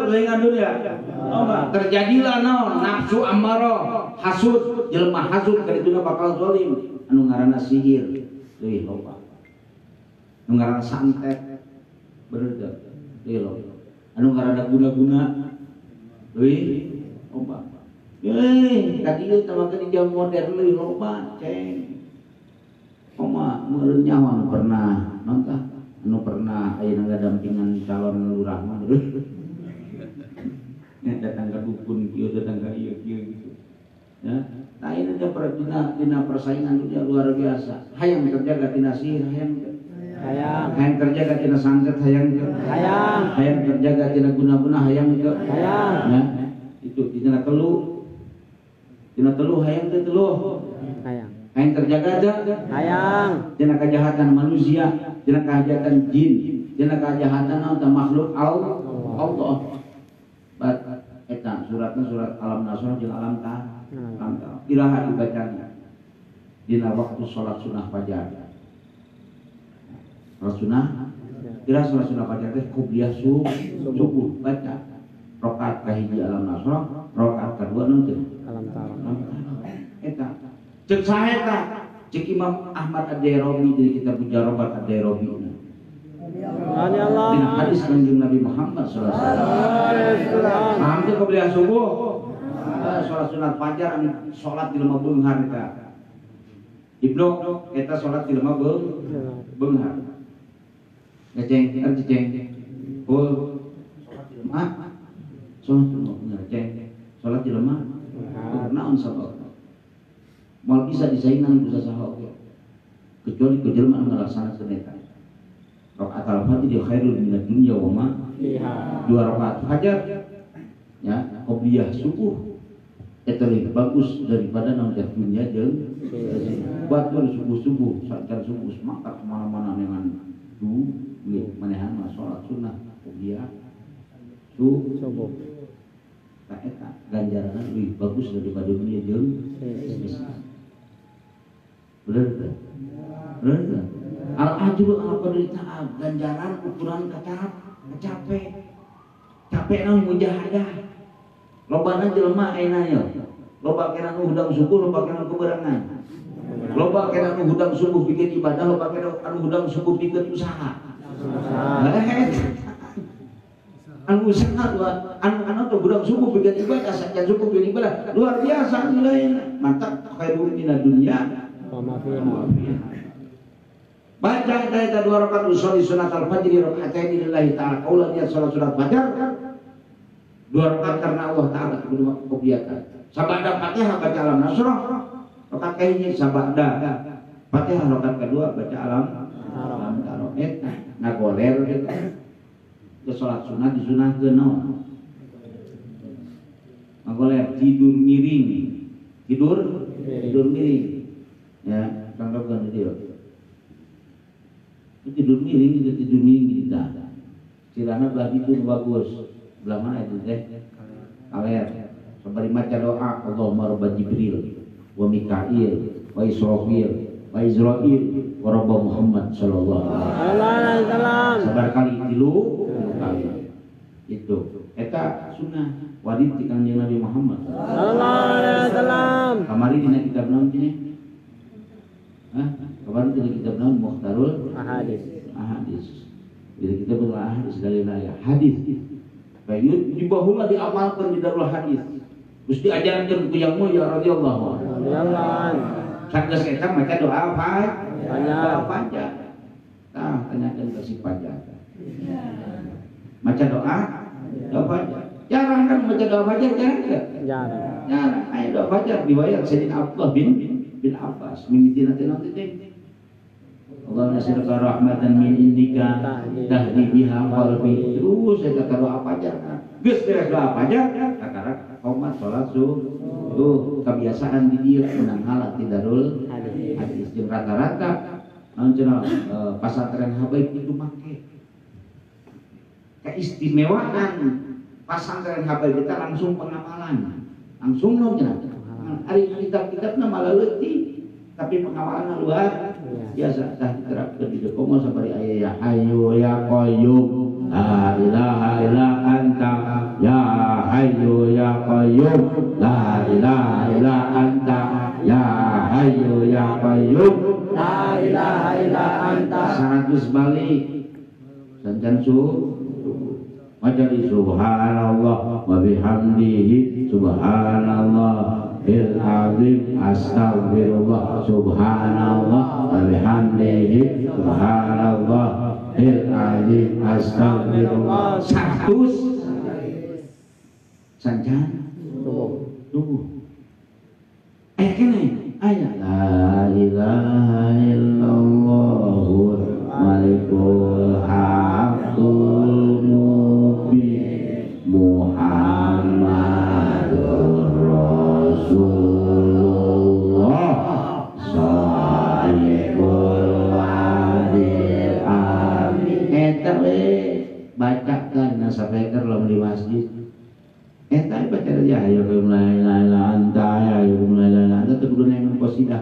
loba terjadilah naon nafsu ammarah, hasud, jelema hasud karituna bakal zalim, anu ngaranna sihir, teuing loba. Anu ngaranna santet bener gak? Iya loh. Anu ngaranna guna-guna, teuing loba. Tadi ieu tamakeun jam modern leuwih loba, ceng. Oma meureun nyawa anu pernah nonton. Anu pernah ayeuna ngadampingan calon lurah mah datang ke dukun kieu datang ke ieu gitu ya nah ini dina persaingan dunia luar biasa hayang terjaga tina sihir hayang terjaga tina santet hayang terjaga tina guna-guna hayang ya itu tina telu hayang teh telu hayang terjaga aja hayang tina kejahatan manusia tina kejahatan jin tina kejahatan atau makhluk Allah eta suratna surat alam nasrah jeung alam ta iraha dibacanya dina waktu salat sunah fajar salat sunah fajar teh qobliyah subuh baca rakaat kahiji alam nasrah rakaat kadua nanti alam ta eta cek saeta cek Imam Ahmad Ad-Dairawi dari kitab Jarabat Ad-Dairawi dina hadis kanjeng Nabi Muhammad sallallahu alaihi wasallam paham teh qobliyah subuh salat sunat fajar anu salat di lemah beunghar eta Ibnu eta salat di lemah beunghar ngeceng hul salat di lemah ngeceng salat di lemah naon sabab mal bisa disaingan ku saha kecuali ku jelema anu ngalaksanakeun eta rakaat al-fajr khairul minad dunya wa ma fiha 2 rakaat fajar ya qobliyah subuh eta lebih bagus daripada nang dunia jeung batur subuh saat subuh semangat kemana-mana dengan duit manehan mah salat sunnah qobliyah subuh tak eta ganjaranna lebih bagus daripada dunia jeung bener al-ajru al-qadri ta'ab ganjaran ukuran capek naon mujahadah lobana jelema ayeuna nya loba kana nu hudang subuh loba kana keberangan loba kana nu hudang subuh bikin ibadah loba kana anu hudang subuh bikin usaha anu usaha anu tuh hudang subuh bikin ibadah saja subuh bikin ibadah luar biasa nilainya mantap khairul minad dunya wa ma fiha baca kita 2 rakaat usolli sunat al-fajr rakaatain lillahi ta'ala kaulah niat salat sunat fajar 2 rakaat karena Allah Ta'ala kedua kebiatan sabada Fatihah baca alam nasrah rakaat kahiji sabada Fatihah rakaat kedua baca alam nasrah eta nagoler ke salat sunat disunahkeun naon nagoler tidur miring ya contohkeun dieu tidur miring kita sirana belah itu bagus belah mana itu teh aler sabari maca doa Allahumma rabb Jibril wa Mikail wa Israfil wa Izrail wa rabb Muhammad sallallahu alaihi wasallam sabar kali 3 kali itu eta sunnah wadid ti kanjeng Nabi Muhammad sallallahu alaihi wasallam kamari dina kitab naon cenah kemarin dari kitab naon Mukhtarul Ahadis dari kitab Ahadis dalil hadis bayu dibahula diamalkan di darul hadis terus diajarkan ku yang mulia radhiyallahu anhu sanes eta maca doa panjang tanyakan ke si panjang maca doa panjang Jarang kan baca doa fajar, jarang enggak? Jarang. Jarang. Ayo doa fajar riwayat Sayyidina Abdullah bin Abbas mimiti nanti Allah nasirka rahmatan min indika tahdi biha qalbi. Terus saya kata doa fajar. Geus beres doa fajar, katarak qomat salat subuh. Tuh kebiasaan di dia menang halat tidarul hadis jeung rata-rata cenah pasantren habaib itu make keistimewaan pasantren habaib kita langsung pengamalan. Langsung no cenah. Ari kitab-kitabna malah leutik tapi pengawalan luar biasa tah diterapkeun di komo sabari aya ya hayyu ya qayyum la ilaha illa anta ya hayyu ya qayyum la ilaha illa anta ya hayyu ya qayyum la ilaha illa anta 100 balik sancan majali subhanallah wa bihamdihi subhanallah bil azim astagfirullah subhanallah wa bihamdihi subhanallah bil azim astagfirullah 100 sancan tubuh kene aya la ilaha illallah malikul haqqul mubin Muhammadur Rasulullah sahibul wadil amin. Eta we bacakan nasapeker lamun di masjid. Eta baca aja ya mulai anta ya mulai anta teu kudu nengen qasidah.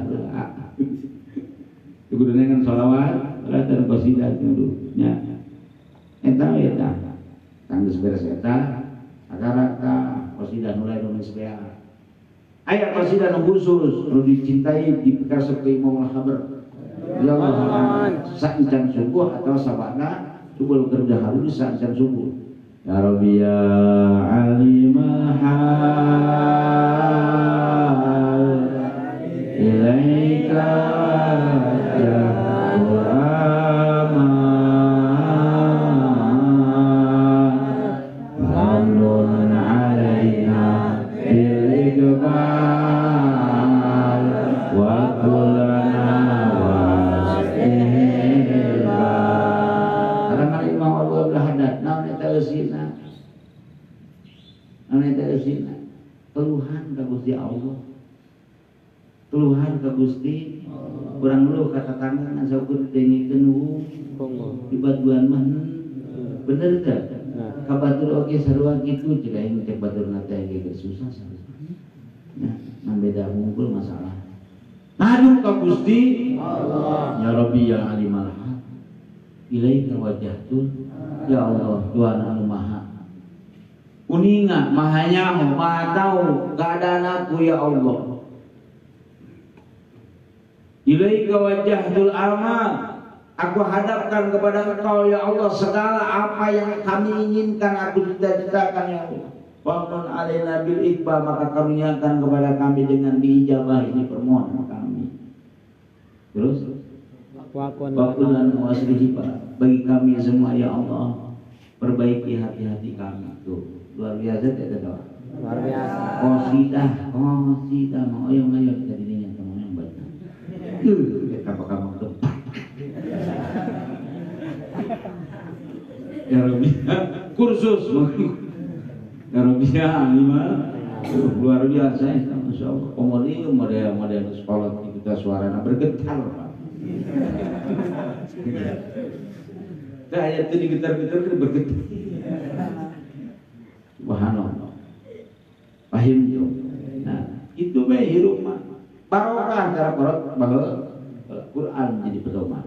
Teu kudu nengen shalawat, dan qasidah kudu nya. Eta tang geus beres eta rata-rata qasidah mulai nu geus ayat qasidah nu khusus nu dicintai dipikasep ke Imam Al-Habar ya Allah saencan subuh atau sabana subuh kerja harus saencan subuh ya Rabbi ya alimah hal ilaika ya Qur'an landun alaina bil iqbal wa kullana wasihillah. Karena Imam Allah berhadat naon eta eusina keluhan ka Gusti Allah, keluhan ka Gusti urang lu kata tangan saukur dengikeun di baduan mah bener teh ka batur oge sarua kitu ceuk aing cek baturna teh ge susah saeuseurna nah beda ngumpul masalah ngadu ka Gusti Allah ya Rabbi ya alimal haq ilaika wajhtul ya Allah Tuhan anu maha uninga maha nyaho maha tahu keadaan aku ya Allah ilaika wajhtul amal aku hadapkan kepada Engkau ya Allah segala apa yang kami inginkan aku cita-citakan ya Allah. Wa'mun alaina bil iqbal maka karuniakan kepada kami dengan diijabah ini permohonan kami. Terus wa'kulan muaslihi bagi kami semua ya Allah perbaiki hati-hati kami. Tuh luar biasa tidak doa. Luar biasa. Qasidah mau yang kita dirinya teman yang baik. Kita bakal tempat. Ya Rabbi kursus ya Rabbi luar biasa ya Masya Allah model sekolah kita suaranya bergetar ayat itu digetar-getar bergetar subhanallah pahim itu nah itu bae hirup mah barokah antara bahwa Quran menjadi pedoman.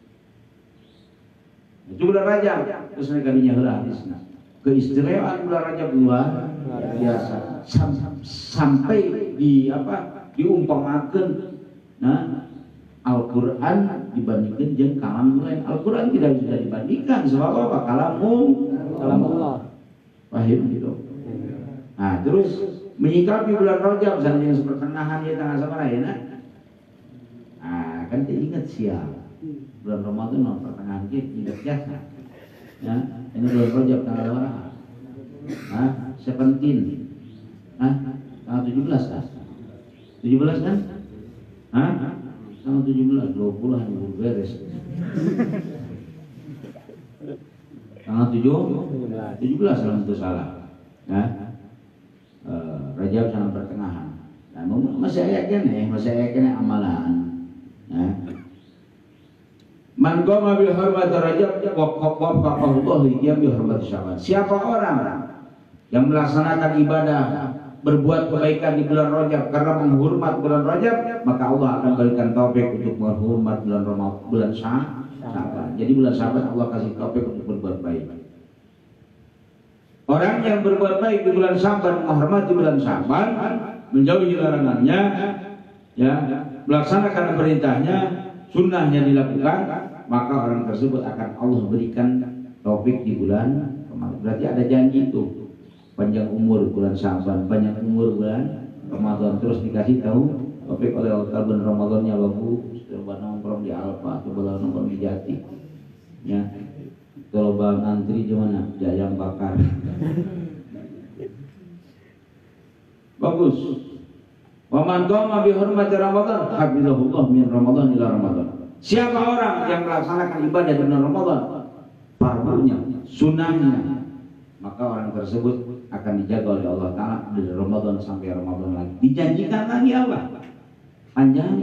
Itu bulan Rajab terus mereka dinyahula hadisna. Keistimewaan bulan Rajab luar biasa sampai diumpamakeun nah Al-Qur'an dibandingkan jeung kalam lain. Al-Qur'an tidak bisa dibandingkan sebab apa? Kalam Allah. Paham gitu. Nah, terus menyikapi bulan Rajab misalnya yang sepertengahan ya tanggal sabaraha ya. Nah, kan ingat siang bulan Ramadan pertengahan kita tidak biasa ya ini bulan Rajab tanggal berapa 17. Tanggal 17 kan? 17 kan? Tanggal 17, 20 belum beres. Tanggal 17 kalau itu salah. Rajab sama pertengahan. Nah, masih yakin amalan. Man qama bi hurmati Rajab wafaqahu Allah bi hurmati Sya'ban. Siapa orang yang melaksanakan ibadah, berbuat kebaikan di bulan Rajab karena menghormat bulan Rajab, maka Allah akan berikan taufik untuk menghormat bulan Sya'ban. Jadi bulan Sya'ban Allah kasih taufik untuk berbuat baik. Orang yang berbuat baik di bulan Sya'ban, menghormati bulan Sya'ban, menjauhi larangannya, ya, melaksanakan perintahnya, sunnahnya dilakukan, maka orang tersebut akan Allah berikan taufik di bulan Ramadan. Berarti ada janji itu, panjang umur bulan Sya'ban, panjang umur bulan Ramadan, terus dikasih tahu taufik oleh Allah bulan Ramadannya bagus, coba nongkrong di Alfa, coba nongkrong di Jati, ya. Kalau bang antri gimana? Jayang bakar. Bagus. Wa man qama bi hurmati Ramadan, hafizahullah min Ramadan ila Ramadan. Siapa orang yang melaksanakan ibadah di bulan Ramadan, fardunya, sunnahnya, maka orang tersebut akan dijaga oleh Allah Ta'ala dari Ramadan sampai Ramadan lagi. Dijanjikan lagi apa? Panjang.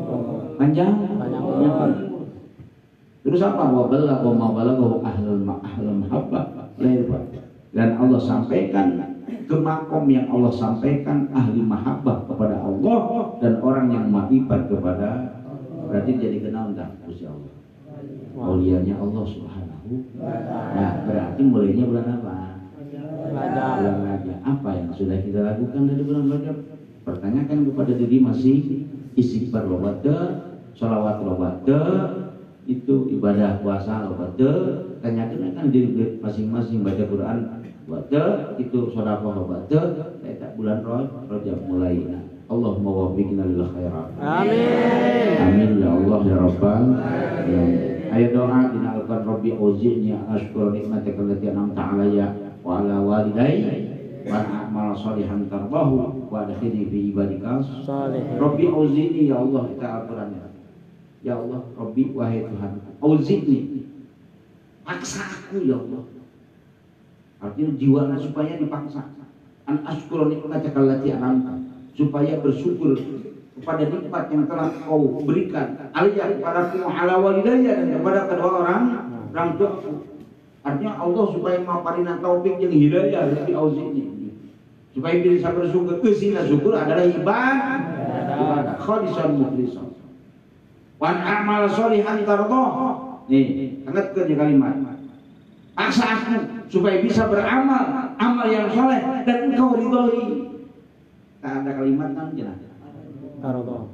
Terus apa? Wa balagha ma balaghahu ahlul mahabbah. Dan Allah sampaikan ke makom yang Allah sampaikan ahli mahabbah kepada Allah dan orang yang marifat kepada, berarti jadi kenal enggak Gusti Allah. Aulianya Allah Subhanahu. Nah, berarti mulainya bulan apa? Bulan Rajab. Apa yang sudah kita lakukan dari bulan Rajab? Pertanyakan kepada diri masih istighfar lobat, sholawat lobat, itu ibadah puasa lobat, tanyakan kan diri masing-masing, baca Quran lobat, itu sedekah lobat, kita bulan Rajab mulai. Allahumma waffiqna lil khairat. Amin. Amin ya Allah ya Rabbal alamin. Ayo doa dinalkan Rabbi auzi'ni ashkura nikmataka allati an'amta 'alayya wa 'ala walidayya wa a'mal shalihan tardahu wa adkhilni fi ibadika shalihin. Rabbi auzi'ni ya Allah, kita Al-Qur'an ya Allah, Rabbi wahai Tuhan, auzi'ni, paksa aku ya Allah. Artinya jiwa supaya dipaksa. An ashkura nikmataka allati an'amta, supaya bersyukur kepada nikmat yang telah kau berikan alayya kepadaku, ala walidayya, dan kepada kedua orang tuaku. Artinya Allah supaya maparina taufik yang hidayah dari auzi'ni, supaya bisa bersyukur. Kesina syukur adalah ibadah khalisan mukhlisan. Wan amal sholihan tardah. Nih, angkat ke kalimat. Paksa aku supaya bisa beramal amal yang soleh dan engkau ridhoi. Tak ada kalimat kan jelas. Tardah.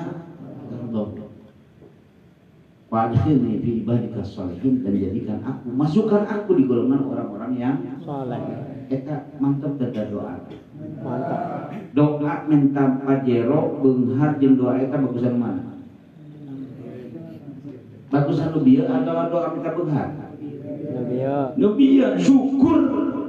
Wadkhilni fi ibadika sholihin, dan jadikan aku, masukkan aku di golongan orang-orang yang saleh. Eta mantap dada doa. Mantap. Doa minta pajero beunghar jeung doa eta bagusan mana? Bagusan nu bieu atau doa minta beunghar? Nu bieu syukur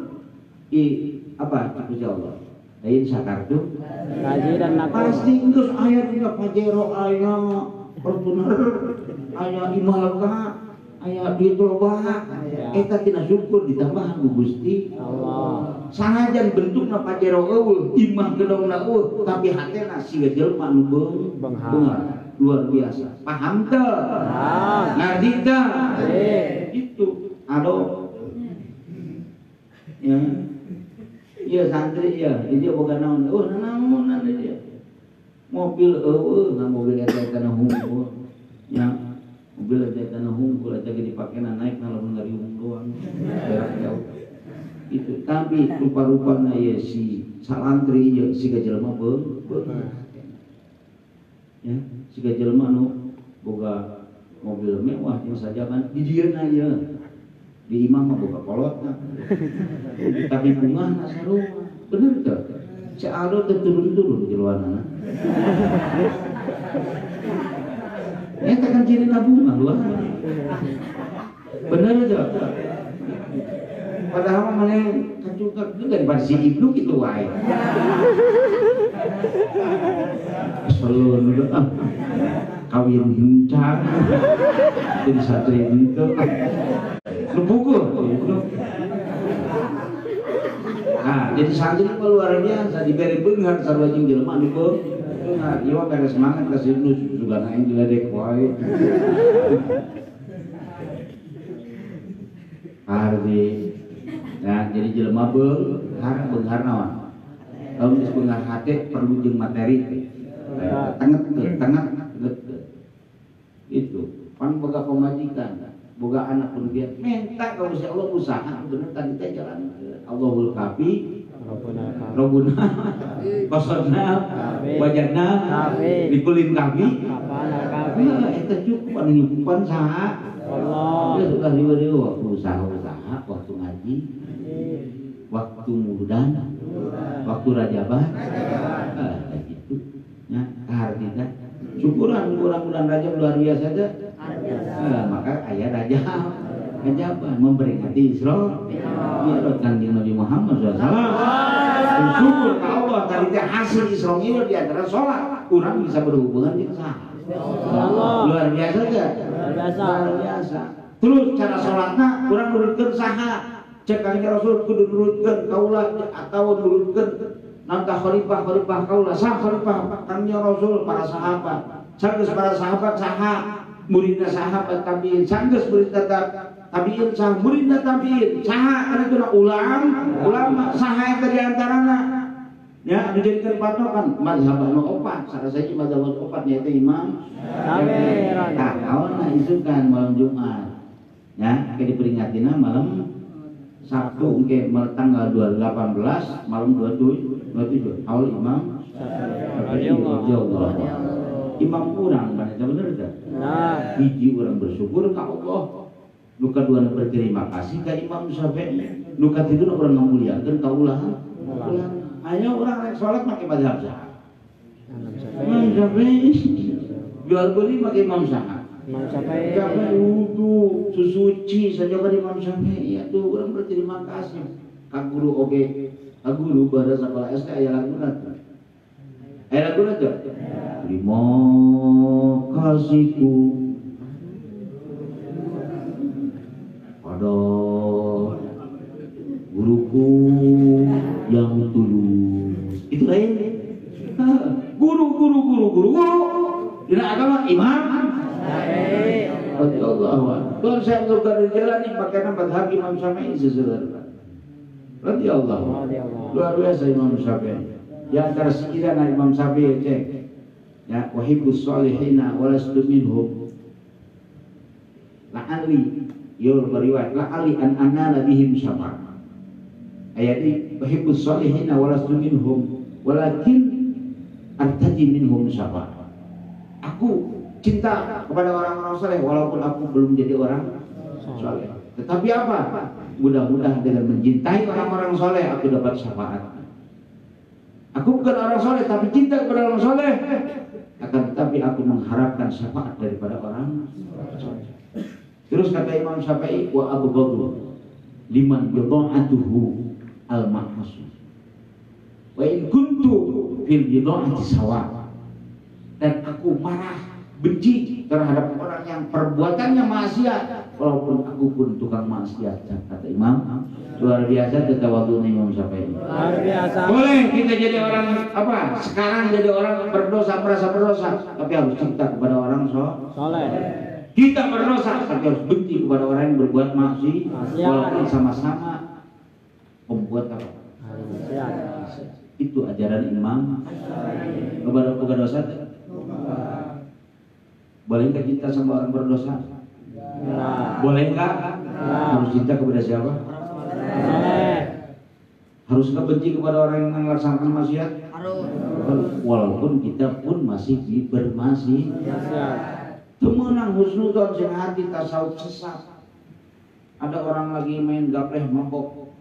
apa Gusti Allah. Lain sakartu ngaji dan naku pasti geus aya dina pajero, aya Fortuner, aya Imalaka, aya Ditolba, eta tina syukur ditambahan ku Gusti Allah. Sanajan bentukna pajero eueuh, imah gedongna eueuh, tapi hatena siga jelema nu beunghar. Luar biasa. Paham teu? Paham. Ngerti teu? Itu ado. Ya. Iya santri ya, dia boga naon. Oh, naon dia. Mobil mobil eta kana hungkul. Ya, mobil eta kana hungkul eta ge dipakena naik lamun ngariung doang. Berak jauh. Itu tapi rupa-rupana ya si salantri jeung siga jelema beunghar. Ya, siga jelema nu boga mobil mewah jeung sajaban di dieuna ya. Di imam mah boga kolotna. Tapi bungahna sarua. Bener teu? Si Aldo teu turun-turun di luarna. Eta kan ciri bunga luarna. Bener teu? Padahal mana kacuka itu daripada si ibnu gitu wae. Selalu kawin hincang jadi satri itu lu pukul. Nah, jadi santri luar biasa diberi beunghar sarua jeung jelema nu beunghar. Ieu beres semangat ka ibnu juga naik diledek wae. Arti ya, jadi jelema beunghar naon? Lamun geus beunghar hate perlu jeung materi. Tengah itu pan boga pemajikan, boga anak pun dia minta kalau si Allah usaha bener tadi teh jalan Allahul kafi Rabbuna Qasarna wajadna dikulin kami eta cukup anu nyukupan saha Allah. Dia sudah riweuh waktu usaha waktu ngaji waktu mudan waktu rajabah gitu ya harita syukuran bulan Rajab luar biasa aja. Maka ayat Rajab memperingati Isra Mi'raj Kanjeng Nabi Muhammad SAW. Syukur ke Allah tadi teh hasil Isra Mi'raj di antara salat urang bisa berhubungan jeung saha. Luar biasa aja. Luar biasa. Terus cara salatna urang nurutkeun saha? Cek Kanjeng Rasul kudu nurutkeun kaulah atau nurutkeun nantah khalifah kaulah sah khalifah Kanjeng Rasul para sahabat. Sanggeus para sahabat saha muridna sahabat tabiin, sanggeus muridna tabiin sah muridna tabiin saha kana tuna ulama saha eta di antarana ya dijadikan patokan mazhab anu opat sarasa ieu mazhab anu opat nyaeta Imam Syafi'i. Tah kaonna isukan malam Jumat ya ke diperingatina malam Sabtu engke tanggal 18 malam 27 awal Imam Syafi'i radhiyallahu Imam kurang kan, bener tak? Nah, hiji orang bersyukur ke Allah, nu kadua berterima kasih ke Imam Syafi'i, nu katidu orang ngamuliakeun kaulahan. Hanya orang rek salat make mazhab saha? Imam Syafi'i. Jual beli make Imam saha? Imam Syafi'i. Syafi'i wudu, susuci saja ka Imam Syafi'i. Ya tuh orang berterima kasih. Ka guru oge, ka guru pada sekolah SD aya laguna. Aya laguna tuh. Terima kasihku pada guruku yang tulus. Itu lain. Guru. Dina agama imam. Allah. Tuhan saya menurutkan jalan ini pakai nama Habib Imam Syafi'i sesuatu. Radhiyallahu. Luar biasa Imam Syafi'i. Ya antara sekiranya Imam Syafi'i cek. Ya wahibbus sholihina walastu minhum la'ali yul beriwayat la'ali an anala bihim syafa'ah. Ayat ini wahibbus sholihina walastu minhum walakin artaji minhum syafa'ah. Aku cinta kepada orang-orang saleh walaupun aku belum jadi orang saleh. Tetapi apa? Mudah-mudahan dengan mencintai orang-orang saleh aku dapat syafaat. Aku bukan orang saleh tapi cinta kepada orang saleh. Akan tetapi aku mengharapkan syafaat daripada orang. Terus kata Imam Syafi'i wa abghadu liman bidha'atuhu al-mahsus wa in kuntu fil bidha'ati sawa. Dan aku marah benci terhadap orang yang perbuatannya maksiat walaupun aku pun tukang maksiat, kata Imam. Luar biasa tatawadhu Imam Syafi'i. Luar biasa. Boleh kita jadi orang apa? Sekarang jadi orang berdosa, merasa berdosa, tapi harus cinta kepada orang saleh. Kita berdosa, tapi harus benci kepada orang yang berbuat maksiat, walaupun sama-sama membuat apa? Itu ajaran Imam. Kepada dosa. Bolehkah cinta sama orang berdosa? Bolehkah? Harus cinta kepada siapa? Haruskah benci kepada orang yang melaksanakan maksiat? Harus. Walaupun kita pun masih bermaksiat. Temenang husnudzon sing hati tasawuf sesat. Ada orang lagi main gapleh mabok.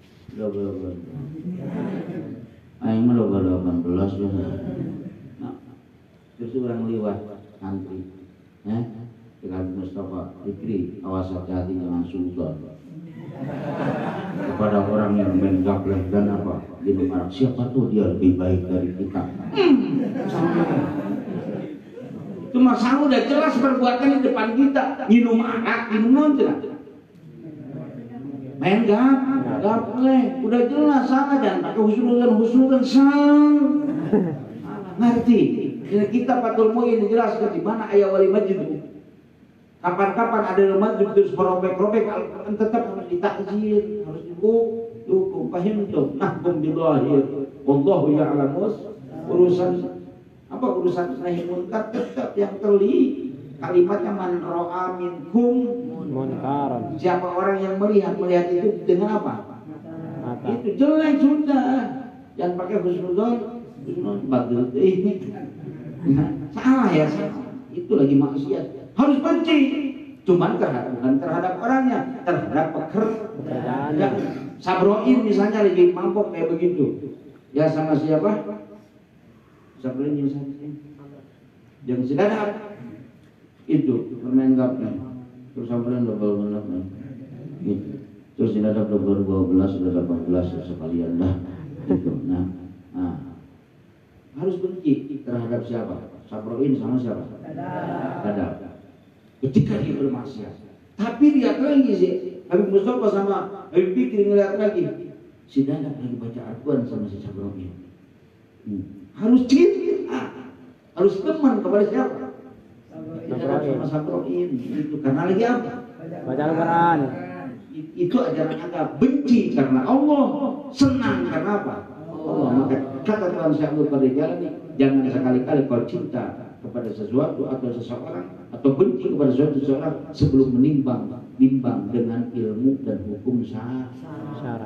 Aing mah loba 18 ya. Nah, terus orang liwat santri. Ya, dengan Mustafa Fikri, awas hati-hati jangan sultan. kepada orang yang main gaplek dan apa minum arak, siapa tuh dia lebih baik dari kita. Itu masalah udah jelas perbuatan di depan kita, minum arak, minum non main gaplek, udah jelas salah, jangan pakai husnudzon sang. Ngerti? Kita patul mau ini jelas di mana ayat wali masjid. Kapan-kapan ada masjid terus merobek-robek, Al-Quran tetap harus ditakzir, harus dihukum, paham tuh. Nahkum bidhahir, wallahu ya'lamus. Urusan nahi munkar tetap yang teli. Kalimatnya man ra'a minkum munkaran. Siapa orang yang melihat itu dengan apa? Mata. Itu jelek sudah. Jangan pakai husnudzon bagus ini. Salah ya, salah. Itu lagi maksiat. Harus benci, cuman bukan terhadap orangnya, terhadap pekerjaannya. Sabroin misalnya lagi mabok kayak begitu, ya sama siapa? Sabroin yang sakit, yang sedang itu permain gaplek, terus Sabroin double gitu. Terus tidak ada double 12 sudah 18 sekalian dah, gitu. Nah, harus benci terhadap siapa? Sabroin sama siapa? Dadap. Ketika dia bermaksiat, tapi lihat lagi sih, Habib Mustafa sama Habib Fikri ngeliat lagi, si Dadap lagi baca Al-Quran sama si Sabroin. Harus cinta, harus teman kepada siapa? Dadap sama Sabroin, itu karena lagi apa? Baca Al-Quran. Itu ajaran agama. Benci karena Allah, senang karena apa? Allah. Maka kata Tuhan Syaikhul pada jalan, jangan sekali-kali kau cinta kepada sesuatu atau seseorang atau benci kepada seseorang sebelum menimbang dengan ilmu dan hukum syara.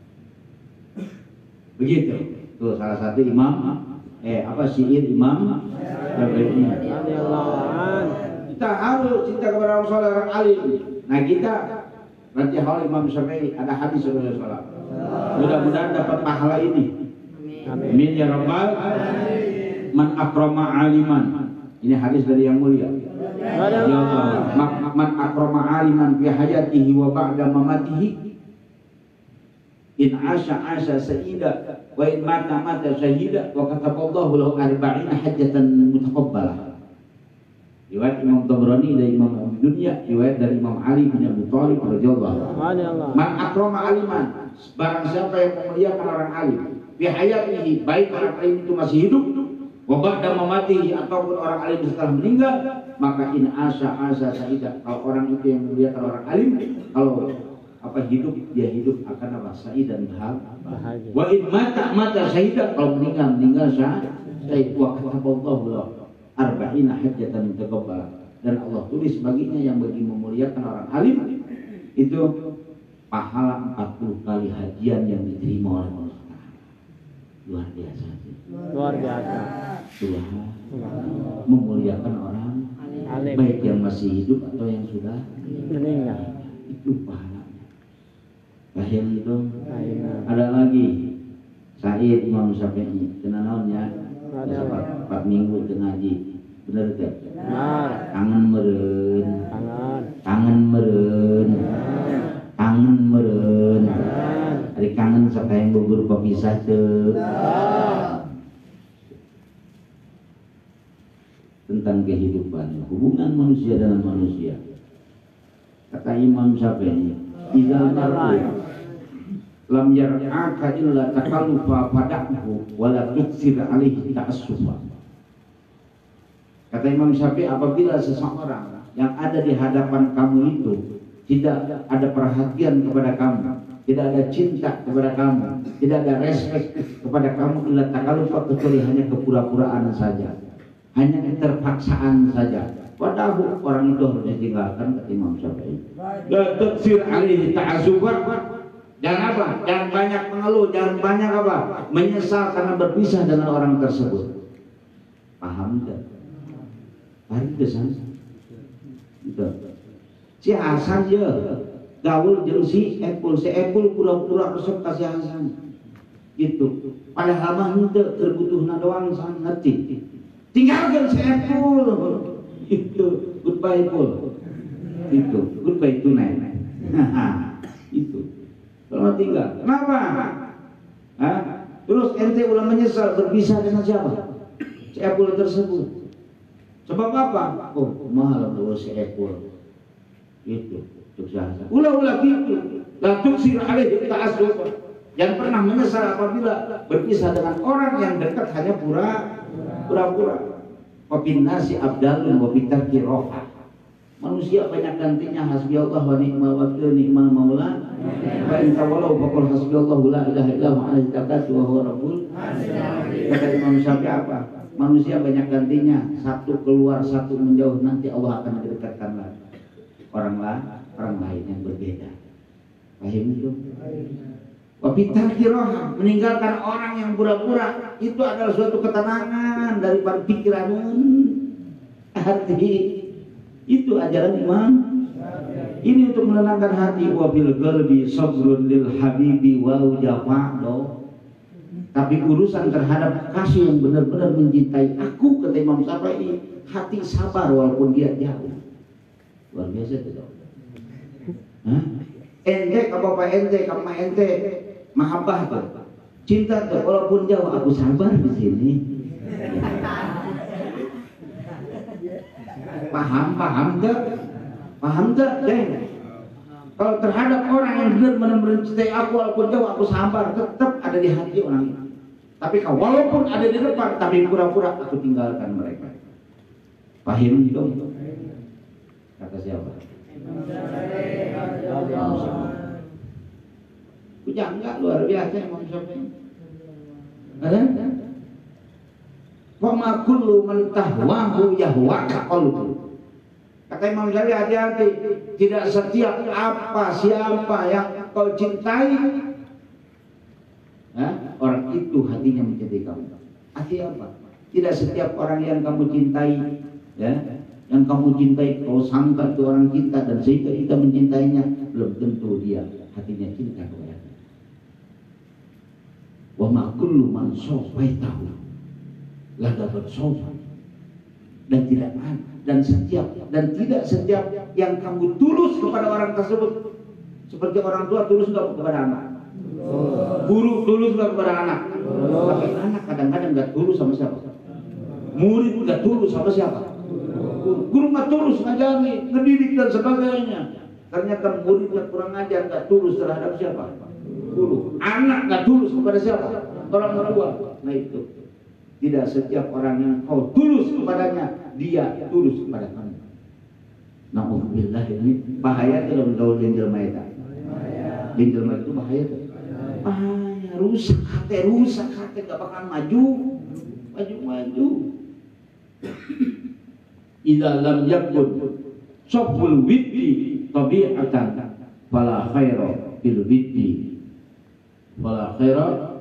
Begitu. Tuh salah satu imam syair Imam Syafi'i. Kita harus cinta kepada orang saleh, orang alim. Nah kita nanti hal Imam Syafi'i ada hadis Rasulullah. Mudah-mudahan dapat pahala ini. Amin ya rabbal alamin. Man akrama aliman. Ini hadis dari yang mulia. Ya Allah, man akrama aliman fi hayatihi wa ba'da mamatihi in asya sa'ida wa in mata syahida wa kataballahu lahu 40 hajjatan mutaqabbalah. Riwayat Imam Tabrani dari Imam Abu Dunya, riwayat dari Imam Ali bin Abi Thalib radhiyallahu anhu. Man akrama aliman, barang siapa yang memuliakan orang alim fi hayatihi, baik orang alim itu masih hidup, wa ba'da mamatihi ataupun orang alim setelah meninggal, maka in asya sa'ida, kalau orang itu yang memuliakan orang alim, kalau hidup dia hidup akan apa? Sa'idan bahagia. Wa in mata syahida, kalau meninggal syahid. Wa kataballahu lahu 40 hajjatan mutaqabbalah, dan Allah tulis baginya yang bagi memuliakan orang alim itu pahala 40 kali hajian yang diterima oleh Allah. Luar biasa. Tuhan memuliakan orang alim, baik yang masih hidup atau yang sudah meninggal. Itu pahalanya. Paham itu? Ada lagi Said Imam Syafi'i, kenalnya 4 minggu tengah ngaji. Bener tak? Kangen meren. Hari kangen sampai yang gugur pepisah tuh. Tentang kehidupan, hubungan manusia dengan manusia. Kata Imam Syafi'i, idza marra lam yar'aka illa takallufa fada'hu wa la tuksir alaihi ta'assufa. Kata Imam Syafi'i, apabila seseorang yang ada di hadapan kamu itu tidak ada perhatian kepada kamu, tidak ada cinta kepada kamu, tidak ada respect kepada kamu, illa takallufa, kecuali hanya kepura-puraan saja, hanya keterpaksaan saja, padahal orang itu harus ditinggalkan. Kata Imam Syafi'i, la tuksir alaihi ta'assufa. Jangan apa? Jangan banyak mengeluh, jangan banyak apa? Menyesal karena berpisah dengan orang tersebut. Paham tidak? Mari ke sana. Gitu. Si Hasan ya gaul jeung si Epul pura-pura resep kasih Hasan. Gitu. Padahal mah henteu keur butuhna doang san ngerti. Tinggalkan si Epul. Itu goodbye Epul. Itu goodbye tunai. Itu. Selamat tinggal. Kenapa? Hah? Terus ente ulah menyesal berpisah dengan siapa? Si Epul tersebut. Sebab apa? Oh, mahal dulu si Epul. Itu, ulah gitu. La tuksir alaihi ta'assub. Jangan pernah menyesal apabila berpisah dengan orang yang dekat hanya pura-pura. Wa bin nasi abdalun wa bitarki roha. Manusia banyak gantinya hasbiyallah wa ni'mal wakil ni'mal maula. Fa in tawallaw faqul hasbiyallahu la ilaha illa huwa alaihi tawakkaltu wa huwa rabbul. Kata Imam Syafi'i apa? Manusia banyak gantinya, satu keluar satu menjauh, nanti Allah akan mendekatkan lagi orang lain yang berbeda. Paham itu? Wabitarki roha, meninggalkan orang yang pura-pura itu adalah suatu ketenangan daripada pikiran hati. Itu ajaran Imam. Ini untuk menenangkan hati. Wabil qalbi sabrun lil habibi wa jafa'do. Tapi urusan terhadap kasih yang benar-benar mencintai aku, kata Imam Syafi'i, hati sabar walaupun dia jauh. Luar biasa itu. Ente ke bapak ente, ke emak ente, mahabbah tuh, cinta tuh, walaupun jauh aku sabar di sini. Paham tak, Deng? Kalau terhadap orang yang benar-benar mencintai aku walaupun jauh aku sabar, tetap ada di hati orang itu. Tapi walaupun ada di depan, tapi pura-pura aku tinggalkan mereka. Paham dong? Kata siapa? Punya enggak luar biasa Imam Syafi'i. Ada? Wa ma kullu man tahwahu yahwaka qalbu. Kata Imam Syafi'i, hati-hati, tidak setiap siapa yang kau cintai, orang itu hatinya mencintai kamu. Artinya apa? Tidak setiap orang yang kamu cintai, yang kamu cintai kau sangka itu orang cinta dan sehingga kita mencintainya, belum tentu dia hatinya cinta kepada. Wa ma kullu man sawaitahu la dapat sofa. Dan tidak setiap yang kamu tulus kepada orang tersebut, seperti orang tua tulus enggak kepada anak, guru tulus enggak kepada anak, tapi anak kadang-kadang enggak tulus sama siapa, murid enggak tulus sama siapa, guru enggak tulus ngajari, ngedidik dan sebagainya. Ternyata muridnya kurang ajar, enggak tulus terhadap siapa, guru. Anak enggak tulus kepada siapa, orang tua. Nah itu, tidak setiap orang yang kau tulus kepadanya, dia tulus kepada kamu. Na'udzubillah, ini bahaya dalam gaul jenjel maita. Jenjel maita itu bahaya tuh. Bahaya, rusak hati, gak bakal maju. Idza lam yakun sabbul widdi tabi'atan fala khaira fil widdi. Fala khaira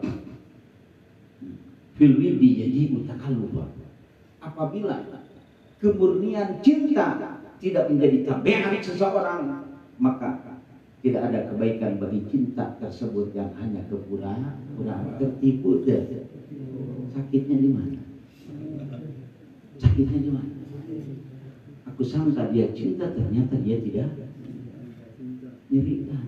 fil widdi yajibu takallufa. Apabila kemurnian cinta tidak menjadi tabiat seseorang, maka tidak ada kebaikan bagi cinta tersebut yang hanya kepura-pura, tertipu deh. Sakitnya di mana? Aku sangka dia cinta, ternyata dia tidak nyerikan.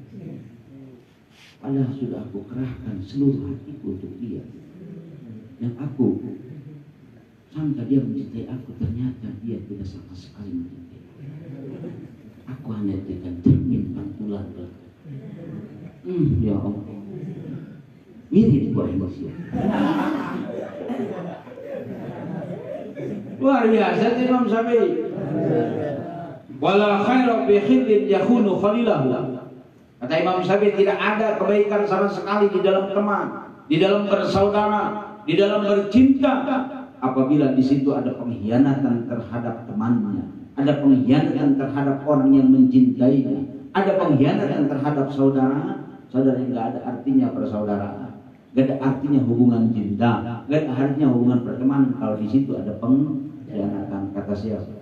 Padahal sudah aku kerahkan seluruh hatiku untuk dia. Yang aku sangka dia mencintai aku, ternyata dia tidak sama sekali mencintai. Aku hanya dengan cermin pantulan. Ya Allah, mirip buah manusia. Luar biasa Imam Syafi'i. Wala khaira bi khillin yakhunu khalilahu. Kata Imam Syafi'i, tidak ada kebaikan sama sekali di dalam teman, di dalam bersaudara, di dalam bercinta, apabila di situ ada pengkhianatan terhadap temannya, ada pengkhianatan terhadap orang yang mencintainya, ada pengkhianatan terhadap saudara yang nggak ada artinya persaudaraan, nggak ada artinya hubungan cinta, nggak ada artinya hubungan pertemanan kalau di situ ada pengkhianatan. Kata siapa?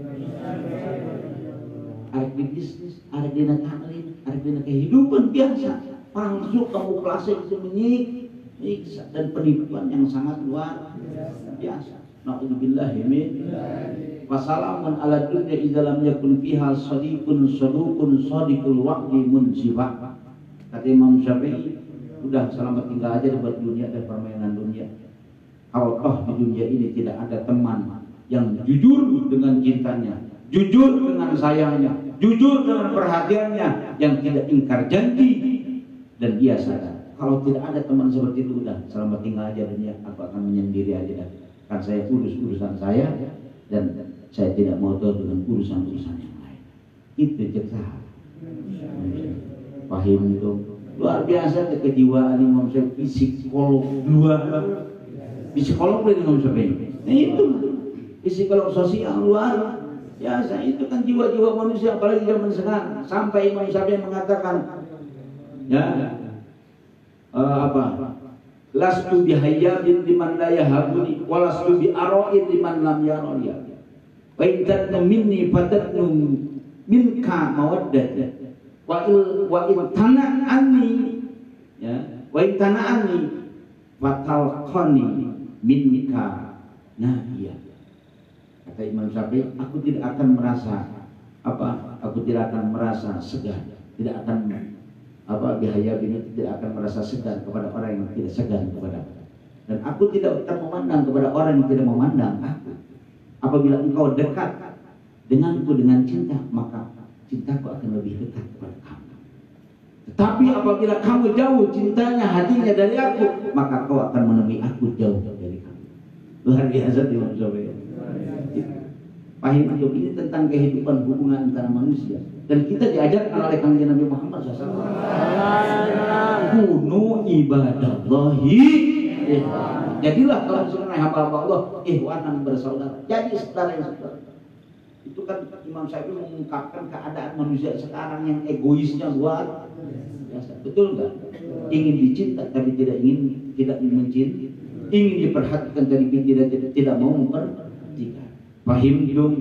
Arek di bisnis, arek di taklim, arek di kehidupan biasa, langsung kamu klasik itu menyiksa dan penipuan yang sangat luar biasa. Na'udzubillah min wasalamun ala dunya idza lam yakun fiha shadiqun saduqun sadiqul waqti munsibah. Kata Kata Imam Syafi'i, udah selamat tinggal aja buat dunia dan permainan dunia. Kalau toh di dunia ini tidak ada teman yang jujur dengan cintanya, jujur dengan sayangnya, jujur dengan perhatiannya, yang tidak ingkar janji, dan dia sadar kalau tidak ada teman seperti itu, udah selamat tinggal aja dunia, aku akan menyendiri aja dah. Kan saya urus urusan saya dan saya tidak mau tahu dengan urusan-urusan yang lain. Itu cekah. Pahim itu luar biasa kejiwaan Imam Syafi'i, psikolog luar. Psikolog boleh Imam Syafi'i. Nah itu psikolog sosial luar biasa. Itu kan jiwa-jiwa manusia apalagi zaman sekarang. Sampai Imam Syafi'i mengatakan, ya lastu bihayyabin liman la yahabuni wa lastu bi'ara'in liman lam yarani. Wa in tadnu minni fatadnu minka mawaddah wa in tana'anni, ya, wa in tana'anni fatalqani minka. Nah iya, kata Imam Syafi'i, aku tidak akan merasa aku tidak akan merasa segan, tidak akan bihayab ini tidak akan merasa segan kepada orang yang tidak segan kepada aku, dan aku tidak akan memandang kepada orang yang tidak memandang aku. Apabila engkau dekat denganku dengan cinta, maka cintaku akan lebih dekat kepada kamu. Tetapi apabila kamu jauh cintanya, hatinya dari aku, maka kau akan menemui aku jauh dari kamu. Luar biasa Imam Syafi'i. Pahim itu, ini tentang kehidupan hubungan antara manusia. Dan kita diajarkan oleh Kanjeng Nabi Muhammad SAW. Kunu ibadallahi. Jadilah kalau misalnya hamba-hamba Allah ihwanan bersaudara. Jadi saudara yang saudara. Itu kan Imam Syafi'i mengungkapkan keadaan manusia sekarang yang egoisnya luar biasa. Betul nggak? Ingin dicinta tapi tidak mencintai. Ingin diperhatikan tapi tidak mau memperhatikan. Pahim dong.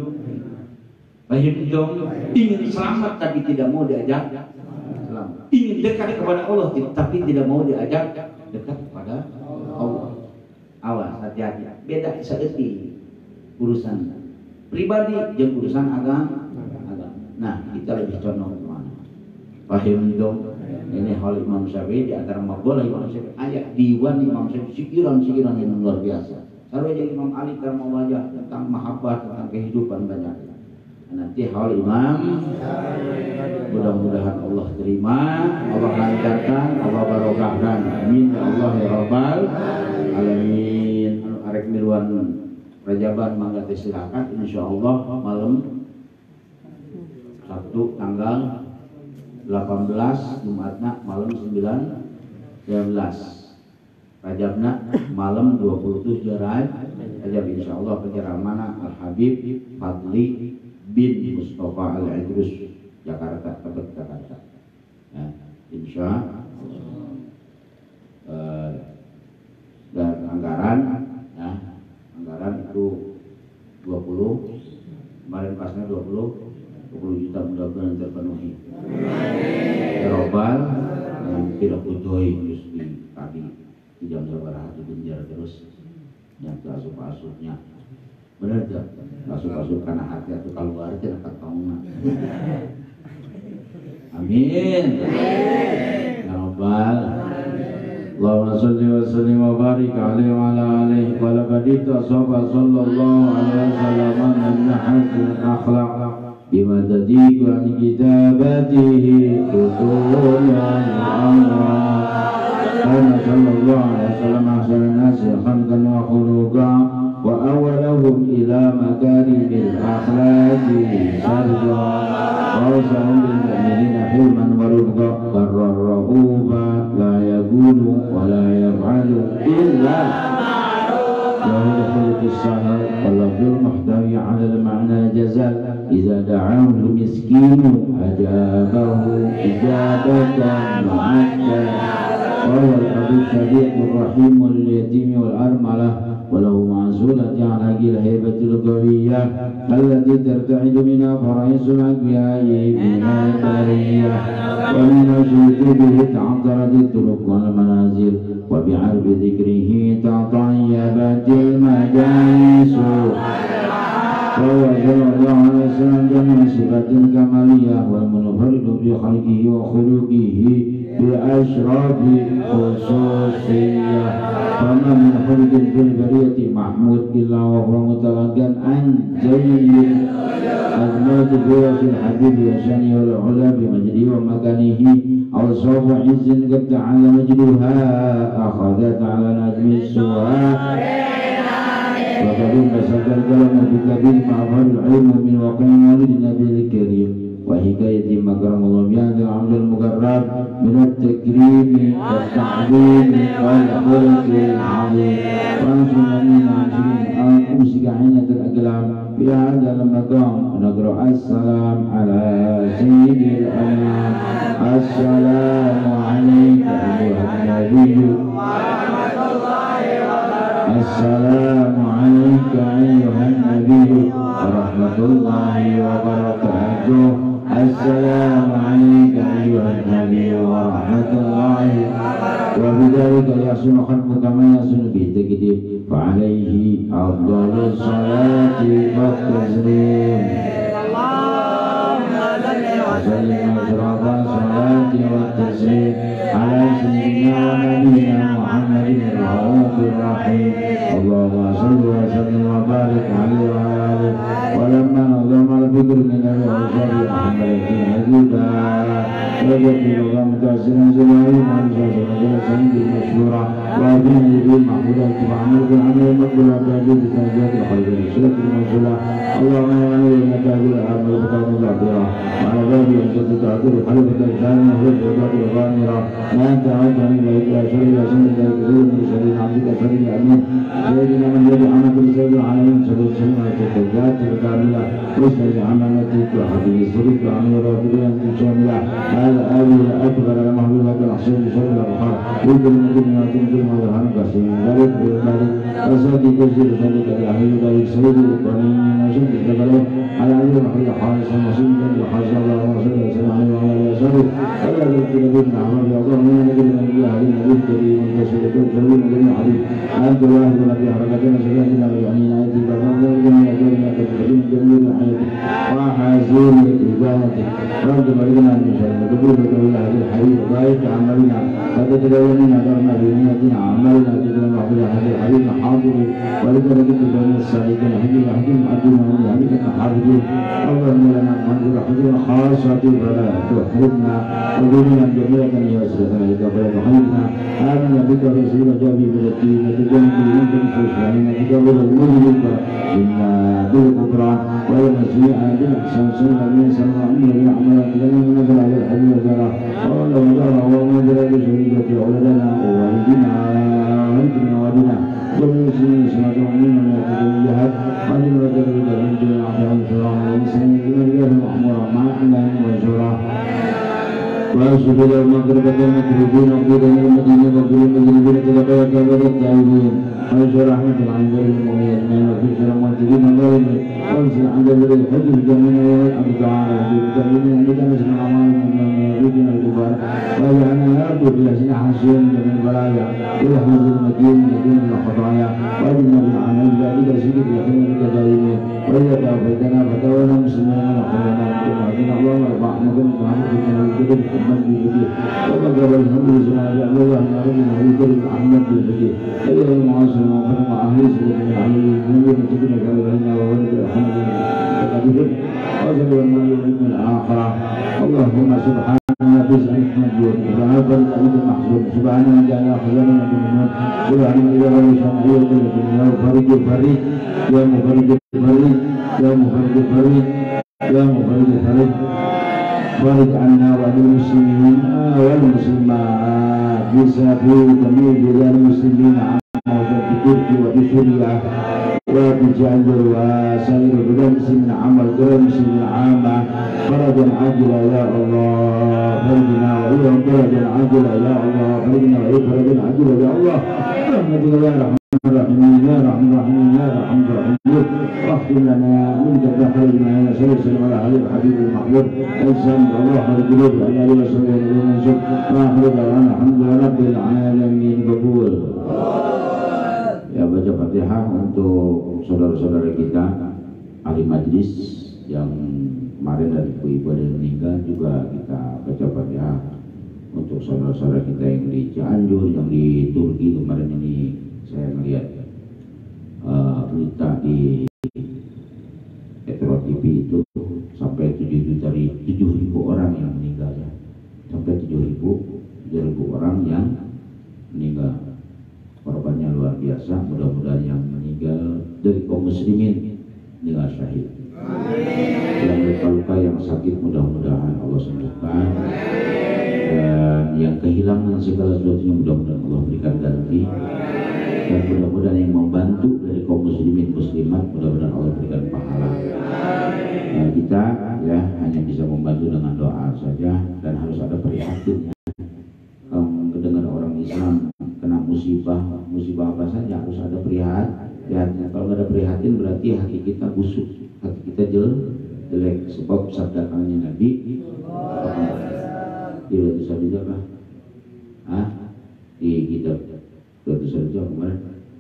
Ingin selamat tapi tidak mau diajak selamat. Ingin dekat kepada Allah tapi tidak mau diajak dekat kepada Allah. Awas, hati-hati. Beda seperti urusan pribadi dan urusan agama. Nah, kita lebih condong kemana? Pahim dong. Ini hal Imam Syafi'i, di antara maqalah Imam Syafi'i, ayat diwan Imam Syafi'i, sikiran yang luar biasa. Kalau jadi Imam Ali karena wajah tentang mahabbah, tentang kehidupan banyak. Nanti hal Imam, mudah-mudahan Allah terima, Allah lancarkan, Allah barokahkan. Amin ya Allah ya Rabbal alamin. Arek miluan Rajaban mangga teh silakan, insyaallah malam Sabtu tanggal 18, Jumatna malam 19 Rajabna malam 27 Rajab, insyaallah penceramah Al Habib Fadli bin Mustafa Al-Idrus, Jakarta, Tebet, Jakarta. Ya, insya dan anggaran, ya, anggaran itu 20, kemarin pasnya 20 juta, mudah-mudahan terpenuhi. Robal yang tidak kudoi terus di pagi di jam seberapa dibenjar terus yang asup-asupnya. Benar tak? Asup-asup karena hati atau keluar tidak ketemu. Amin. Ya Rabbal. Allahumma salli wa sallim wa barik alaihi wa ala alihi wa laqad tasawwa sallallahu alaihi wasallam an-nahjul akhlaq bima tadiqu an kitabatihi tutulan Allah. Kana sallallahu alaihi wasallam ahsanan nasi khalqan wa khuluqan wa awwalahum ila makarimil akhlaqi sarja wa awsahum bil mu'minina hilman wa rifqa barrahuba la yaqulu wa la yaf'alu illa lahu khuluqus sahal wallahu muhtawi 'ala al-ma'na jazal idza da'ahu al-miskinu ajabahu ijabatan mu'adda wa huwa al-abid shadiqur rahim wal yatim wal armalah وله معزولة على جيل هيبة القوية التي ترتعد منها فرائس الأنبياء بها البرية ومن وجود به تعطرت الطرق والمنازل وبعرف ذكره تطيبت المجالس وهو صلى الله عليه وسلم جميع صفات الكمالية والمنفرد بخلقه وخلقه بأشرف خصوصية فما من خلق في البرية محمود إلا وهو متلقى عن جليل أزمات جوة الحبيب يشاني والعلا بمجده ومكانه أوصاف عز قد تعالى مجدها أخذت على نجم السواء وقد انبسط الكلام بالكبير مع العلم من وقع مولد النبي الكريم وحكاية مكرم الله بهذا العبد المقرب من التكريم والتعظيم والخلق العظيم ونحن أمسك عينة الأقلام في هذا المقام ونقرأ السلام على سيد الأنام السلام عليك أيها النبي السلام عليك أيها النبي ورحمة الله وبركاته السلام عليك أيها النبي ورحمة الله وبذلك يحسن خلقك ما يحسن به تكذيب فعليه أفضل الصلاة والتسليم وسلم أشرف الصلاة والتسليم على سيدنا ونبينا محمد الرؤوف الرحيم اللهم صل وسلم وبارك عليه وعلى آله ولما نظم الفكر من الأنصار حملة الهدى وجد لغة متأثرا زواهي وأنصار مجال سيد المشهورة وأبين به محمودة وعمل بالعمل المقبولة تأجيل بتنجات الخير الشرك المنزلة اللهم يعلم إنك أجل الأعمال بطاقة الأخيرة وعلى باب أنت تعطي خلفة الثانية هو العباد الغامرة ما أنت عودني إليك أشهد إلى سنة كثير من سبيل عبدك سبيل الأمين سيدنا من يدي عمك سيد العالمين سبيل سنة التجات الكاملة واسأل عمامتك وحبيب السريك وعمل رافضين أنت شاملة هذا آبي أكبر المحبوبة الأحسن شر الأبخار يمكن من الدنيا وتنكر مظهر قسيم ذلك بالمالك وسادي تجزير ذلك الأحيي ذلك سيد القرين وشد الدبلين على عدو محمد حارس المصيب وحاسب الله وصلى وسلم عليه وعلى آله وصحبه ولا يمكن بنا عمل الله من نبي النبي عليه النبي الكريم وكسر كل كريم وكريم حبيب أنت واحد في حركتنا سيدنا ويعنينا أيدي بابنا وجميع كلمة كريم جميل حياتك وحازين إبادتك رد مرينا من شر وقبول إلى هذه الحبيب وبارك عملنا فتتدوننا درنا بنيتنا عملنا تجرى محفوظ هذا الحبيب حاضر ولدرجة بني السالكين حبيب حكيم أدينا من حبيب حافظين اللهم لنا منزل حضور خاصة فلا تحرمنا ودنيا جميلة يسرنا لك فيضحينا آمنا بك رسول جابي بالتين تجنبي من تنفسنا تجرب المجرد إنا بالكفران والمسيح بالإحسان سنة من سنة أمنا بنعمل لنا من نزل على الحبيب وزرع ولا وزرع ومنزل بشريكة ولدنا ووالدنا وانتنا ودنا جميع سنين سنة أمنا من يتجلجهد قدم وجرد الرجل عبد الفرام والإنسان من الله محمورا معنا وزرع وأشهد إلى المغرب المكروبين وقيل إلى المدينة وقيل المدينة تلقيك وبدأ التعيبين وأشهد رحمة العنبر المؤمنين من وفيش المنتجين الظالمين وأنزل عند الذي الحج الجميل والأبد تعالى بالتعيين عندك نسل الأمان من يريدنا الكبار وجعلنا نرجو في حسن حسين من البلايا ويحفظ المدين مدين الخطايا وأجلنا بالعمل ذلك سيد لكن بك دائمين وإذا توفيتنا فتولنا مسلمين وخيرنا وعدنا الله وارفع مكان محمد من الكبر محمد بالفقيه وبقر الحمد لله جعل الله نارنا الكريم محمد بالفقيه أيها المعاصرين وفرق أهل سبيل العلي من يمتكنا كالبهنا وولد الحمد لله وصلوا المال من الآخرة اللهم سبحانه بزع المجود وعافى الأبد المحزون سبحانه من جعل خزانة المنون سبحانه إذا غيشان أيضا الدنيا وفرج الفريق يا مفرج الفريق يا مفرج الفريق يا مفرج الفريق فرج عنا وعن المسلمين والمسلمات بسبب جميع بلاد المسلمين عامة بتركيا وبسوريا وبجعل وسائر بلاد المسلمين عامة غير المسلمين عامة فرجا عاجلا يا الله فرجنا وإياهم فرجا عاجلا يا الله فرجنا وإياهم فرجا عاجلا يا الله برحمتك يا رحمن الرحيم يا رحمن الرحيم يا رحمن الرحيم واختم لنا منك بخيرنا يا سلسل على حبيب المحبوب انسان الله القلوب على اله وصحبه وسلم واخر دعوانا الحمد لله رب العالمين قبول. Ya, baca Fatihah untuk saudara-saudara kita ahli majlis yang kemarin dari ibu-ibu yang meninggal juga kita baca Fatihah untuk saudara-saudara kita yang di Cianjur, yang di Turki kemarin ini saya melihat berita di Metro TV itu sampai 7.000 orang yang meninggal ya, sampai 7.000 orang yang meninggal. Korbannya luar biasa. Mudah-mudahan yang meninggal dari kaum muslimin meninggal syahid. Yang luka-luka, yang sakit, mudah-mudahan Allah sembuhkan. Dan yang kehilangan segala sesuatunya mudah-mudahan Allah berikan ganti. Dan mudah-mudahan yang membantu dari kaum muslimin muslimat mudah-mudahan Allah berikan pahala. Kita ya hanya bisa membantu dengan doa saja, dan harus ada prihatin ya. Kalau mendengar orang Islam kena musibah apa saja harus ada prihatin. Kalau nggak ada prihatin berarti hati kita busuk, hati kita jelek. Sebab sabda Nabi di Ratu Sabda apa? Di kitab Ratu Sabda kemarin.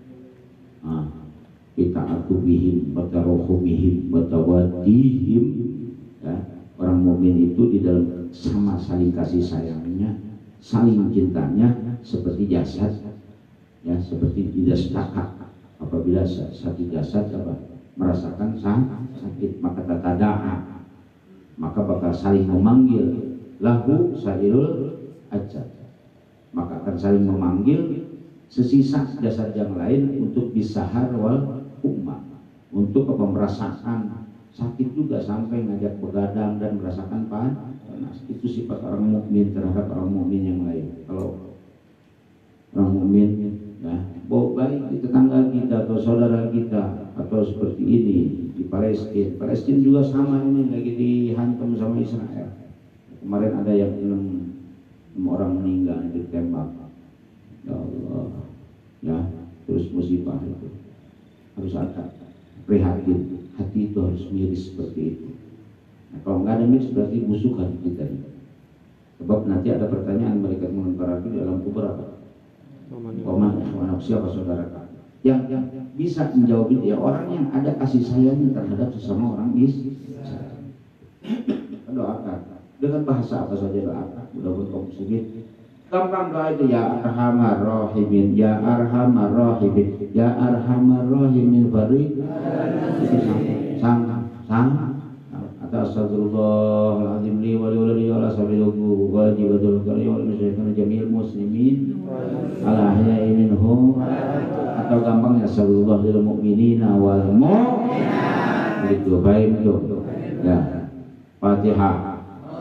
Kita atubihim, batarohumihim, batawadihim. Ya, orang mukmin itu di dalam sama saling kasih sayangnya, saling cintanya seperti jasad, ya seperti idastaka. Apabila satu jasad merasakan sakit, maka tatada'a, maka bakal saling memanggil lahu sairul ajad, maka akan saling memanggil sesisa jasad yang lain untuk bisahar wal ummah, untuk merasakan sakit juga sampai ngajak begadang dan merasakan panas. Itu sifat orang mukmin terhadap orang mukmin yang lain. Kalau orang mukmin ya baik di tetangga kita atau saudara kita atau seperti ini di Palestina juga sama, ini lagi dihantam sama Israel. Kemarin ada yang 6 orang meninggal ditembak. Ya Allah, ya terus musibah itu harus ada prihatin, hati itu harus miris seperti itu. Nah, kalau nggak ada miris berarti busuk hati kita. Sebab nanti ada pertanyaan mereka mengantar di dalam kubur apa? Koman siapa saudara kamu? Yang bisa menjawab itu ya orang yang ada kasih sayang terhadap sesama orang Islam. Doakan dengan bahasa apa saja doakan. Mudah-mudahan kaum muslimin gampang doa itu, ya arhamar rahimin, ya arhamar rahimin, ya arhamar rahimin farid. Sang atau astagfirullahaladzim li wa li wa la sabiluhu wa jibatul kari wa musyrikan jamil muslimin ala ahya'i minhum, atau gampangnya sallallahu lil mu'minina wal mu'minat. Begitu baik itu ya. Fatihah.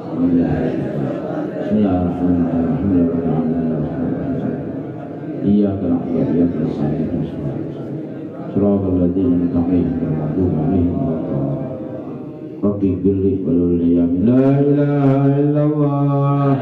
Bismillahirrahmanirrahim. Iyyaka na'budu wa iyyaka nasta'in. Shiratal ladzina an'amta 'alaihim ghairil maghdubi 'alaihim waladdallin. Rabbi ighfirli wa li la ilaha illallah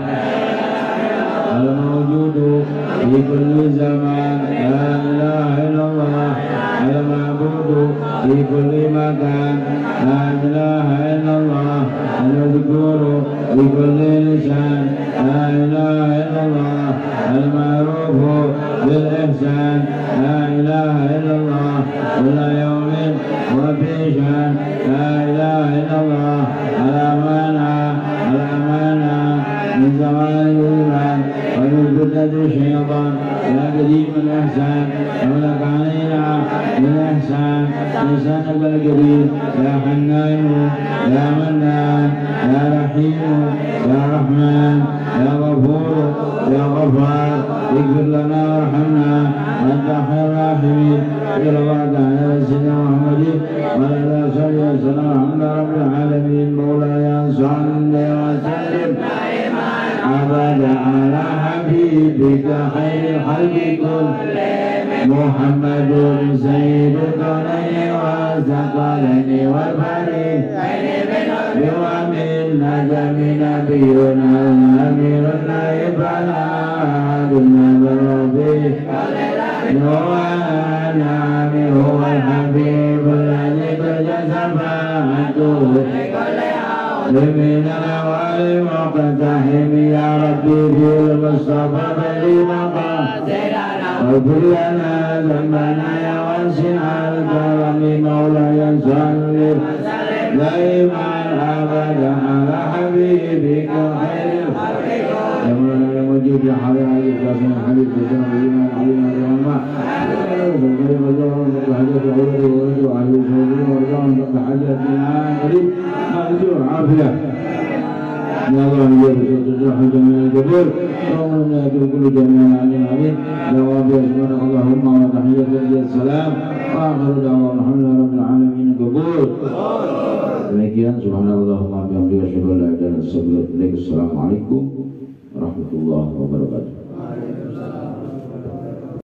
al-mawjudu fi kulli zaman, la ilaha illallah al-ma'budu fi kulli makan, la ilaha illallah al-madhkuru fi kulli lisan, la ilaha illallah al-ma'rufu bil ihsan, la ilaha illallah kulla yawmin wa fi shan, la ilaha illallah ala mana min zawali iman wa min fitnati syaitan, ya karim al-ihsan wa lak alaina bil ihsan lisanaka al-karim, ya hannan ya mannan ya rahim ya rahman ya ghafur ya ghafar, ighfir lana warhamna wa anta khairur rahimin. Sallallahu alaihi Muhammadin wa ala alihi wa sallam rabbil alamin. Maulaya salli wa sallim abada ala habibika khairil khalqi kullihim, Muhammadun sayyidul kaunayni wa thaqalaini wal bahraini wa min najmi nabiyyuna amirun naib ala dunya rabbi nami huwa al-habib alladhi berjazabatuhu لمن الأول وقتهم يا ربي في المصطفى بلغنا واغفر لنا ذنبنا يا واسع الكرم مولاي صل دائما أبدا على حبيبك خير الخلق kabul. Allahumma ya kullu jami'an amin. Jawabi Allahumma wa tahiyyatu salam. Wa akhiru da'wana alhamdulillahi alamin kabul. Demikian subhanallahumma bihamdihi wa asyhadu an la ilaha illa anta astaghfiruka wa atubu ilaik. Assalamualaikum warahmatullahi wabarakatuh.